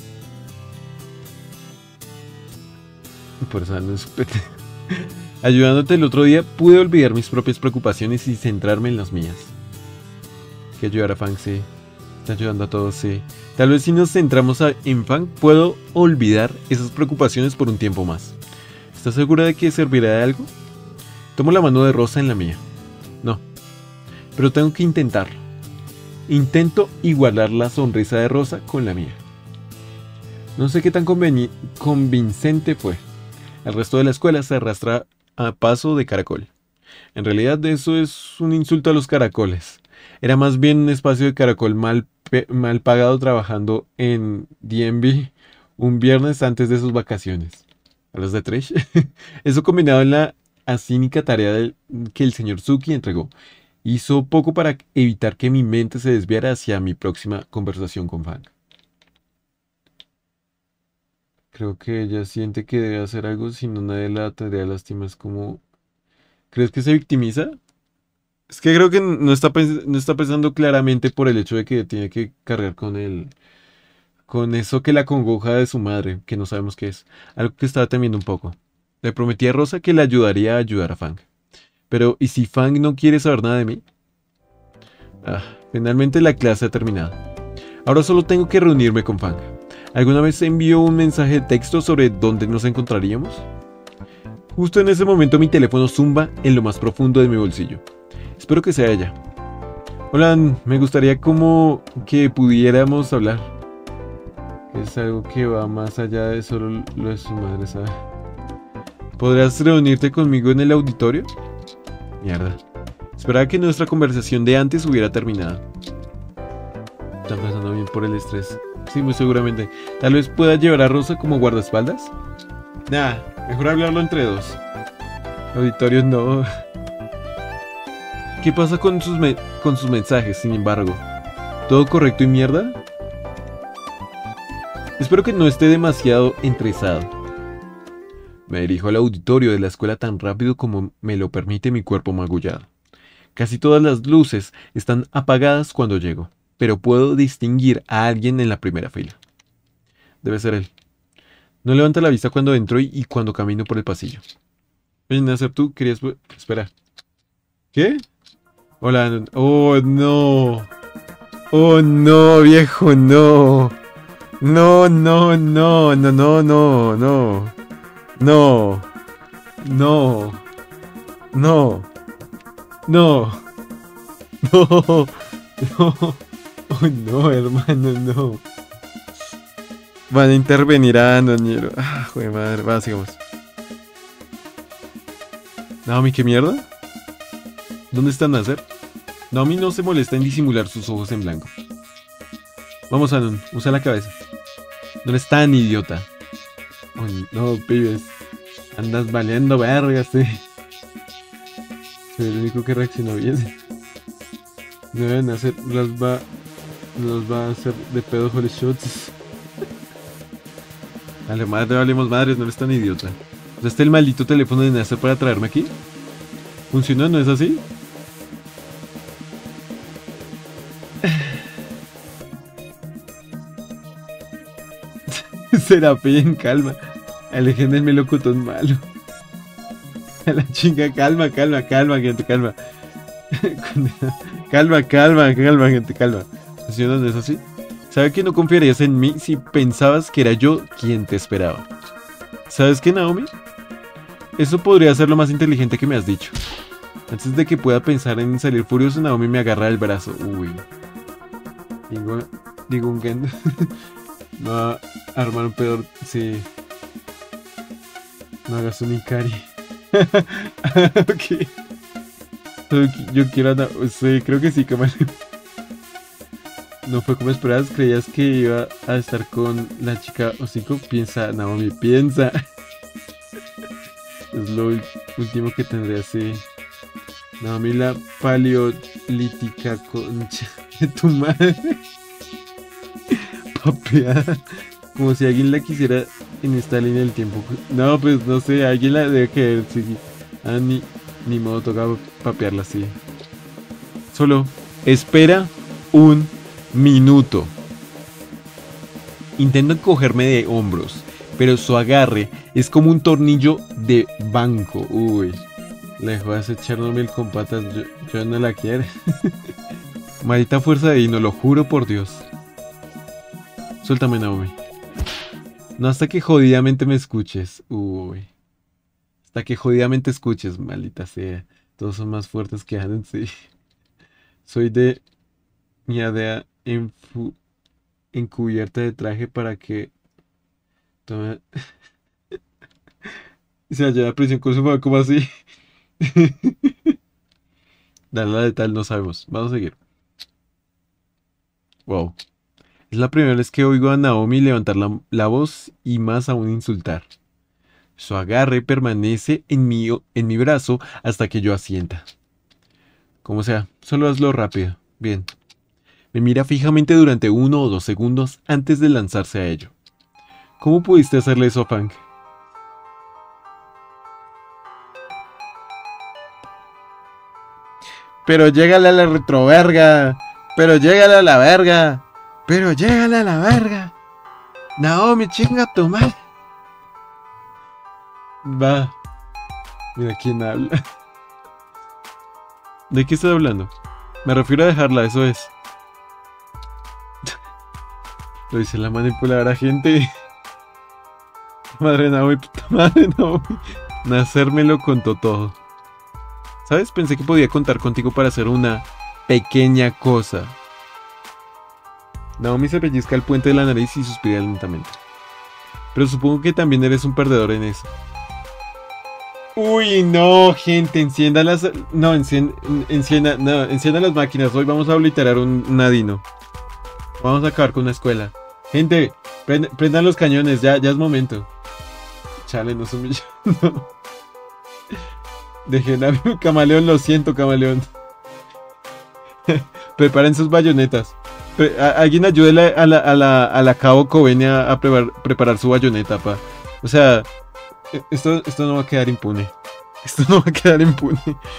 Por eso Anon es Ayudándote el otro día, pude olvidar mis propias preocupaciones y centrarme en las mías. Que ayudar a Fang, sí. Está ayudando a todos, sí. Tal vez si nos centramos en Fang, puedo olvidar esas preocupaciones por un tiempo más. ¿Estás segura de que servirá de algo? Tomo la mano de Rosa en la mía. No. Pero tengo que intentarlo. Intento igualar la sonrisa de Rosa con la mía. No sé qué tan convincente fue. El resto de la escuela se arrastra a paso de caracol. En realidad eso es un insulto a los caracoles. Era más bien un espacio de caracol mal pagado trabajando en DMV un viernes antes de sus vacaciones. ¿A los de Trish? Eso combinado en la acínica tarea que el señor Suki entregó. Hizo poco para evitar que mi mente se desviara hacia mi próxima conversación con Fang. Creo que ella siente que debe hacer algo, si no nadie la tendría lástima. Es como ¿Crees que se victimiza? Es que creo que no está pensando claramente por el hecho de que tiene que cargar con eso que la congoja de su madre, que no sabemos qué es. Algo que estaba temiendo un poco. Le prometí a Rosa que le ayudaría a ayudar a Fang. Pero, ¿y si Fang no quiere saber nada de mí? Ah, finalmente la clase ha terminado. Ahora solo tengo que reunirme con Fang. ¿Alguna vez envió un mensaje de texto sobre dónde nos encontraríamos? Justo en ese momento mi teléfono zumba en lo más profundo de mi bolsillo. Espero que sea ella. Hola, me gustaría como que pudiéramos hablar. Es algo que va más allá de solo lo de su madre, ¿sabes? ¿Podrías reunirte conmigo en el auditorio? Mierda. Esperaba que nuestra conversación de antes hubiera terminado. Está pasando bien por el estrés. Sí, muy seguramente. Tal vez pueda llevar a Rosa como guardaespaldas. Nah, mejor hablarlo entre dos. Auditorio no. ¿Qué pasa con sus mensajes, sin embargo? ¿Todo correcto y mierda? Espero que no esté demasiado estresado. Me dirijo al auditorio de la escuela tan rápido como me lo permite mi cuerpo magullado. Casi todas las luces están apagadas cuando llego, pero puedo distinguir a alguien en la primera fila. Debe ser él. No levanta la vista cuando entro y cuando camino por el pasillo. Oye, Nasser, ¿tú querías... Espera. ¿Qué? Hola. Oh, no. Oh, no, viejo, no. No, no, no, no, no, no, no. No. No. No. No. No. No. Oh, no, hermano, no. Van a intervenir a Noñero. Ah, joder, madre. Va, sigamos. Naomi, ¿qué mierda? ¿Dónde está Nasser? Naomi no se molesta en disimular sus ojos en blanco. Vamos, Anon, usa la cabeza. No eres tan idiota. Oh, no, pibes. Andas valiendo vergas, Soy el único que reaccionó bien. No deben hacer. Los va a hacer de pedo holy shots. Dale, madre, valemos madres, no eres tan idiota. ¿Usaste el maldito teléfono de Nasser para traerme aquí? ¿Funcionó? ¿No es así? Serapín, calma. Alejen del melocotón malo. A la chinga, calma, gente, calma. Calma, gente, calma. ¿Funcionó? ¿No es así? ¿Sabes que no confiarías en mí si pensabas que era yo quien te esperaba? ¿Sabes qué, Naomi? Eso podría ser lo más inteligente que me has dicho. Antes de que pueda pensar en salir furioso, Naomi me agarra el brazo. Uy. Digo un Gendo. No va a armar un peor. Sí. No hagas un Ikari. Ok. Yo quiero a Naomi. Sí, creo que sí, cámara. No fue como esperabas, creías que iba a estar con la chica hocico. Piensa, Naomi, piensa. Es lo último que tendré así. Naomi, la paleolítica concha de tu madre. Papeada. Como si alguien la quisiera en esta línea del tiempo. No, pues no sé, alguien la debe querer. Sí. Ah, ni modo, toca papearla así. Solo espera un minuto. Intento encogerme de hombros, pero su agarre es como un tornillo de banco. Uy, lejos de Chernobyl con patas, yo no la quiero. Maldita fuerza de Dino, lo juro por Dios. Suéltame, Naomi. No hasta que jodidamente me escuches. Uy. Hasta que jodidamente escuches, maldita sea. Todos son más fuertes que Anon, sí. Soy de mi ADA encubierta de traje para que tome... Se halla la prisión con su mamá, ¿cómo así? Dale la de tal, no sabemos. Vamos a seguir. Wow. Es la primera vez que oigo a Naomi levantar la voz y más aún insultar. Su agarre permanece en mi brazo hasta que yo asienta. Como sea, solo hazlo rápido. Bien. Me mira fijamente durante 1 o 2 segundos antes de lanzarse a ello. ¿Cómo pudiste hacerle eso a Fang? Pero llégale a la retroverga. Pero llégale a la verga. Pero llégale a la verga. Naomi, chinga tu madre. Va. Mira quién habla. ¿De qué estoy hablando? Me refiero a dejarla, eso es. Lo dice la manipuladora, gente. Madre Naomi, puta madre Naomi. Nacer me lo contó todo. ¿Sabes? Pensé que podía contar contigo para hacer una pequeña cosa. Naomi se pellizca el puente de la nariz y suspira lentamente. Pero supongo que también eres un perdedor en eso. Uy, no, gente, encienda las... No, encienda las máquinas. Hoy vamos a obliterar un nadino. Vamos a acabar con una escuela. Gente, prendan los cañones, ya es momento. Chale, no son millones. No. Dejen a mi camaleón, lo siento, camaleón. Preparen sus bayonetas. Alguien ayude a la Cabo Covenia a preparar su bayoneta, pa. O sea, esto no va a quedar impune. Esto no va a quedar impune.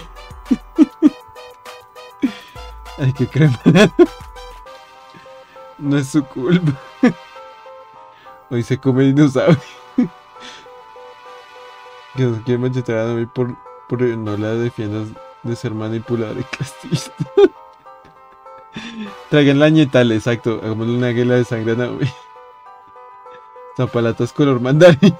Ay, qué crema. No es su culpa. Hoy se come dinosaurio. Que nos quiere machetear a Naomi por no la defiendas de ser manipuladora y castista. Traigan la ñetale, exacto. Hagámosle una águila de sangre a Naomi. Zapalatas color mandarín.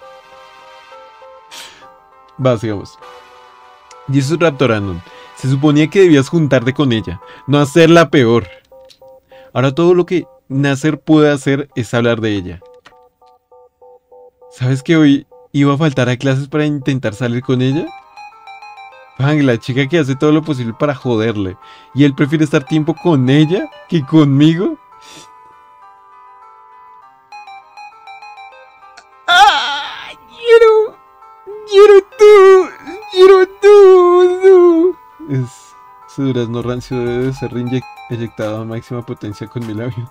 Va, sigamos. Jesus Raptoranon. Se suponía que debías juntarte con ella, no hacerla peor. Ahora todo lo que Nasser puede hacer es hablar de ella. ¿Sabes que hoy iba a faltar a clases para intentar salir con ella? Fang, la chica que hace todo lo posible para joderle. ¿Y él prefiere estar tiempo con ella que conmigo? ¡Ah! ¡Quiero tú! Su durazno rancio debe de ser eyectado a máxima potencia con 1000 aviones.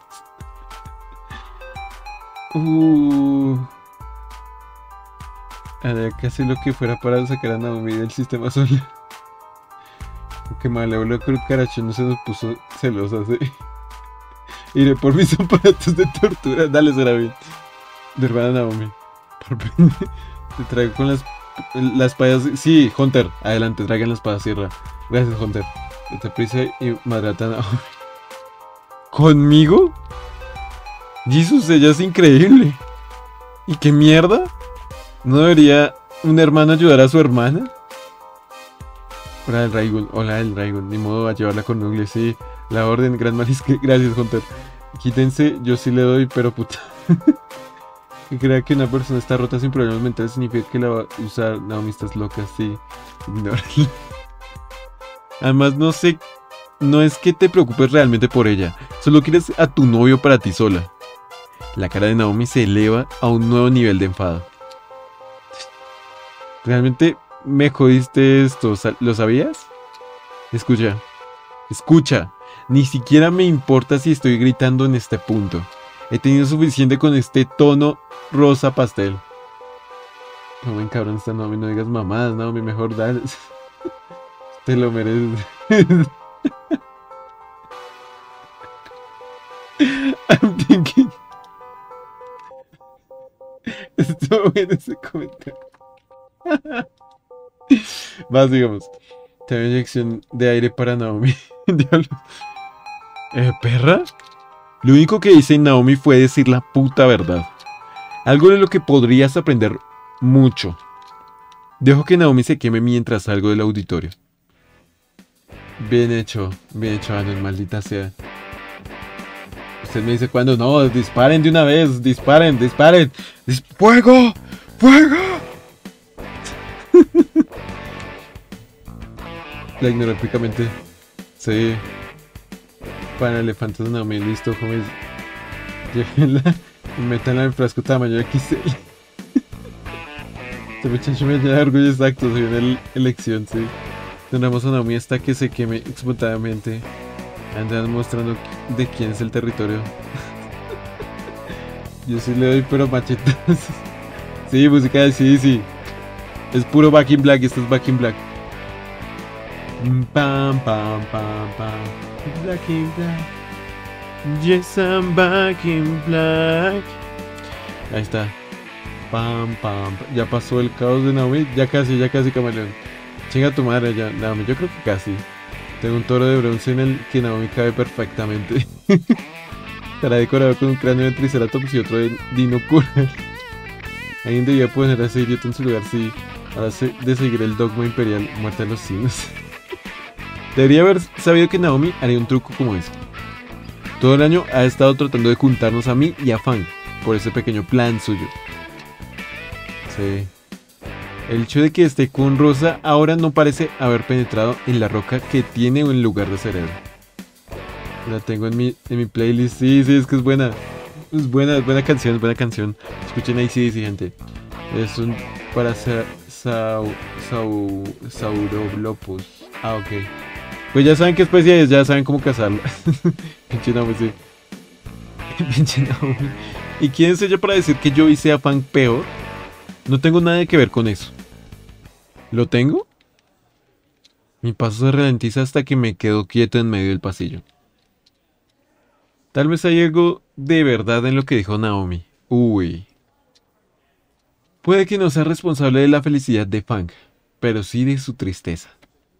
Haré casi lo que fuera para sacar a Naomi del sistema solar. Aunque Malévolo Cucaracho no se nos puso celosa, ¿sí? Iré por mis aparatos de tortura. Dale, será bien. De hermana Naomi. Te traigo con las payas. Sí, Hunter, adelante, traigan la espada sierra. Gracias, Hunter. Date prisa y madrata a Naomi. ¿Conmigo? Jesus, ella es increíble. ¿Y qué mierda? ¿No debería un hermano ayudar a su hermana? Hola del Raigun, ni modo va a llevarla con Nugle, sí. La orden, gran marisque, gracias Hunter. Quítense, yo sí le doy, pero puta. Que crea que una persona está rota sin problemas mentales significa que la va a usar. Naomi, estás loca, sí. Ignórala. Además, no sé, no es que te preocupes realmente por ella, solo quieres a tu novio para ti sola. La cara de Naomi se eleva a un nuevo nivel de enfado. ¿Realmente me jodiste esto? ¿Lo sabías? Escucha, ni siquiera me importa si estoy gritando en este punto. He tenido suficiente con este tono rosa pastel. No me cabrón esta Naomi, no digas mamadas, Naomi, mejor dale. Te lo mereces. I'm thinking. Estuvo bien ese comentario. Más, digamos. Tengo inyección de aire para Naomi. Diablo. ¿Perra? Lo único que hice en Naomi fue decir la puta verdad. Algo de lo que podrías aprender mucho. Dejo que Naomi se queme mientras salgo del auditorio. Bien hecho, Anon, maldita sea. Usted me dice cuando no, disparen de una vez, disparen. ¡Fuego! La ignoró épicamente. Sí. Para elefantes de Naomi, listo, jóvenes. Llévenla y métanla en frasco tamaño XL. Este muchacho me llena de orgullo, exacto, se viene la elección, sí. Donamos a Naomi hasta que se queme espontáneamente. Andan mostrando de quién es el territorio. Yo sí le doy, pero machetazos. Sí, música de sí. Es puro Back in Black, esto es Back in Black. Pam, pam, pam, pam. Black in black. Yes, I'm back in black. Ahí está. Pam, pam. Ya pasó el caos de Naomi. Ya casi, camaleón. Chinga tu madre ya. Naomi, yo creo que casi. Tengo un toro de bronce en el que Naomi cabe perfectamente. Estará decorado con un cráneo de Triceratops y otro de Dinocura. Alguien debía poner a ese idiota en su lugar, sí. Ahora de seguir el dogma imperial, muerte a los signos. Debería haber sabido que Naomi haría un truco como ese. Todo el año ha estado tratando de juntarnos a mí y a Fang por ese pequeño plan suyo. Sí. El hecho de que esté con Rosa ahora no parece haber penetrado en la roca que tiene en lugar de cerebro. La tengo en mi playlist. Sí, es que es buena. Es buena canción, Escuchen ahí, sí, gente. Es un para Sauroblopus. Ah, ok. Pues ya saben qué especie es, ya saben cómo cazarla. Pinche Naomi, sí. Pinche Naomi. ¿Y quién es ella para decir que yo hice a Fang peor? No tengo nada que ver con eso. ¿Lo tengo? Mi paso se ralentiza hasta que me quedo quieto en medio del pasillo. Tal vez hay algo de verdad en lo que dijo Naomi. Uy. Puede que no sea responsable de la felicidad de Fang, pero sí de su tristeza.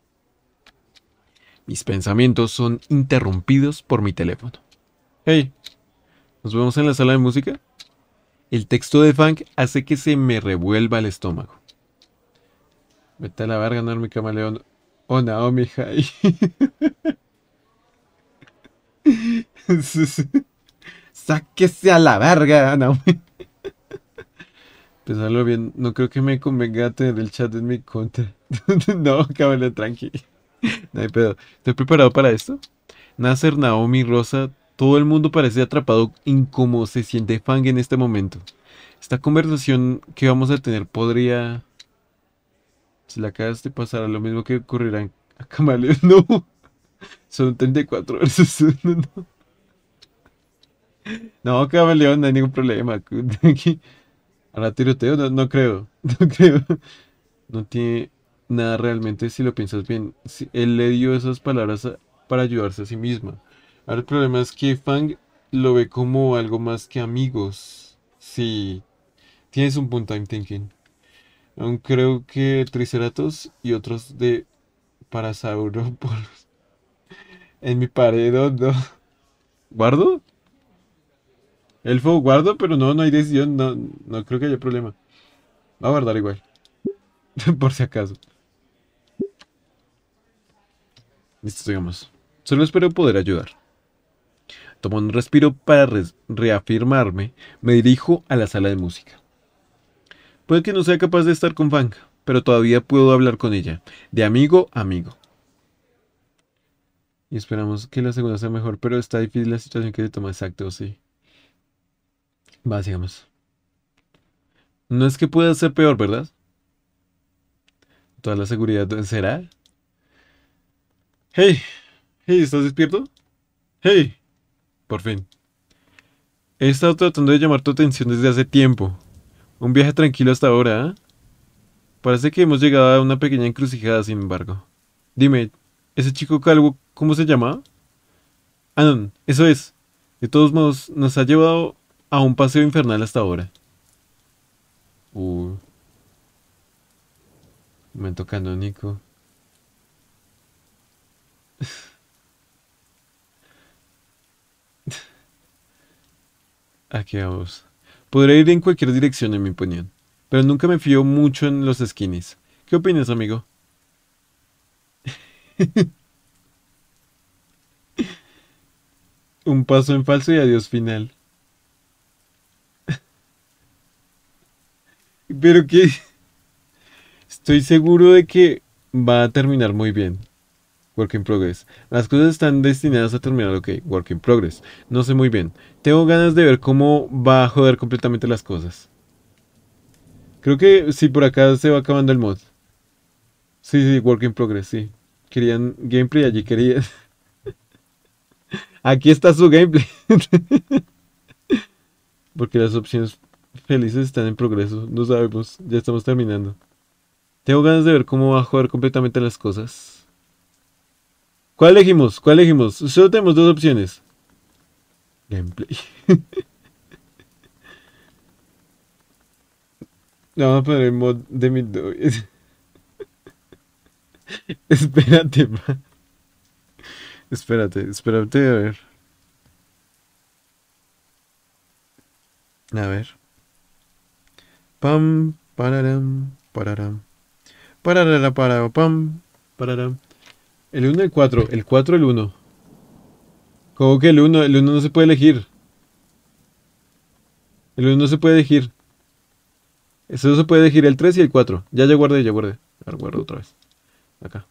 Mis pensamientos son interrumpidos por mi teléfono. Hey, ¿nos vemos en la sala de música? El texto de Fang hace que se me revuelva el estómago. Vete a la verga, Naomi Camaleón. Oh, Naomi, hi. Sáquese a la verga, Naomi. Pensarlo bien, no creo que me convenga tener el chat en mi contra. No, Camaleón, tranqui. No hay pedo. ¿Estoy preparado para esto? Nasser, Naomi, Rosa, todo el mundo parece atrapado en cómo se siente Fang en este momento. Esta conversación que vamos a tener podría... Si la acabas de pasar, lo mismo que ocurrirá a Camaleón. No, son 34 versus 1. No, no, Camaleón, no hay ningún problema. Ahora tiroteo, no creo. No creo. No tiene nada realmente si lo piensas bien. Él le dio esas palabras para ayudarse a sí misma. Ahora el problema es que Fang lo ve como algo más que amigos. Sí, tienes un punto, I'm thinking. Aún creo que Triceratops y otros de Parasauroporos en mi pared, no. ¿Guardo? Elfo, guardo, pero no hay decisión. No creo que haya problema. Va a guardar igual. Por si acaso. Listo, sigamos. Solo espero poder ayudar. Tomo un respiro para reafirmarme. Me dirijo a la sala de música. Puede que no sea capaz de estar con Fang, pero todavía puedo hablar con ella. De amigo a amigo. Y esperamos que la segunda sea mejor, pero está difícil la situación que se toma exacto, sí. Va, sigamos. No es que pueda ser peor, ¿verdad? Toda la seguridad será. Hey, hey, ¿estás despierto? Hey, por fin. He estado tratando de llamar tu atención desde hace tiempo. Un viaje tranquilo hasta ahora, ¿eh? Parece que hemos llegado a una pequeña encrucijada, sin embargo. Dime, ¿ese chico calvo cómo se llamaba? Anon, eso es. De todos modos, nos ha llevado a un paseo infernal hasta ahora. Momento canónico. Aquí vamos. Podré ir en cualquier dirección, en mi opinión. Pero nunca me fío mucho en los skinnies. ¿Qué opinas, amigo? Un paso en falso y adiós final. Pero que estoy seguro de que va a terminar muy bien. Work in progress. Las cosas están destinadas a terminar, ok. Work in progress. No sé muy bien. Tengo ganas de ver cómo va a joder completamente las cosas. Creo que sí, por acá se va acabando el mod. Sí, work in progress, sí. Querían gameplay, allí querían. Aquí está su gameplay. Porque las opciones felices están en progreso. No sabemos. Ya estamos terminando. Tengo ganas de ver cómo va a joder completamente las cosas. ¿Cuál elegimos? ¿Cuál elegimos? Solo tenemos dos opciones. Gameplay. Vamos a poner el mod de mi... Espérate, espérate, a ver. A ver. Pam, pararam, pararam. Pararara, para, pam, pararam. El 1 el 4, el 4 el 1. ¿Cómo que el 1? El 1 no se puede elegir. El 1 no se puede elegir. Eso se puede elegir el 3 y el 4. Ya guardé, ya guardé. Ahora guardo otra vez. Acá.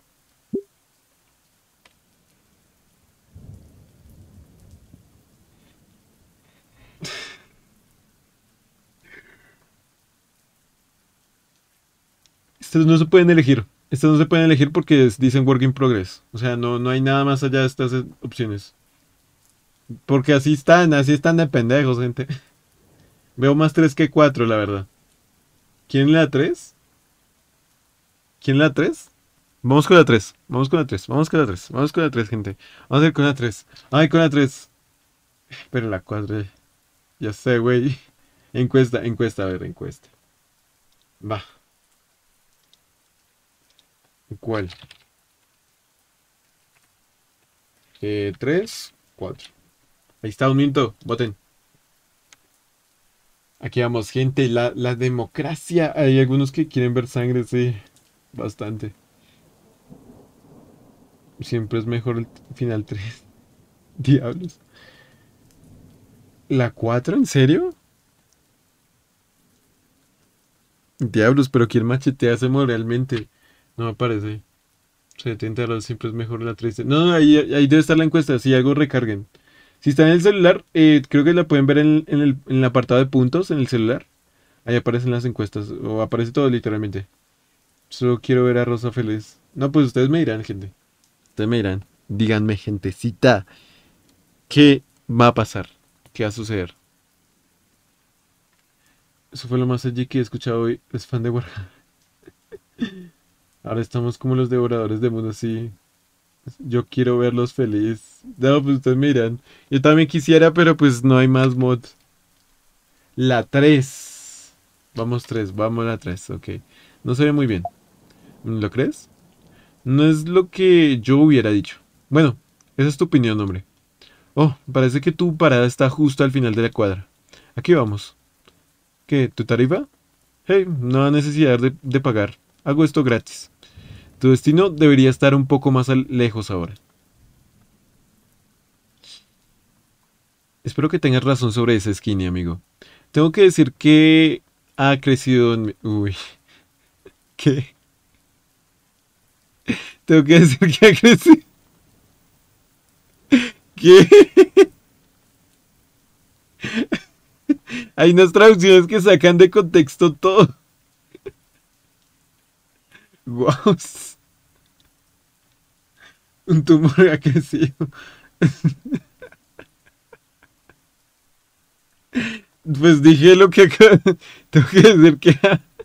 Estos no se pueden elegir. Estos no se pueden elegir porque dicen work in progress. O sea, no hay nada más allá de estas opciones. Porque así están de pendejos, gente. Veo más 3 que 4, la verdad. ¿Quién le da 3? ¿Quién le da 3? Vamos con la 3. Vamos con la 3. Vamos con la 3. Vamos con la 3, gente. Vamos a ir con la 3. Ay, con la 3. Pero la 4. Ya sé, güey. Encuesta, a ver, encuesta. Va. ¿Cuál? 3, 4. Ahí está, un minuto. Voten. Aquí vamos, gente. La democracia. Hay algunos que quieren ver sangre, sí. Bastante. Siempre es mejor el final 3. Diablos. ¿La 4? ¿En serio? Diablos, pero ¿quién machetea ese moralmente? No me parece. 70 euros siempre es mejor la 3. No, ahí debe estar la encuesta. Si algo recarguen. Si está en el celular, creo que la pueden ver en el apartado de puntos en el celular. Ahí aparecen las encuestas. O aparece todo literalmente. Solo quiero ver a Rosa feliz. No, pues ustedes me dirán, gente. Ustedes me dirán. Díganme, gentecita. ¿Qué va a pasar? ¿Qué va a suceder? Eso fue lo más edgy que he escuchado hoy. Es fan de Warhammer. Ahora estamos como los devoradores de mundos, sí. Yo quiero verlos feliz. No, pues ustedes me dirán. Yo también quisiera, pero pues no hay más mods. La 3. Vamos 3, vamos a la 3, ok. No se ve muy bien. ¿Lo crees? No es lo que yo hubiera dicho. Bueno, esa es tu opinión, hombre. Oh, parece que tu parada está justo al final de la cuadra. Aquí vamos. ¿Qué? ¿Tu tarifa? Hey, no hay necesidad de pagar. Hago esto gratis. Tu destino debería estar un poco más lejos ahora. Espero que tengas razón sobre ese skinny, amigo. Tengo que decir que ha crecido en mi... Uy, ¿qué? Tengo que decir que ha crecido... ¿Qué? Hay unas traducciones que sacan de contexto todo. Wow. Un tumor ha crecido. Pues dije lo que acá. Tengo que decir que...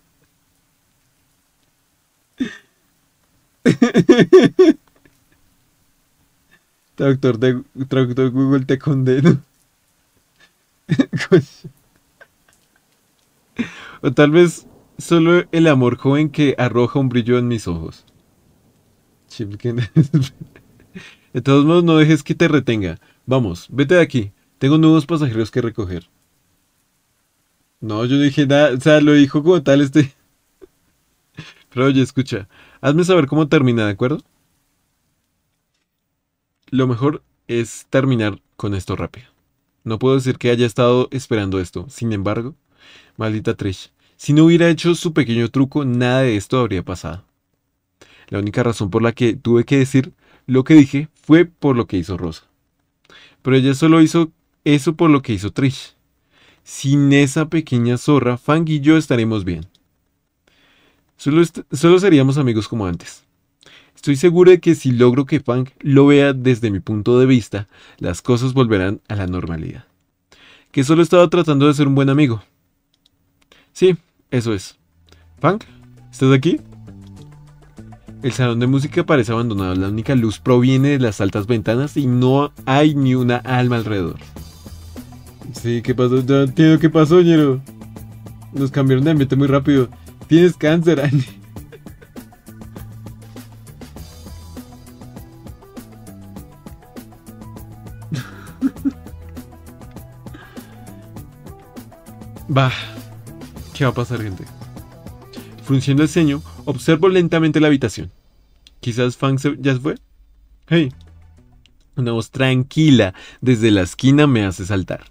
Traductor Google te condeno. O tal vez solo el amor joven que arroja un brillo en mis ojos. De todos modos, no dejes que te retenga. Vamos, vete de aquí. Tengo nuevos pasajeros que recoger. No, yo no dije nada. O sea, lo dijo como tal este. Pero oye, escucha. Hazme saber cómo termina, ¿de acuerdo? Lo mejor es terminar con esto rápido. No puedo decir que haya estado esperando esto. Sin embargo, maldita Trish. Si no hubiera hecho su pequeño truco, nada de esto habría pasado. La única razón por la que tuve que decir lo que dije fue por lo que hizo Rosa. Pero ella solo hizo eso por lo que hizo Trish. Sin esa pequeña zorra, Fang y yo estaremos bien. Solo seríamos amigos como antes. Estoy seguro de que si logro que Fang lo vea desde mi punto de vista, las cosas volverán a la normalidad. Que solo estaba tratando de ser un buen amigo. Sí, eso es. ¿Fang? ¿Estás aquí? El salón de música parece abandonado. La única luz proviene de las altas ventanas y no hay ni una alma alrededor. Sí, ¿qué pasó? No entiendo qué pasó, ñero. Nos cambiaron de ambiente muy rápido. Tienes cáncer, Annie. Bah, ¿qué va a pasar, gente? Frunciendo el ceño, observo lentamente la habitación. Quizás Fang ya se fue. Hey. Una voz tranquila desde la esquina me hace saltar.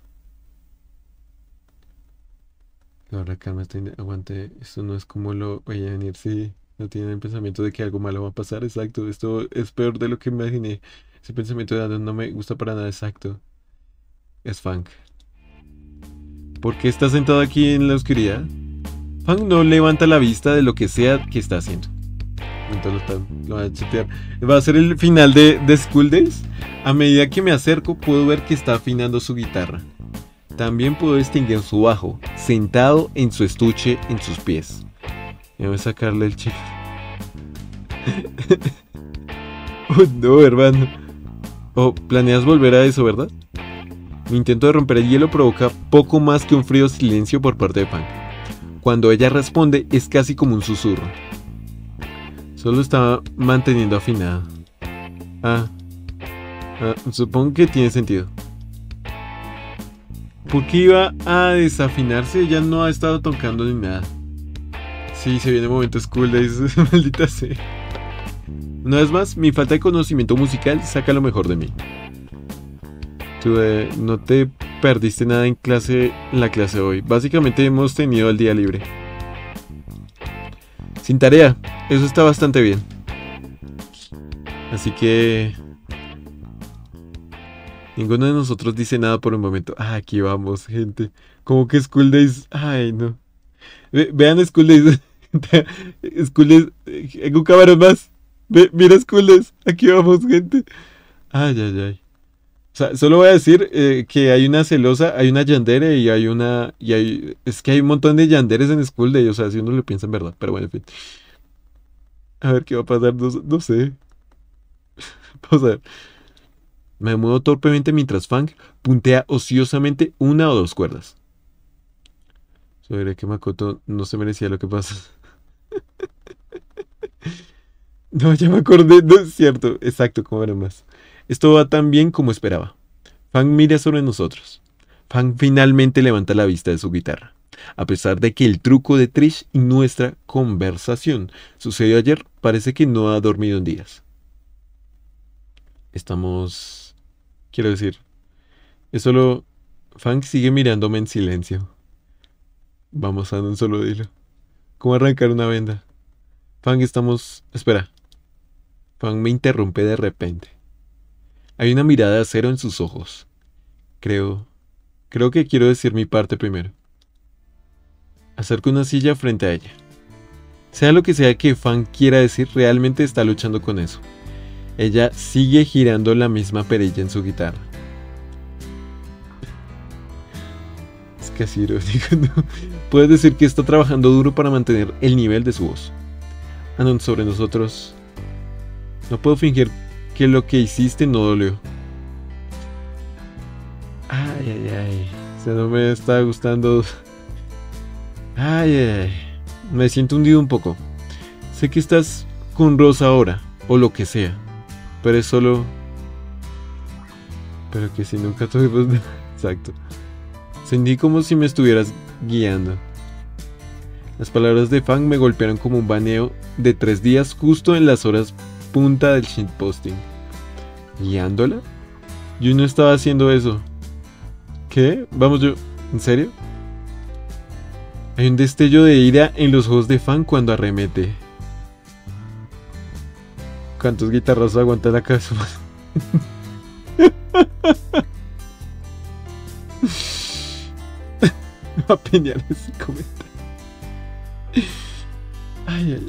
Ahora calma, aguante. Esto no es como lo veía venir. Sí, no tienen el pensamiento de que algo malo va a pasar. Exacto, esto es peor de lo que imaginé. Ese pensamiento de Adam no me gusta para nada. Exacto. Es Fang. ¿Por qué está sentado aquí en la oscuridad? Fang no levanta la vista de lo que sea que está haciendo. Entonces lo va a chetear. Va a ser el final de School Days. A medida que me acerco puedo ver que está afinando su guitarra. También puedo distinguir su bajo, sentado en su estuche en sus pies. Voy a sacarle el chip. Oh no, hermano. Oh, planeas volver a eso, ¿verdad? Mi intento de romper el hielo provoca poco más que un frío silencio por parte de Fang. Cuando ella responde es casi como un susurro. Solo estaba manteniendo afinado. Supongo que tiene sentido. ¿Por qué iba a desafinarse? Ella no ha estado tocando ni nada. Sí, se viene el momento School Days, maldita sea. Una vez más, mi falta de conocimiento musical saca lo mejor de mí. Tú no te perdiste nada en la clase hoy. Básicamente hemos tenido el día libre. Sin tarea, eso está bastante bien. Así que... ninguno de nosotros dice nada por un momento. Aquí vamos, gente. Como que School Days... Ay, no. Vean School Days. School Days... un camarón más. Mira School Days. Aquí vamos, gente. Ay. O sea, solo voy a decir que hay una celosa, hay una yandere y hay una... es que hay un montón de yanderes en School Days. O sea, si uno lo piensa en verdad. Pero bueno, en fin. A ver qué va a pasar. No sé. Vamos a ver. Me muevo torpemente mientras Fang puntea ociosamente una o dos cuerdas. Sobre que Makoto no se merecía lo que pasa. No, ya me acordé, no es cierto. Exacto, como era más. Esto va tan bien como esperaba. Fang mira sobre nosotros. Fang finalmente levanta la vista de su guitarra. A pesar de que el truco de Trish y nuestra conversación sucedió ayer, parece que no ha dormido en días. Quiero decir, es solo... Fang sigue mirándome en silencio. Vamos a un solo dilo. ¿Cómo arrancar una venda? Fang, Espera. Fang me interrumpe de repente. Hay una mirada de acero en sus ojos. Creo que quiero decir mi parte primero. Acerco una silla frente a ella. Sea lo que sea que Fang quiera decir, realmente está luchando con eso. Ella sigue girando la misma perilla en su guitarra. Es casi irónico, ¿no? Puedes decir que está trabajando duro para mantener el nivel de su voz. Anon sobre nosotros. No puedo fingir que lo que hiciste no dolió. Ay. O sea, no me está gustando. Ay. Me siento hundido un poco. Sé que estás con Rosa ahora, o lo que sea. Pero es solo... Pero que si nunca tuvimos... Exacto. Sentí como si me estuvieras guiando. Las palabras de Fang me golpearon como un baneo de 3 días justo en las horas punta del shitposting. ¿Guiándola? Yo no estaba haciendo eso. ¿Qué? Vamos, ¿en serio? Hay un destello de ira en los ojos de Fang cuando arremete. ¿Cuántos guitarras aguanta la casa? Va a peñar ese comentario. Ay.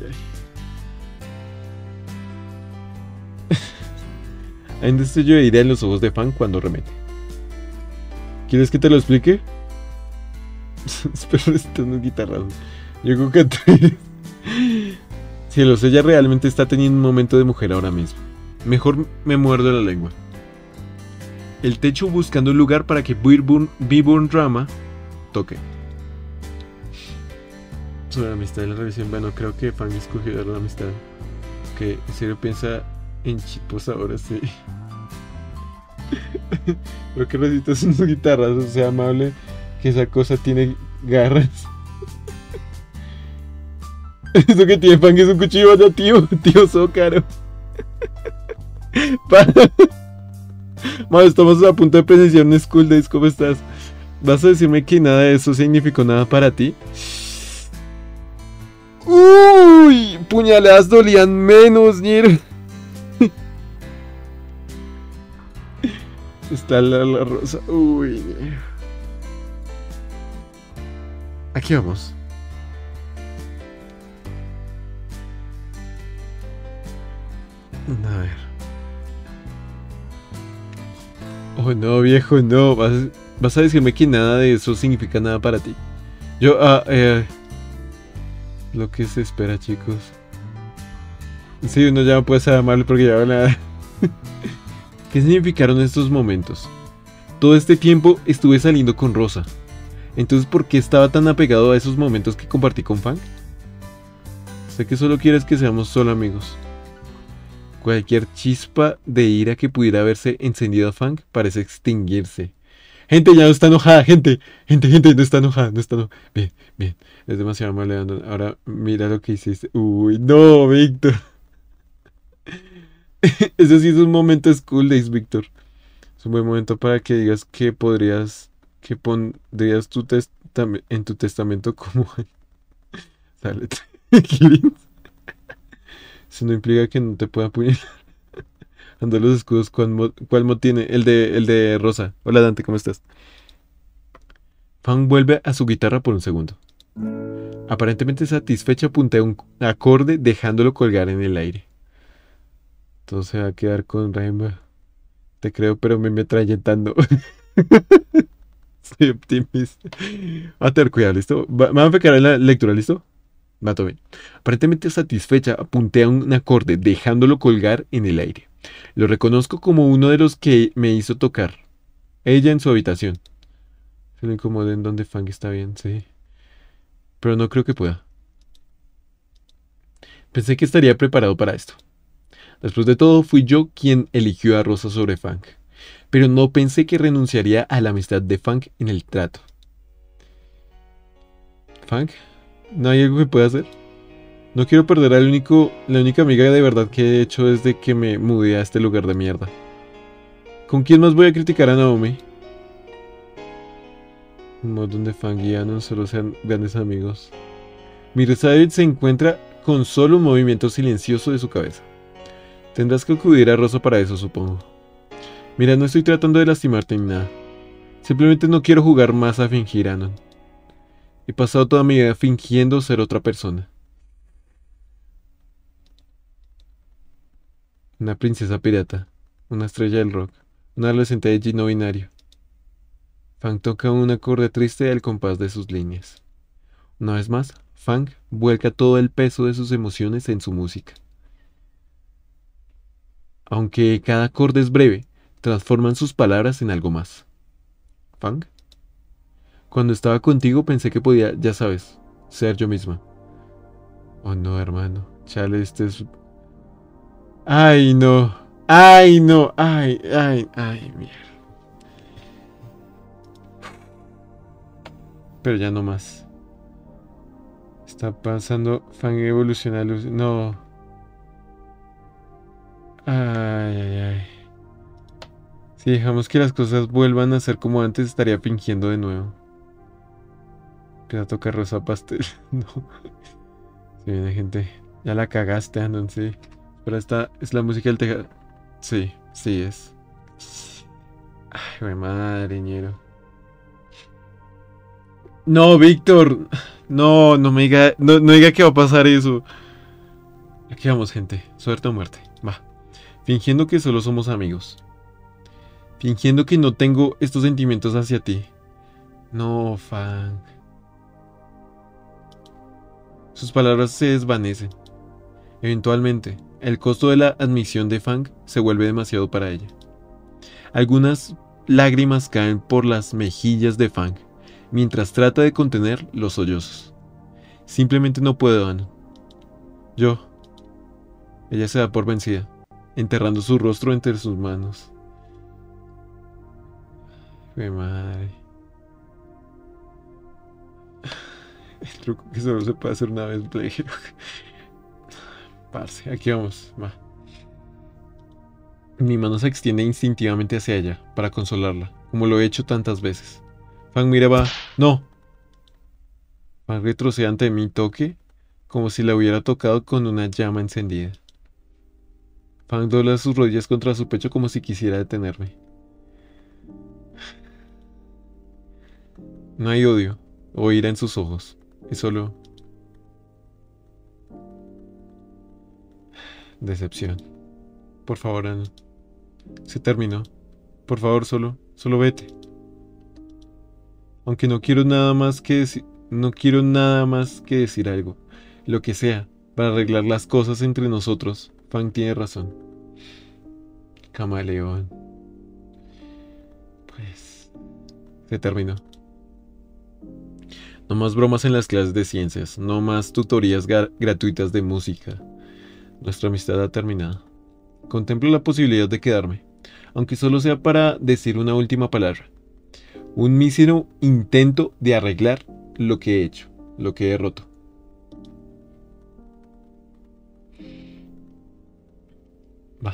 Hay un destello de ira en los ojos de Fang cuando arremete. ¿Quieres que te lo explique? Espero necesitas unas guitarras. Yo creo que Cielos, ella realmente está teniendo un momento de mujer ahora mismo. Mejor me muerdo la lengua. El techo buscando un lugar para que Beeburn Drama toque. Sobre la amistad y la revisión. Bueno, creo que Fang escogió dar la amistad. Que en serio piensa en chipos ahora sí. Creo que necesitas unas guitarras. O sea, amable. Que esa cosa tiene garras. Eso que tiene Fang es un cuchillo tío Zócaro. Estamos a punto de presenciar un School Days. ¿Cómo estás? ¿Vas a decirme que nada de eso significó nada para ti? Uy, puñaladas dolían menos, Nier. Está la rosa. Uy, Nier. Aquí vamos. A ver. Oh no, viejo, no. Vas a decirme que nada de eso significa nada para ti. Lo que se espera, chicos. Sí, uno ya no puede ser amable porque ya habla. ¿Qué significaron estos momentos? Todo este tiempo estuve saliendo con Rosa. Entonces, ¿por qué estaba tan apegado a esos momentos que compartí con Fang? Sé que solo quieres que seamos solo amigos. Cualquier chispa de ira que pudiera haberse encendido a Fang parece extinguirse. Gente, ya no está enojada, gente, no está enojada, no está enojada. Bien, es demasiado amable. Ahora mira lo que hiciste. Uy, no, Víctor. Ese sí es un momento School Days, Víctor. Es un buen momento para que digas que pondrías en tu testamento como... Sale. Eso no implica que no te pueda apuñalar. Ando los escudos, ¿cuál mod tiene? El de Rosa. Hola Dante, ¿cómo estás? Fang vuelve a su guitarra por un segundo. Aparentemente satisfecha puntea un acorde dejándolo colgar en el aire. Todo se va a quedar con Rainbow. Te creo, pero me atrayentando. Soy optimista. Va a tener cuidado, ¿listo? Me va a pecar en la lectura, ¿listo? Va todo bien. Aparentemente satisfecha, puntea un acorde dejándolo colgar en el aire. Lo reconozco como uno de los que me hizo tocar. Ella en su habitación. Se le incomoda en donde Fang está bien, sí. Pero no creo que pueda. Pensé que estaría preparado para esto. Después de todo, fui yo quien eligió a Rosa sobre Fang. Pero no pensé que renunciaría a la amistad de Fang en el trato. ¿Fang? ¿No hay algo que pueda hacer? No quiero perder la única amiga de verdad que he hecho desde que me mudé a este lugar de mierda. ¿Con quién más voy a criticar a Naomi? Un modo donde Fang y Anon solo sean grandes amigos. Mirza David se encuentra con solo un movimiento silencioso de su cabeza. Tendrás que acudir a Rosa para eso, supongo. Mira, no estoy tratando de lastimarte ni nada. Simplemente no quiero jugar más a fingir, Anon. He pasado toda mi vida fingiendo ser otra persona. Una princesa pirata, una estrella del rock, un adolescente de no binario. Fang toca un acorde triste al compás de sus líneas. Una vez más, Fang vuelca todo el peso de sus emociones en su música. Aunque cada acorde es breve, transforman sus palabras en algo más. Fang, cuando estaba contigo pensé que podía, ya sabes, ser yo misma. Oh no, hermano, chale, este es... Ay, no. Ay, no. Ay, mierda. Pero ya no más. Está pasando. Fang evoluciona. No. Ay. Si dejamos que las cosas vuelvan a ser como antes, estaría fingiendo de nuevo. Empieza a tocar Rosa Pastel. No. Si viene gente. Ya la cagaste, Anon, sí. Pero esta es la música del tejado. Sí es. Ay, güey, madre, ñero. No, Víctor. No me diga. No diga que va a pasar eso. Aquí vamos, gente. Suerte o muerte. Va. Fingiendo que solo somos amigos. Fingiendo que no tengo estos sentimientos hacia ti. No, Fang. Sus palabras se desvanecen. Eventualmente, el costo de la admisión de Fang se vuelve demasiado para ella. Algunas lágrimas caen por las mejillas de Fang, mientras trata de contener los sollozos. Simplemente no puedo, Ana. Ella se da por vencida, enterrando su rostro entre sus manos. ¡Qué madre! El truco que solo se puede hacer una vez, Blake. Parce, aquí vamos, va. Mi mano se extiende instintivamente hacia ella, para consolarla, como lo he hecho tantas veces. Fang miraba... ¡No! Fang retrocede ante mi toque, como si la hubiera tocado con una llama encendida. Fang dobla sus rodillas contra su pecho como si quisiera detenerme. No hay odio o ira en sus ojos, es solo... decepción. Por favor, Ana. Se terminó. Por favor, solo vete. Aunque no quiero nada más que decir algo. Lo que sea, para arreglar las cosas entre nosotros. Fang tiene razón. Camaleón. Pues... se terminó. No más bromas en las clases de ciencias. No más tutorías gratuitas de música. Nuestra amistad ha terminado. Contemplo la posibilidad de quedarme, aunque solo sea para decir una última palabra. Un mísero intento de arreglar lo que he hecho, lo que he roto. Bah.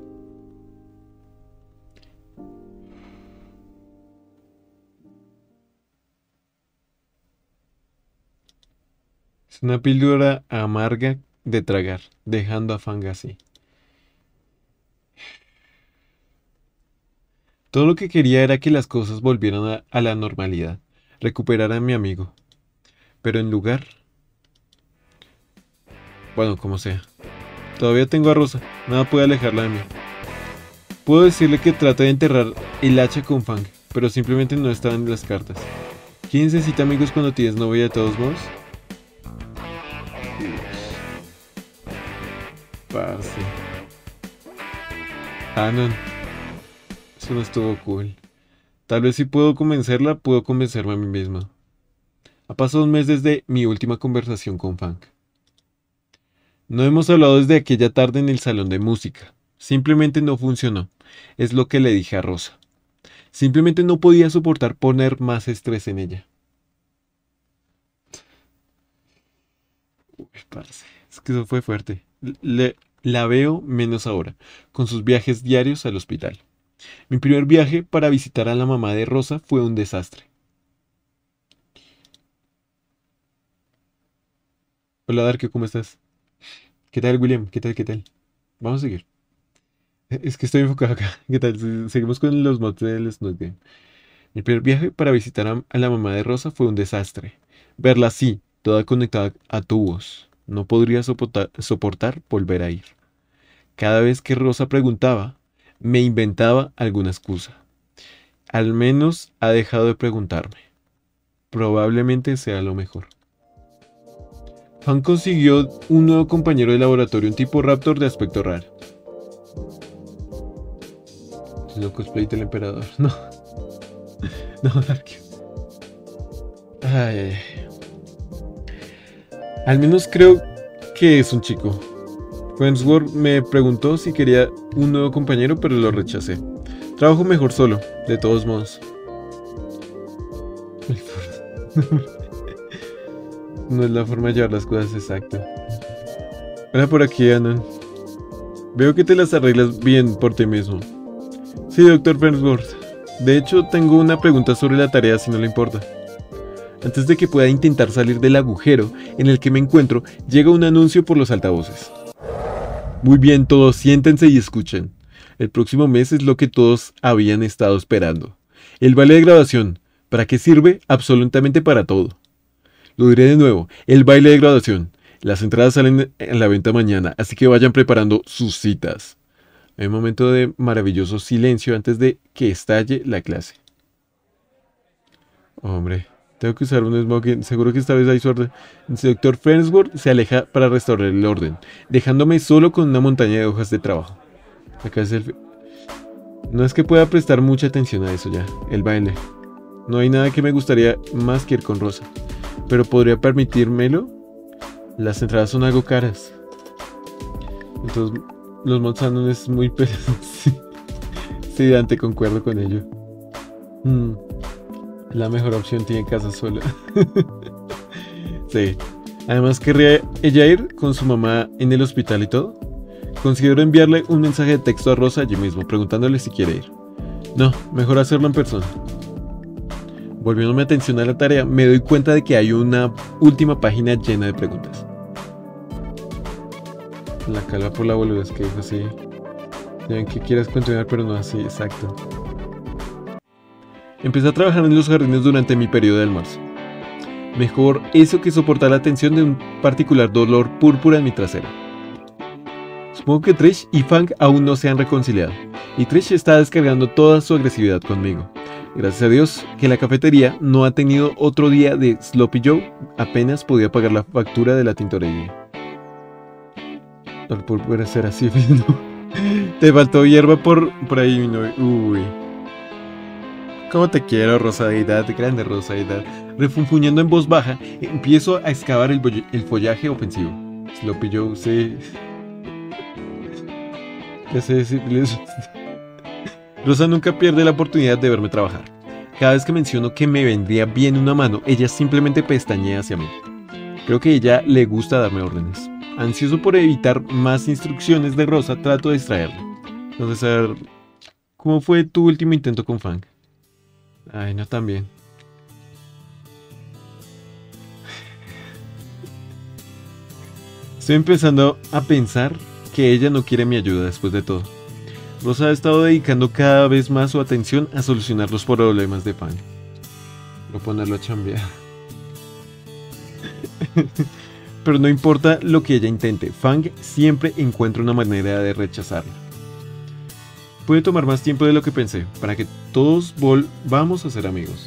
Es una píldora amarga de tragar, dejando a Fang así. Todo lo que quería era que las cosas volvieran a la normalidad, recuperar a mi amigo. Pero en lugar... bueno, como sea. Todavía tengo a Rosa, nada puede alejarla de mí. Puedo decirle que trate de enterrar el hacha con Fang, pero simplemente no está en las cartas. ¿Quién necesita amigos cuando tienes novia de todos modos? Parce. No. Eso no estuvo cool. Tal vez si puedo convencerla, puedo convencerme a mí misma. Ha pasado un mes desde mi última conversación con Fang. No hemos hablado desde aquella tarde en el salón de música. Simplemente no funcionó. Es lo que le dije a Rosa. Simplemente no podía soportar poner más estrés en ella. Uy, parce, es que eso fue fuerte. La veo menos ahora, con sus viajes diarios al hospital. Mi primer viaje para visitar a la mamá de Rosa fue un desastre. Hola Dark, ¿cómo estás? ¿Qué tal, William? ¿Qué tal? ¿Qué tal? Vamos a seguir. Es que estoy enfocado acá. ¿Qué tal? Seguimos con los mods del Snoot Game. Mi primer viaje para visitar a la mamá de Rosa fue un desastre. Verla así, toda conectada a tubos. No podría soportar volver a ir. Cada vez que Rosa preguntaba, me inventaba alguna excusa. Al menos ha dejado de preguntarme. Probablemente sea lo mejor. Fan consiguió un nuevo compañero de laboratorio, un tipo Raptor de aspecto raro. No cosplay del emperador, no. No, Dark. Ay. Al menos creo que es un chico. Farnsworth me preguntó si quería un nuevo compañero, pero lo rechacé. Trabajo mejor solo, de todos modos. No es la forma de llevar las cosas, exacto. Hola por aquí, Anon. Veo que te las arreglas bien por ti mismo. Sí, doctor Farnsworth. De hecho, tengo una pregunta sobre la tarea, si no le importa. Antes de que pueda intentar salir del agujero en el que me encuentro, llega un anuncio por los altavoces. Muy bien, todos siéntense y escuchen. El próximo mes es lo que todos habían estado esperando. El baile de graduación. ¿Para qué sirve? Absolutamente para todo. Lo diré de nuevo, el baile de graduación. Las entradas salen en la venta mañana, así que vayan preparando sus citas. Hay un momento de maravilloso silencio antes de que estalle la clase. Hombre, Tengo que usar un smoking. Seguro que esta vez hay suerte. El doctor Farnsworth se aleja para restaurar el orden, dejándome solo con una montaña de hojas de trabajo. Acá es el... No es que pueda prestar mucha atención a eso ya. El baile. No hay nada que me gustaría más que ir con Rosa. Pero podría permitírmelo. Las entradas son algo caras. Entonces, los Monsanto es muy peligroso. Sí, Dante, concuerdo con ello. La mejor opción tiene casa sola. Sí. Además, ¿querría ella ir con su mamá en el hospital y todo? Considero enviarle un mensaje de texto a Rosa allí mismo, preguntándole si quiere ir. No, mejor hacerlo en persona. Volviéndome atención a la tarea, me doy cuenta de que hay una última página llena de preguntas. La calva por la boludez que dijo así. Ya ven que quieras continuar, pero no así, exacto. Empecé a trabajar en los jardines durante mi periodo de almuerzo. Mejor eso que soportar la tensión de un particular dolor púrpura en mi trasero. Supongo que Trish y Fang aún no se han reconciliado, y Trish está descargando toda su agresividad conmigo. Gracias a Dios que la cafetería no ha tenido otro día de Sloppy Joe, apenas podía pagar la factura de la tintorería. Por poder ser así, ¿no? Te faltó hierba por ahí, mi novio. Uy. ¿Cómo te quiero, Rosadidad? Grande Rosadidad. Refunfuñando en voz baja, empiezo a excavar el follaje ofensivo. Sloppy Joe, sí. ¿Qué sé decirles? Rosa nunca pierde la oportunidad de verme trabajar. Cada vez que menciono que me vendría bien una mano, ella simplemente pestañea hacia mí. Creo que a ella le gusta darme órdenes. Ansioso por evitar más instrucciones de Rosa, trato de distraerla. Entonces, a ver, ¿cómo fue tu último intento con Fang? Ay, no tan bien. Estoy empezando a pensar que ella no quiere mi ayuda después de todo. Rosa ha estado dedicando cada vez más su atención a solucionar los problemas de Fang. Voy a ponerlo a chambear. Pero no importa lo que ella intente, Fang siempre encuentra una manera de rechazarla. Puede tomar más tiempo de lo que pensé, para que todos volvamos a ser amigos.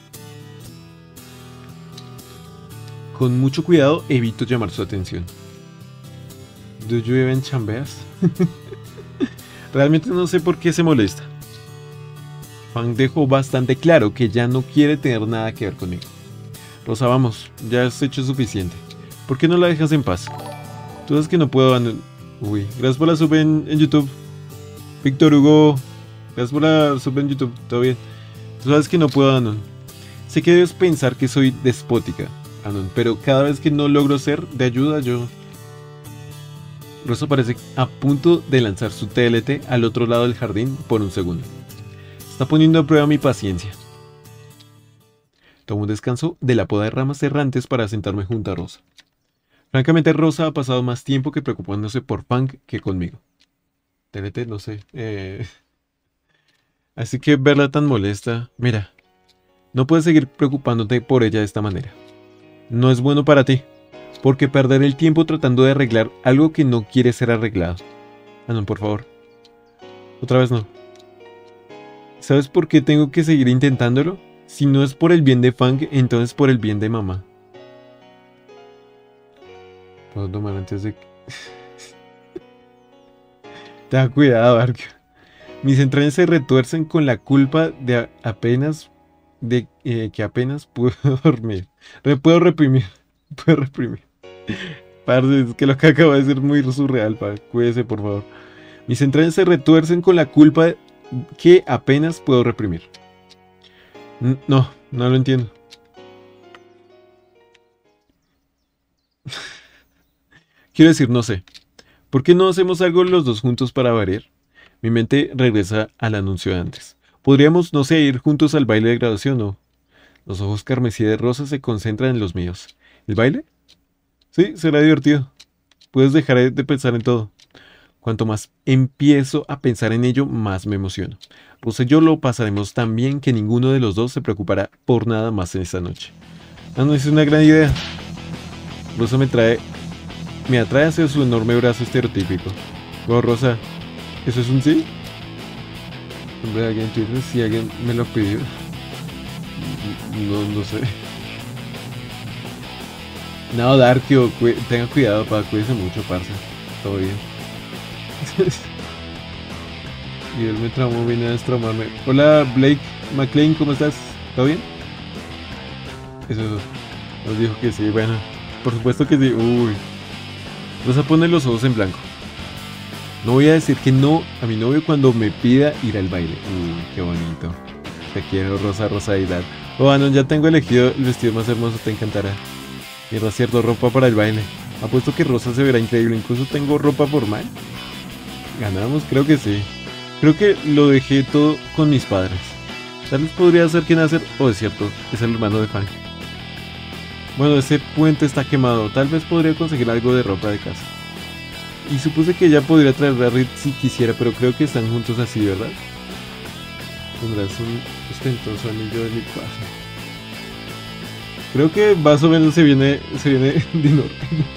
Con mucho cuidado evito llamar su atención. ¿Do you even chambeas? Realmente no sé por qué se molesta. Fang dejó bastante claro que ya no quiere tener nada que ver conmigo. Rosa, vamos, ya has hecho suficiente. ¿Por qué no la dejas en paz? Tú sabes que no puedo... Uy, gracias por la sub en YouTube. Víctor Hugo, gracias por la sub en YouTube, todo bien. Tú sabes que no puedo, Anon. Sé que debes pensar que soy despótica, Anon, pero cada vez que no logro ser de ayuda, yo... Rosa parece a punto de lanzar su TLT al otro lado del jardín por un segundo. Está poniendo a prueba mi paciencia. Tomo un descanso de la poda de ramas errantes para sentarme junto a Rosa. Francamente, Rosa ha pasado más tiempo que preocupándose por Fang que conmigo. TNT, no sé. Así que verla tan molesta... Mira, no puedes seguir preocupándote por ella de esta manera. No es bueno para ti, porque perder el tiempo tratando de arreglar algo que no quiere ser arreglado. Ah, no, por favor. Otra vez no. ¿Sabes por qué tengo que seguir intentándolo? Si no es por el bien de Fang, entonces por el bien de mamá. Puedo tomar antes de... Ten cuidado, Arquio. Mis entrañas se retuercen con la culpa de que apenas puedo dormir. Puedo reprimir. Puedo reprimir. Parce, es que lo que acabo de decir es muy surreal, pa. Cuídese, por favor. Mis entrañas se retuercen con la culpa que apenas puedo reprimir. No lo entiendo. Quiero decir, no sé. ¿Por qué no hacemos algo los dos juntos para variar? Mi mente regresa al anuncio de antes. Podríamos, no sé, ir juntos al baile de graduación, ¿no? Los ojos carmesí de Rosa se concentran en los míos. ¿El baile? Sí, será divertido. Puedes dejar de pensar en todo. Cuanto más empiezo a pensar en ello, más me emociono. Rosa y yo lo pasaremos tan bien que ninguno de los dos se preocupará por nada más en esta noche. Ah, no, es una gran idea. Rosa me atrae hacia su enorme brazo estereotípico. Oh, Rosa, ¿eso es un sí? Hombre, alguien en Twitter, si alguien me lo pidió. No sé. No, Darkio, tenga cuidado, cuídese mucho, parce. Todo bien. Y él me traumó, viene a destraumarme. Hola, Blake McLean, ¿cómo estás? ¿Todo bien? Eso nos dijo que sí, bueno. Por supuesto que sí. Uy. Rosa pone los ojos en blanco. No voy a decir que no a mi novio cuando me pida ir al baile. Uy, qué bonito. Te quiero, Rosa, Rosaidad. Oh, Anon, ya tengo elegido el vestido más hermoso, te encantará. Y no es cierto, ropa para el baile. Apuesto que Rosa se verá increíble. Incluso tengo ropa formal. Ganamos, creo que sí. Creo que lo dejé todo con mis padres. Tal vez podría ser quien hacer. Oh, es cierto, es el hermano de Fang. Bueno, ese puente está quemado. Tal vez podría conseguir algo de ropa de casa. Y supuse que ella podría traer a Reed si quisiera, pero creo que están juntos así, ¿verdad? Tendrás un ostentoso anillo de licuaje. Creo que más o menos se viene Dinor.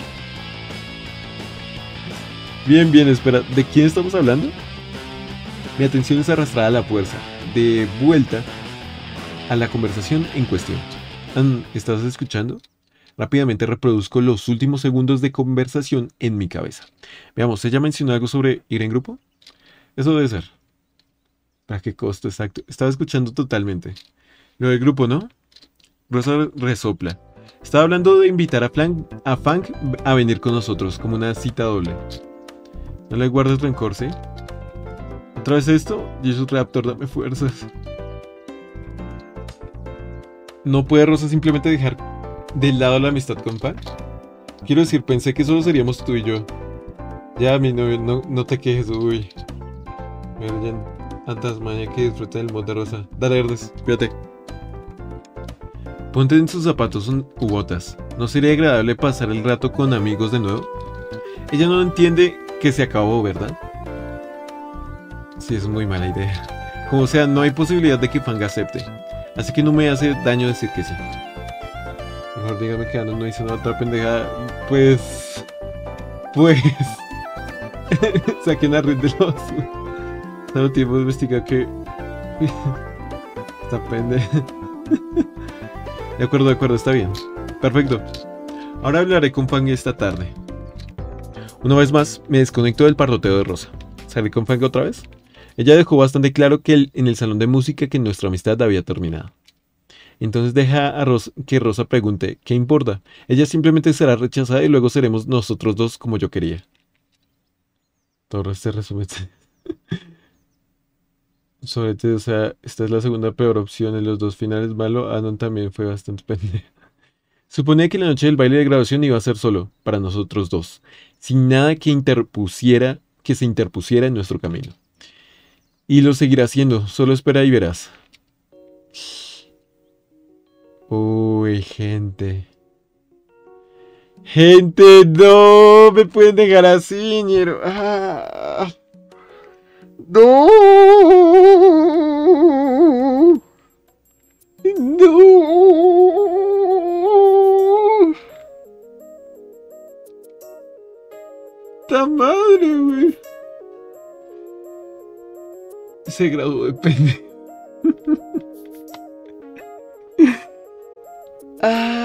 Bien, bien, espera. ¿De quién estamos hablando? Mi atención es arrastrada a la fuerza. De vuelta a la conversación en cuestión. ¿Estás escuchando? Rápidamente reproduzco los últimos segundos de conversación en mi cabeza. Veamos, ¿ella mencionó algo sobre ir en grupo? Eso debe ser. ¿Para qué costo exacto? Estaba escuchando totalmente. Lo del grupo, ¿no? Rosa resopla. Estaba hablando de invitar a Fang a venir con nosotros, como una cita doble. No le guardes rencor, ¿sí? ¿Otra vez esto? Jesus Raptor, dame fuerzas. ¿No puede Rosa simplemente dejar de lado la amistad con Fang? Quiero decir, pensé que solo seríamos tú y yo. Ya, mi novio, no te quejes, uy. Vayan a Tasmania que disfruten del mod de Rosa. Dale, Herdes, cuídate. Ponte en sus zapatos u botas. ¿No sería agradable pasar el rato con amigos de nuevo? Ella no entiende que se acabó, ¿verdad? Sí, es muy mala idea. Como sea, no hay posibilidad de que Fang acepte. Así que no me hace daño decir que sí. Mejor dígame que Anon no hizo otra pendejada. Pues... Saquen a Reed de los... Tanto tiempo de investigar que... Esta pendeja. De acuerdo, está bien. Perfecto. Ahora hablaré con Fang esta tarde. Una vez más, me desconecto del parloteo de Rosa. ¿Salí con Fang otra vez? Ella dejó bastante claro que en el salón de música que nuestra amistad había terminado. Entonces deja a que Rosa pregunte, ¿qué importa? Ella simplemente será rechazada y luego seremos nosotros dos como yo quería. Todo este resumen. Sobre todo, o sea, esta es la segunda peor opción. En los dos finales malo, Anon también fue bastante pendejo. Suponía que la noche del baile de graduación iba a ser solo para nosotros dos, sin nada que se interpusiera en nuestro camino. Y lo seguirá haciendo, solo espera y verás. Uy, gente. Gente, no me pueden dejar así, ñero. ¡Ah! ¡No! ¡No! ¡Ta madre, güey! Se graduó de pendejo. ¡Ah!